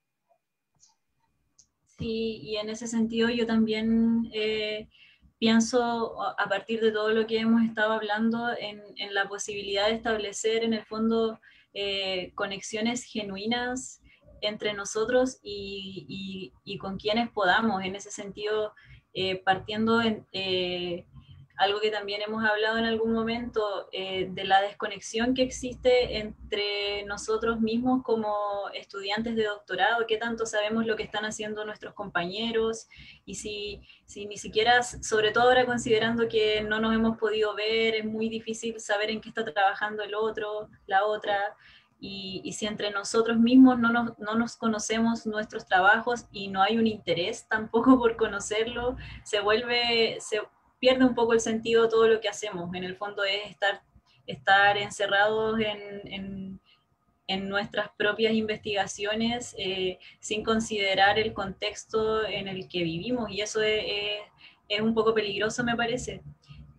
Sí, y en ese sentido yo también eh, pienso, a partir de todo lo que hemos estado hablando, en, en la posibilidad de establecer en el fondo eh, conexiones genuinas entre nosotros y, y, y con quienes podamos. En ese sentido, eh, partiendo en... Eh, algo que también hemos hablado en algún momento, eh, de la desconexión que existe entre nosotros mismos como estudiantes de doctorado, qué tanto sabemos lo que están haciendo nuestros compañeros, y si, si ni siquiera, sobre todo ahora considerando que no nos hemos podido ver, es muy difícil saber en qué está trabajando el otro, la otra, y, y si entre nosotros mismos no nos, no nos conocemos nuestros trabajos y no hay un interés tampoco por conocerlo, se vuelve... Se, pierde un poco el sentido todo lo que hacemos. En el fondo es estar, estar encerrados en, en, en nuestras propias investigaciones eh, sin considerar el contexto en el que vivimos, y eso es, es, es un poco peligroso, me parece.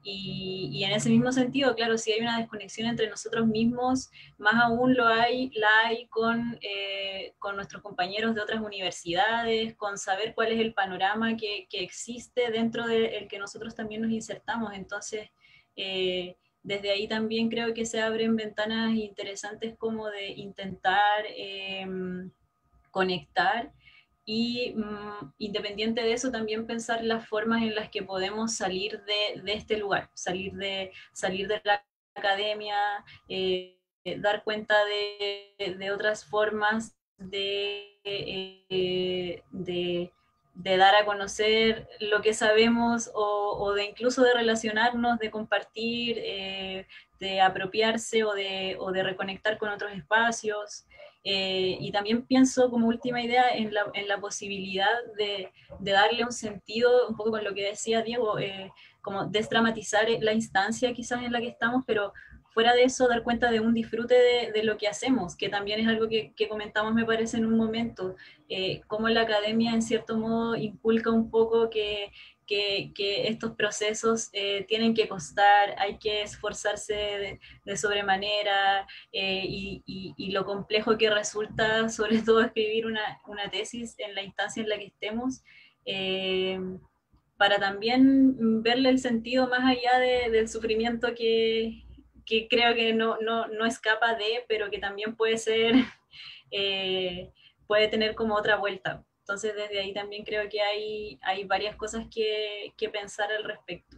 Y, y en ese mismo sentido, claro, si hay una desconexión entre nosotros mismos, más aún lo hay, la hay con, eh, con nuestros compañeros de otras universidades, con saber cuál es el panorama que, que existe dentro del que nosotros también nos insertamos. Entonces, eh, desde ahí también creo que se abren ventanas interesantes como de intentar eh, conectar y mmm, independiente de eso también pensar las formas en las que podemos salir de, de este lugar, salir de, salir de la academia, eh, dar cuenta de, de, otras formas de, eh, de, de dar a conocer lo que sabemos o, o de incluso de relacionarnos, de compartir, eh, de apropiarse o de, o de reconectar con otros espacios. Eh, y también pienso como última idea en la, en la posibilidad de, de, darle un sentido, un poco con lo que decía Diego, eh, como desdramatizar la instancia quizás en la que estamos, pero fuera de eso dar cuenta de un disfrute de, de lo que hacemos, que también es algo que, que comentamos me parece en un momento, eh, cómo la academia en cierto modo inculca un poco que Que, que estos procesos eh, tienen que costar, hay que esforzarse de, de sobremanera eh, y, y, y lo complejo que resulta sobre todo escribir una, una tesis en la instancia en la que estemos, eh, para también verle el sentido más allá de, del sufrimiento que, que creo que no, no, no escapa de, pero que también puede ser, eh, puede tener como otra vuelta. Entonces desde ahí también creo que hay, hay varias cosas que, que pensar al respecto.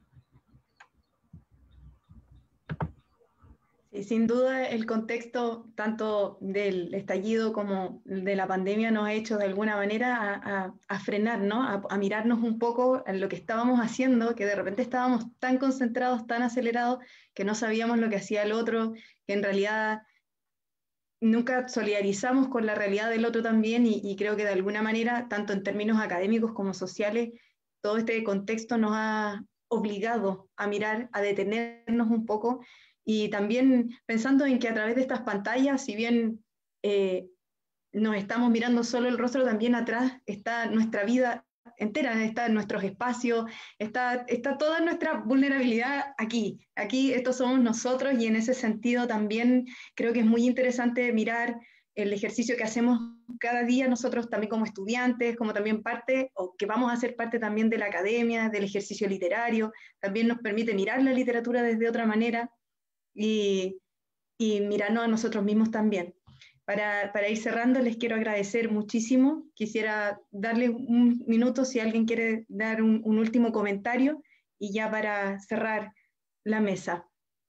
Sí, sin duda el contexto tanto del estallido como de la pandemia nos ha hecho de alguna manera a, a, a frenar, ¿no? A, a mirarnos un poco en lo que estábamos haciendo, que de repente estábamos tan concentrados, tan acelerados, que no sabíamos lo que hacía el otro, que en realidad nunca solidarizamos con la realidad del otro también y, y creo que de alguna manera, tanto en términos académicos como sociales, todo este contexto nos ha obligado a mirar, a detenernos un poco y también pensando en que a través de estas pantallas, si bien eh, nos estamos mirando solo el rostro, también atrás está nuestra vida entera, está en nuestros espacios, está, está toda nuestra vulnerabilidad aquí. Aquí estos somos nosotros y en ese sentido también creo que es muy interesante mirar el ejercicio que hacemos cada día nosotros también como estudiantes, como también parte, o que vamos a ser parte también de la academia, del ejercicio literario, también nos permite mirar la literatura desde otra manera y, y mirarnos a nosotros mismos también. Para, para ir cerrando, les quiero agradecer muchísimo. Quisiera darle un minuto si alguien quiere dar un, un último comentario y ya para cerrar la mesa.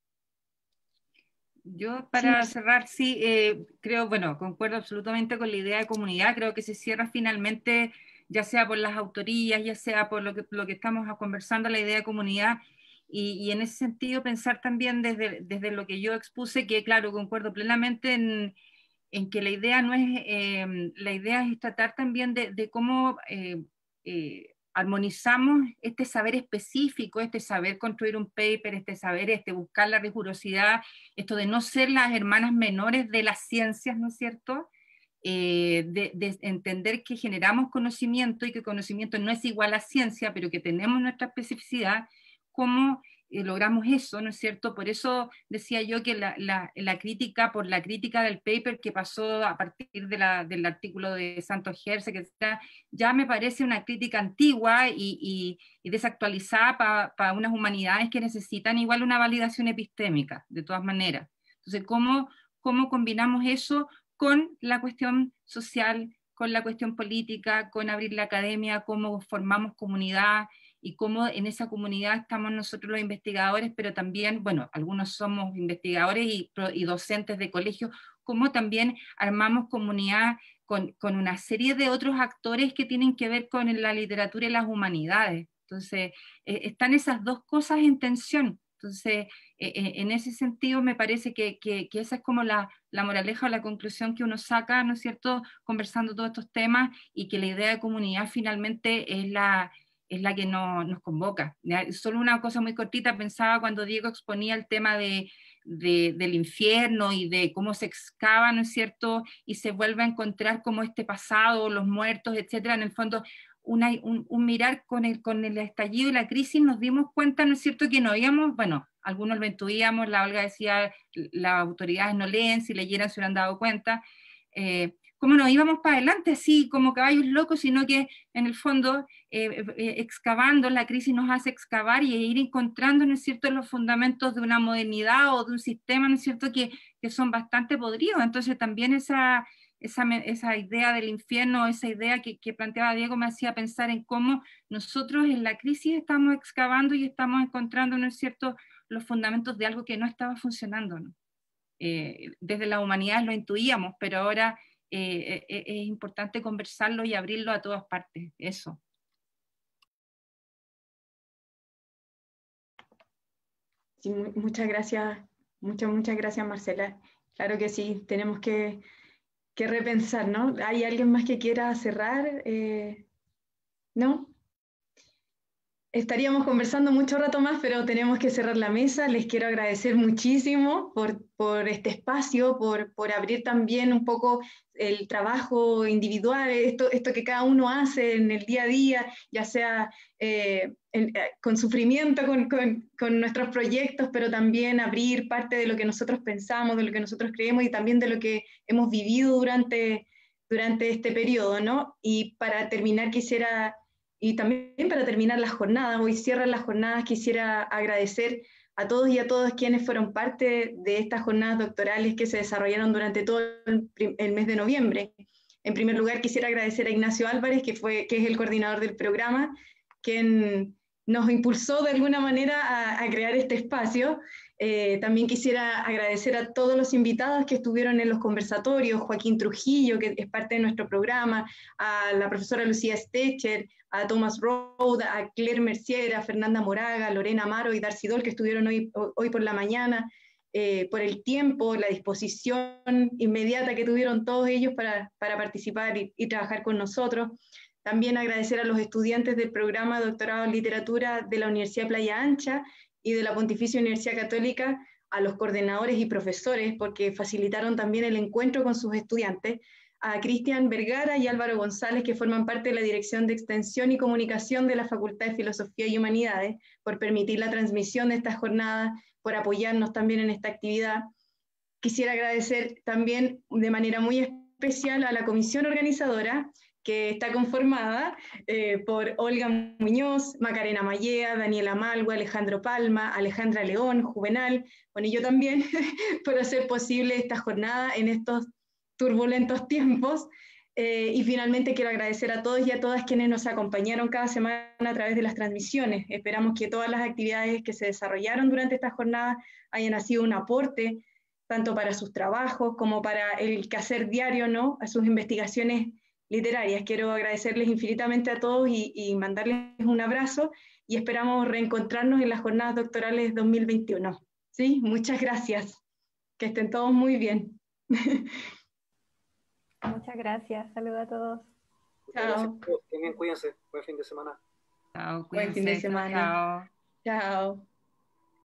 Yo para Sí. cerrar, sí, eh, creo, bueno, concuerdo absolutamente con la idea de comunidad, creo que se cierra finalmente, ya sea por las autorías, ya sea por lo que, lo que estamos conversando, la idea de comunidad, y, y en ese sentido pensar también desde, desde lo que yo expuse, que claro, concuerdo plenamente en, en que la idea no es, eh, la idea es tratar también de, de cómo eh, eh, armonizamos este saber específico, este saber construir un paper, este saber, este buscar la rigurosidad, esto de no ser las hermanas menores de las ciencias, ¿no es cierto? Eh, de, de entender que generamos conocimiento y que conocimiento no es igual a ciencia, pero que tenemos nuestra especificidad, cómo eh, logramos eso, ¿no es cierto? Por eso decía yo que la, la, la crítica, por la crítica del paper que pasó a partir de la, del artículo de Santos Gerse, que está, ya me parece una crítica antigua y, y, y desactualizada para pa unas humanidades que necesitan igual una validación epistémica, de todas maneras. Entonces, ¿cómo, cómo combinamos eso con la cuestión social, con la cuestión política, con abrir la academia, cómo formamos comunidad y cómo en esa comunidad estamos nosotros los investigadores, pero también, bueno, algunos somos investigadores y, y docentes de colegio, cómo también armamos comunidad con, con una serie de otros actores que tienen que ver con la literatura y las humanidades. Entonces, eh, están esas dos cosas en tensión. Entonces, eh, en ese sentido me parece que, que, que esa es como la, la moraleja o la conclusión que uno saca, ¿no es cierto?, conversando todos estos temas, y que la idea de comunidad finalmente es la, es la que no, nos convoca. ¿Ya? Solo una cosa muy cortita, pensaba cuando Diego exponía el tema de, de, del infierno y de cómo se excava, ¿no es cierto?, y se vuelve a encontrar como este pasado, los muertos, etcétera. En el fondo, una, un, un mirar con el, con el estallido y la crisis, nos dimos cuenta, ¿no es cierto?, que no habíamos, bueno, algunos lo intuíamos, la Olga decía, las autoridades no leen, si leyeran se hubieran dado cuenta, eh, cómo nos íbamos para adelante así como caballos locos, sino que en el fondo eh, eh, excavando, la crisis nos hace excavar y ir encontrando, ¿no es cierto?, los fundamentos de una modernidad o de un sistema, ¿no es cierto?, que, que son bastante podridos. Entonces también esa, esa, esa idea del infierno, esa idea que, que planteaba Diego me hacía pensar en cómo nosotros en la crisis estamos excavando y estamos encontrando, ¿no es cierto?, los fundamentos de algo que no estaba funcionando, ¿no? Eh, desde la humanidad lo intuíamos, pero ahora eh, eh, es importante conversarlo y abrirlo a todas partes, eso. Sí, muchas gracias, muchas, muchas gracias, Marcela. Claro que sí, tenemos que, que repensar, ¿no? ¿Hay alguien más que quiera cerrar? Eh, ¿no? Estaríamos conversando mucho rato más, pero tenemos que cerrar la mesa. Les quiero agradecer muchísimo por, por este espacio, por, por abrir también un poco el trabajo individual, esto, esto que cada uno hace en el día a día, ya sea eh, en, eh, con sufrimiento, con, con, con nuestros proyectos, pero también abrir parte de lo que nosotros pensamos, de lo que nosotros creemos y también de lo que hemos vivido durante, durante este periodo, ¿no? Y para terminar quisiera... Y también para terminar las jornadas, hoy cierran las jornadas, quisiera agradecer a todos y a todas quienes fueron parte de estas jornadas doctorales que se desarrollaron durante todo el, el mes de noviembre. En primer lugar, quisiera agradecer a Ignacio Álvarez, que, fue, que es el coordinador del programa, quien nos impulsó de alguna manera a, a crear este espacio. Eh, también quisiera agradecer a todos los invitados que estuvieron en los conversatorios, Joaquín Trujillo, que es parte de nuestro programa, a la profesora Lucía Stecher, a Thomas Road, a Claire Mercier, a Fernanda Moraga, a Lorena Amaro y Darcy Doll, que estuvieron hoy, hoy por la mañana, eh, por el tiempo, la disposición inmediata que tuvieron todos ellos para, para participar y, y trabajar con nosotros. También agradecer a los estudiantes del programa de doctorado en literatura de la Universidad Playa Ancha y de la Pontificia Universidad Católica, a los coordinadores y profesores, porque facilitaron también el encuentro con sus estudiantes, a Cristian Vergara y Álvaro González, que forman parte de la Dirección de Extensión y Comunicación de la Facultad de Filosofía y Humanidades, por permitir la transmisión de estas jornadas, por apoyarnos también en esta actividad. Quisiera agradecer también de manera muy especial a la comisión organizadora, que está conformada eh, por Olga Muñoz, Macarena Mallea, Daniela Malgua, Alejandro Palma, Alejandra León, Juvenal, bueno, y yo también, por hacer posible esta jornada en estos turbulentos tiempos. Eh, y finalmente quiero agradecer a todos y a todas quienes nos acompañaron cada semana a través de las transmisiones. Esperamos que todas las actividades que se desarrollaron durante esta jornada hayan sido un aporte, tanto para sus trabajos como para el quehacer diario, ¿no?, a sus investigaciones literarias. Quiero agradecerles infinitamente a todos y, y mandarles un abrazo y esperamos reencontrarnos en las jornadas doctorales dos mil veintiuno. ¿Sí? Muchas gracias. Que estén todos muy bien. Muchas gracias. Saludos a todos. Chao. Bien, cuídense. Buen fin de semana. Chao, Buen fin de cuídense. semana. Chao. Chao.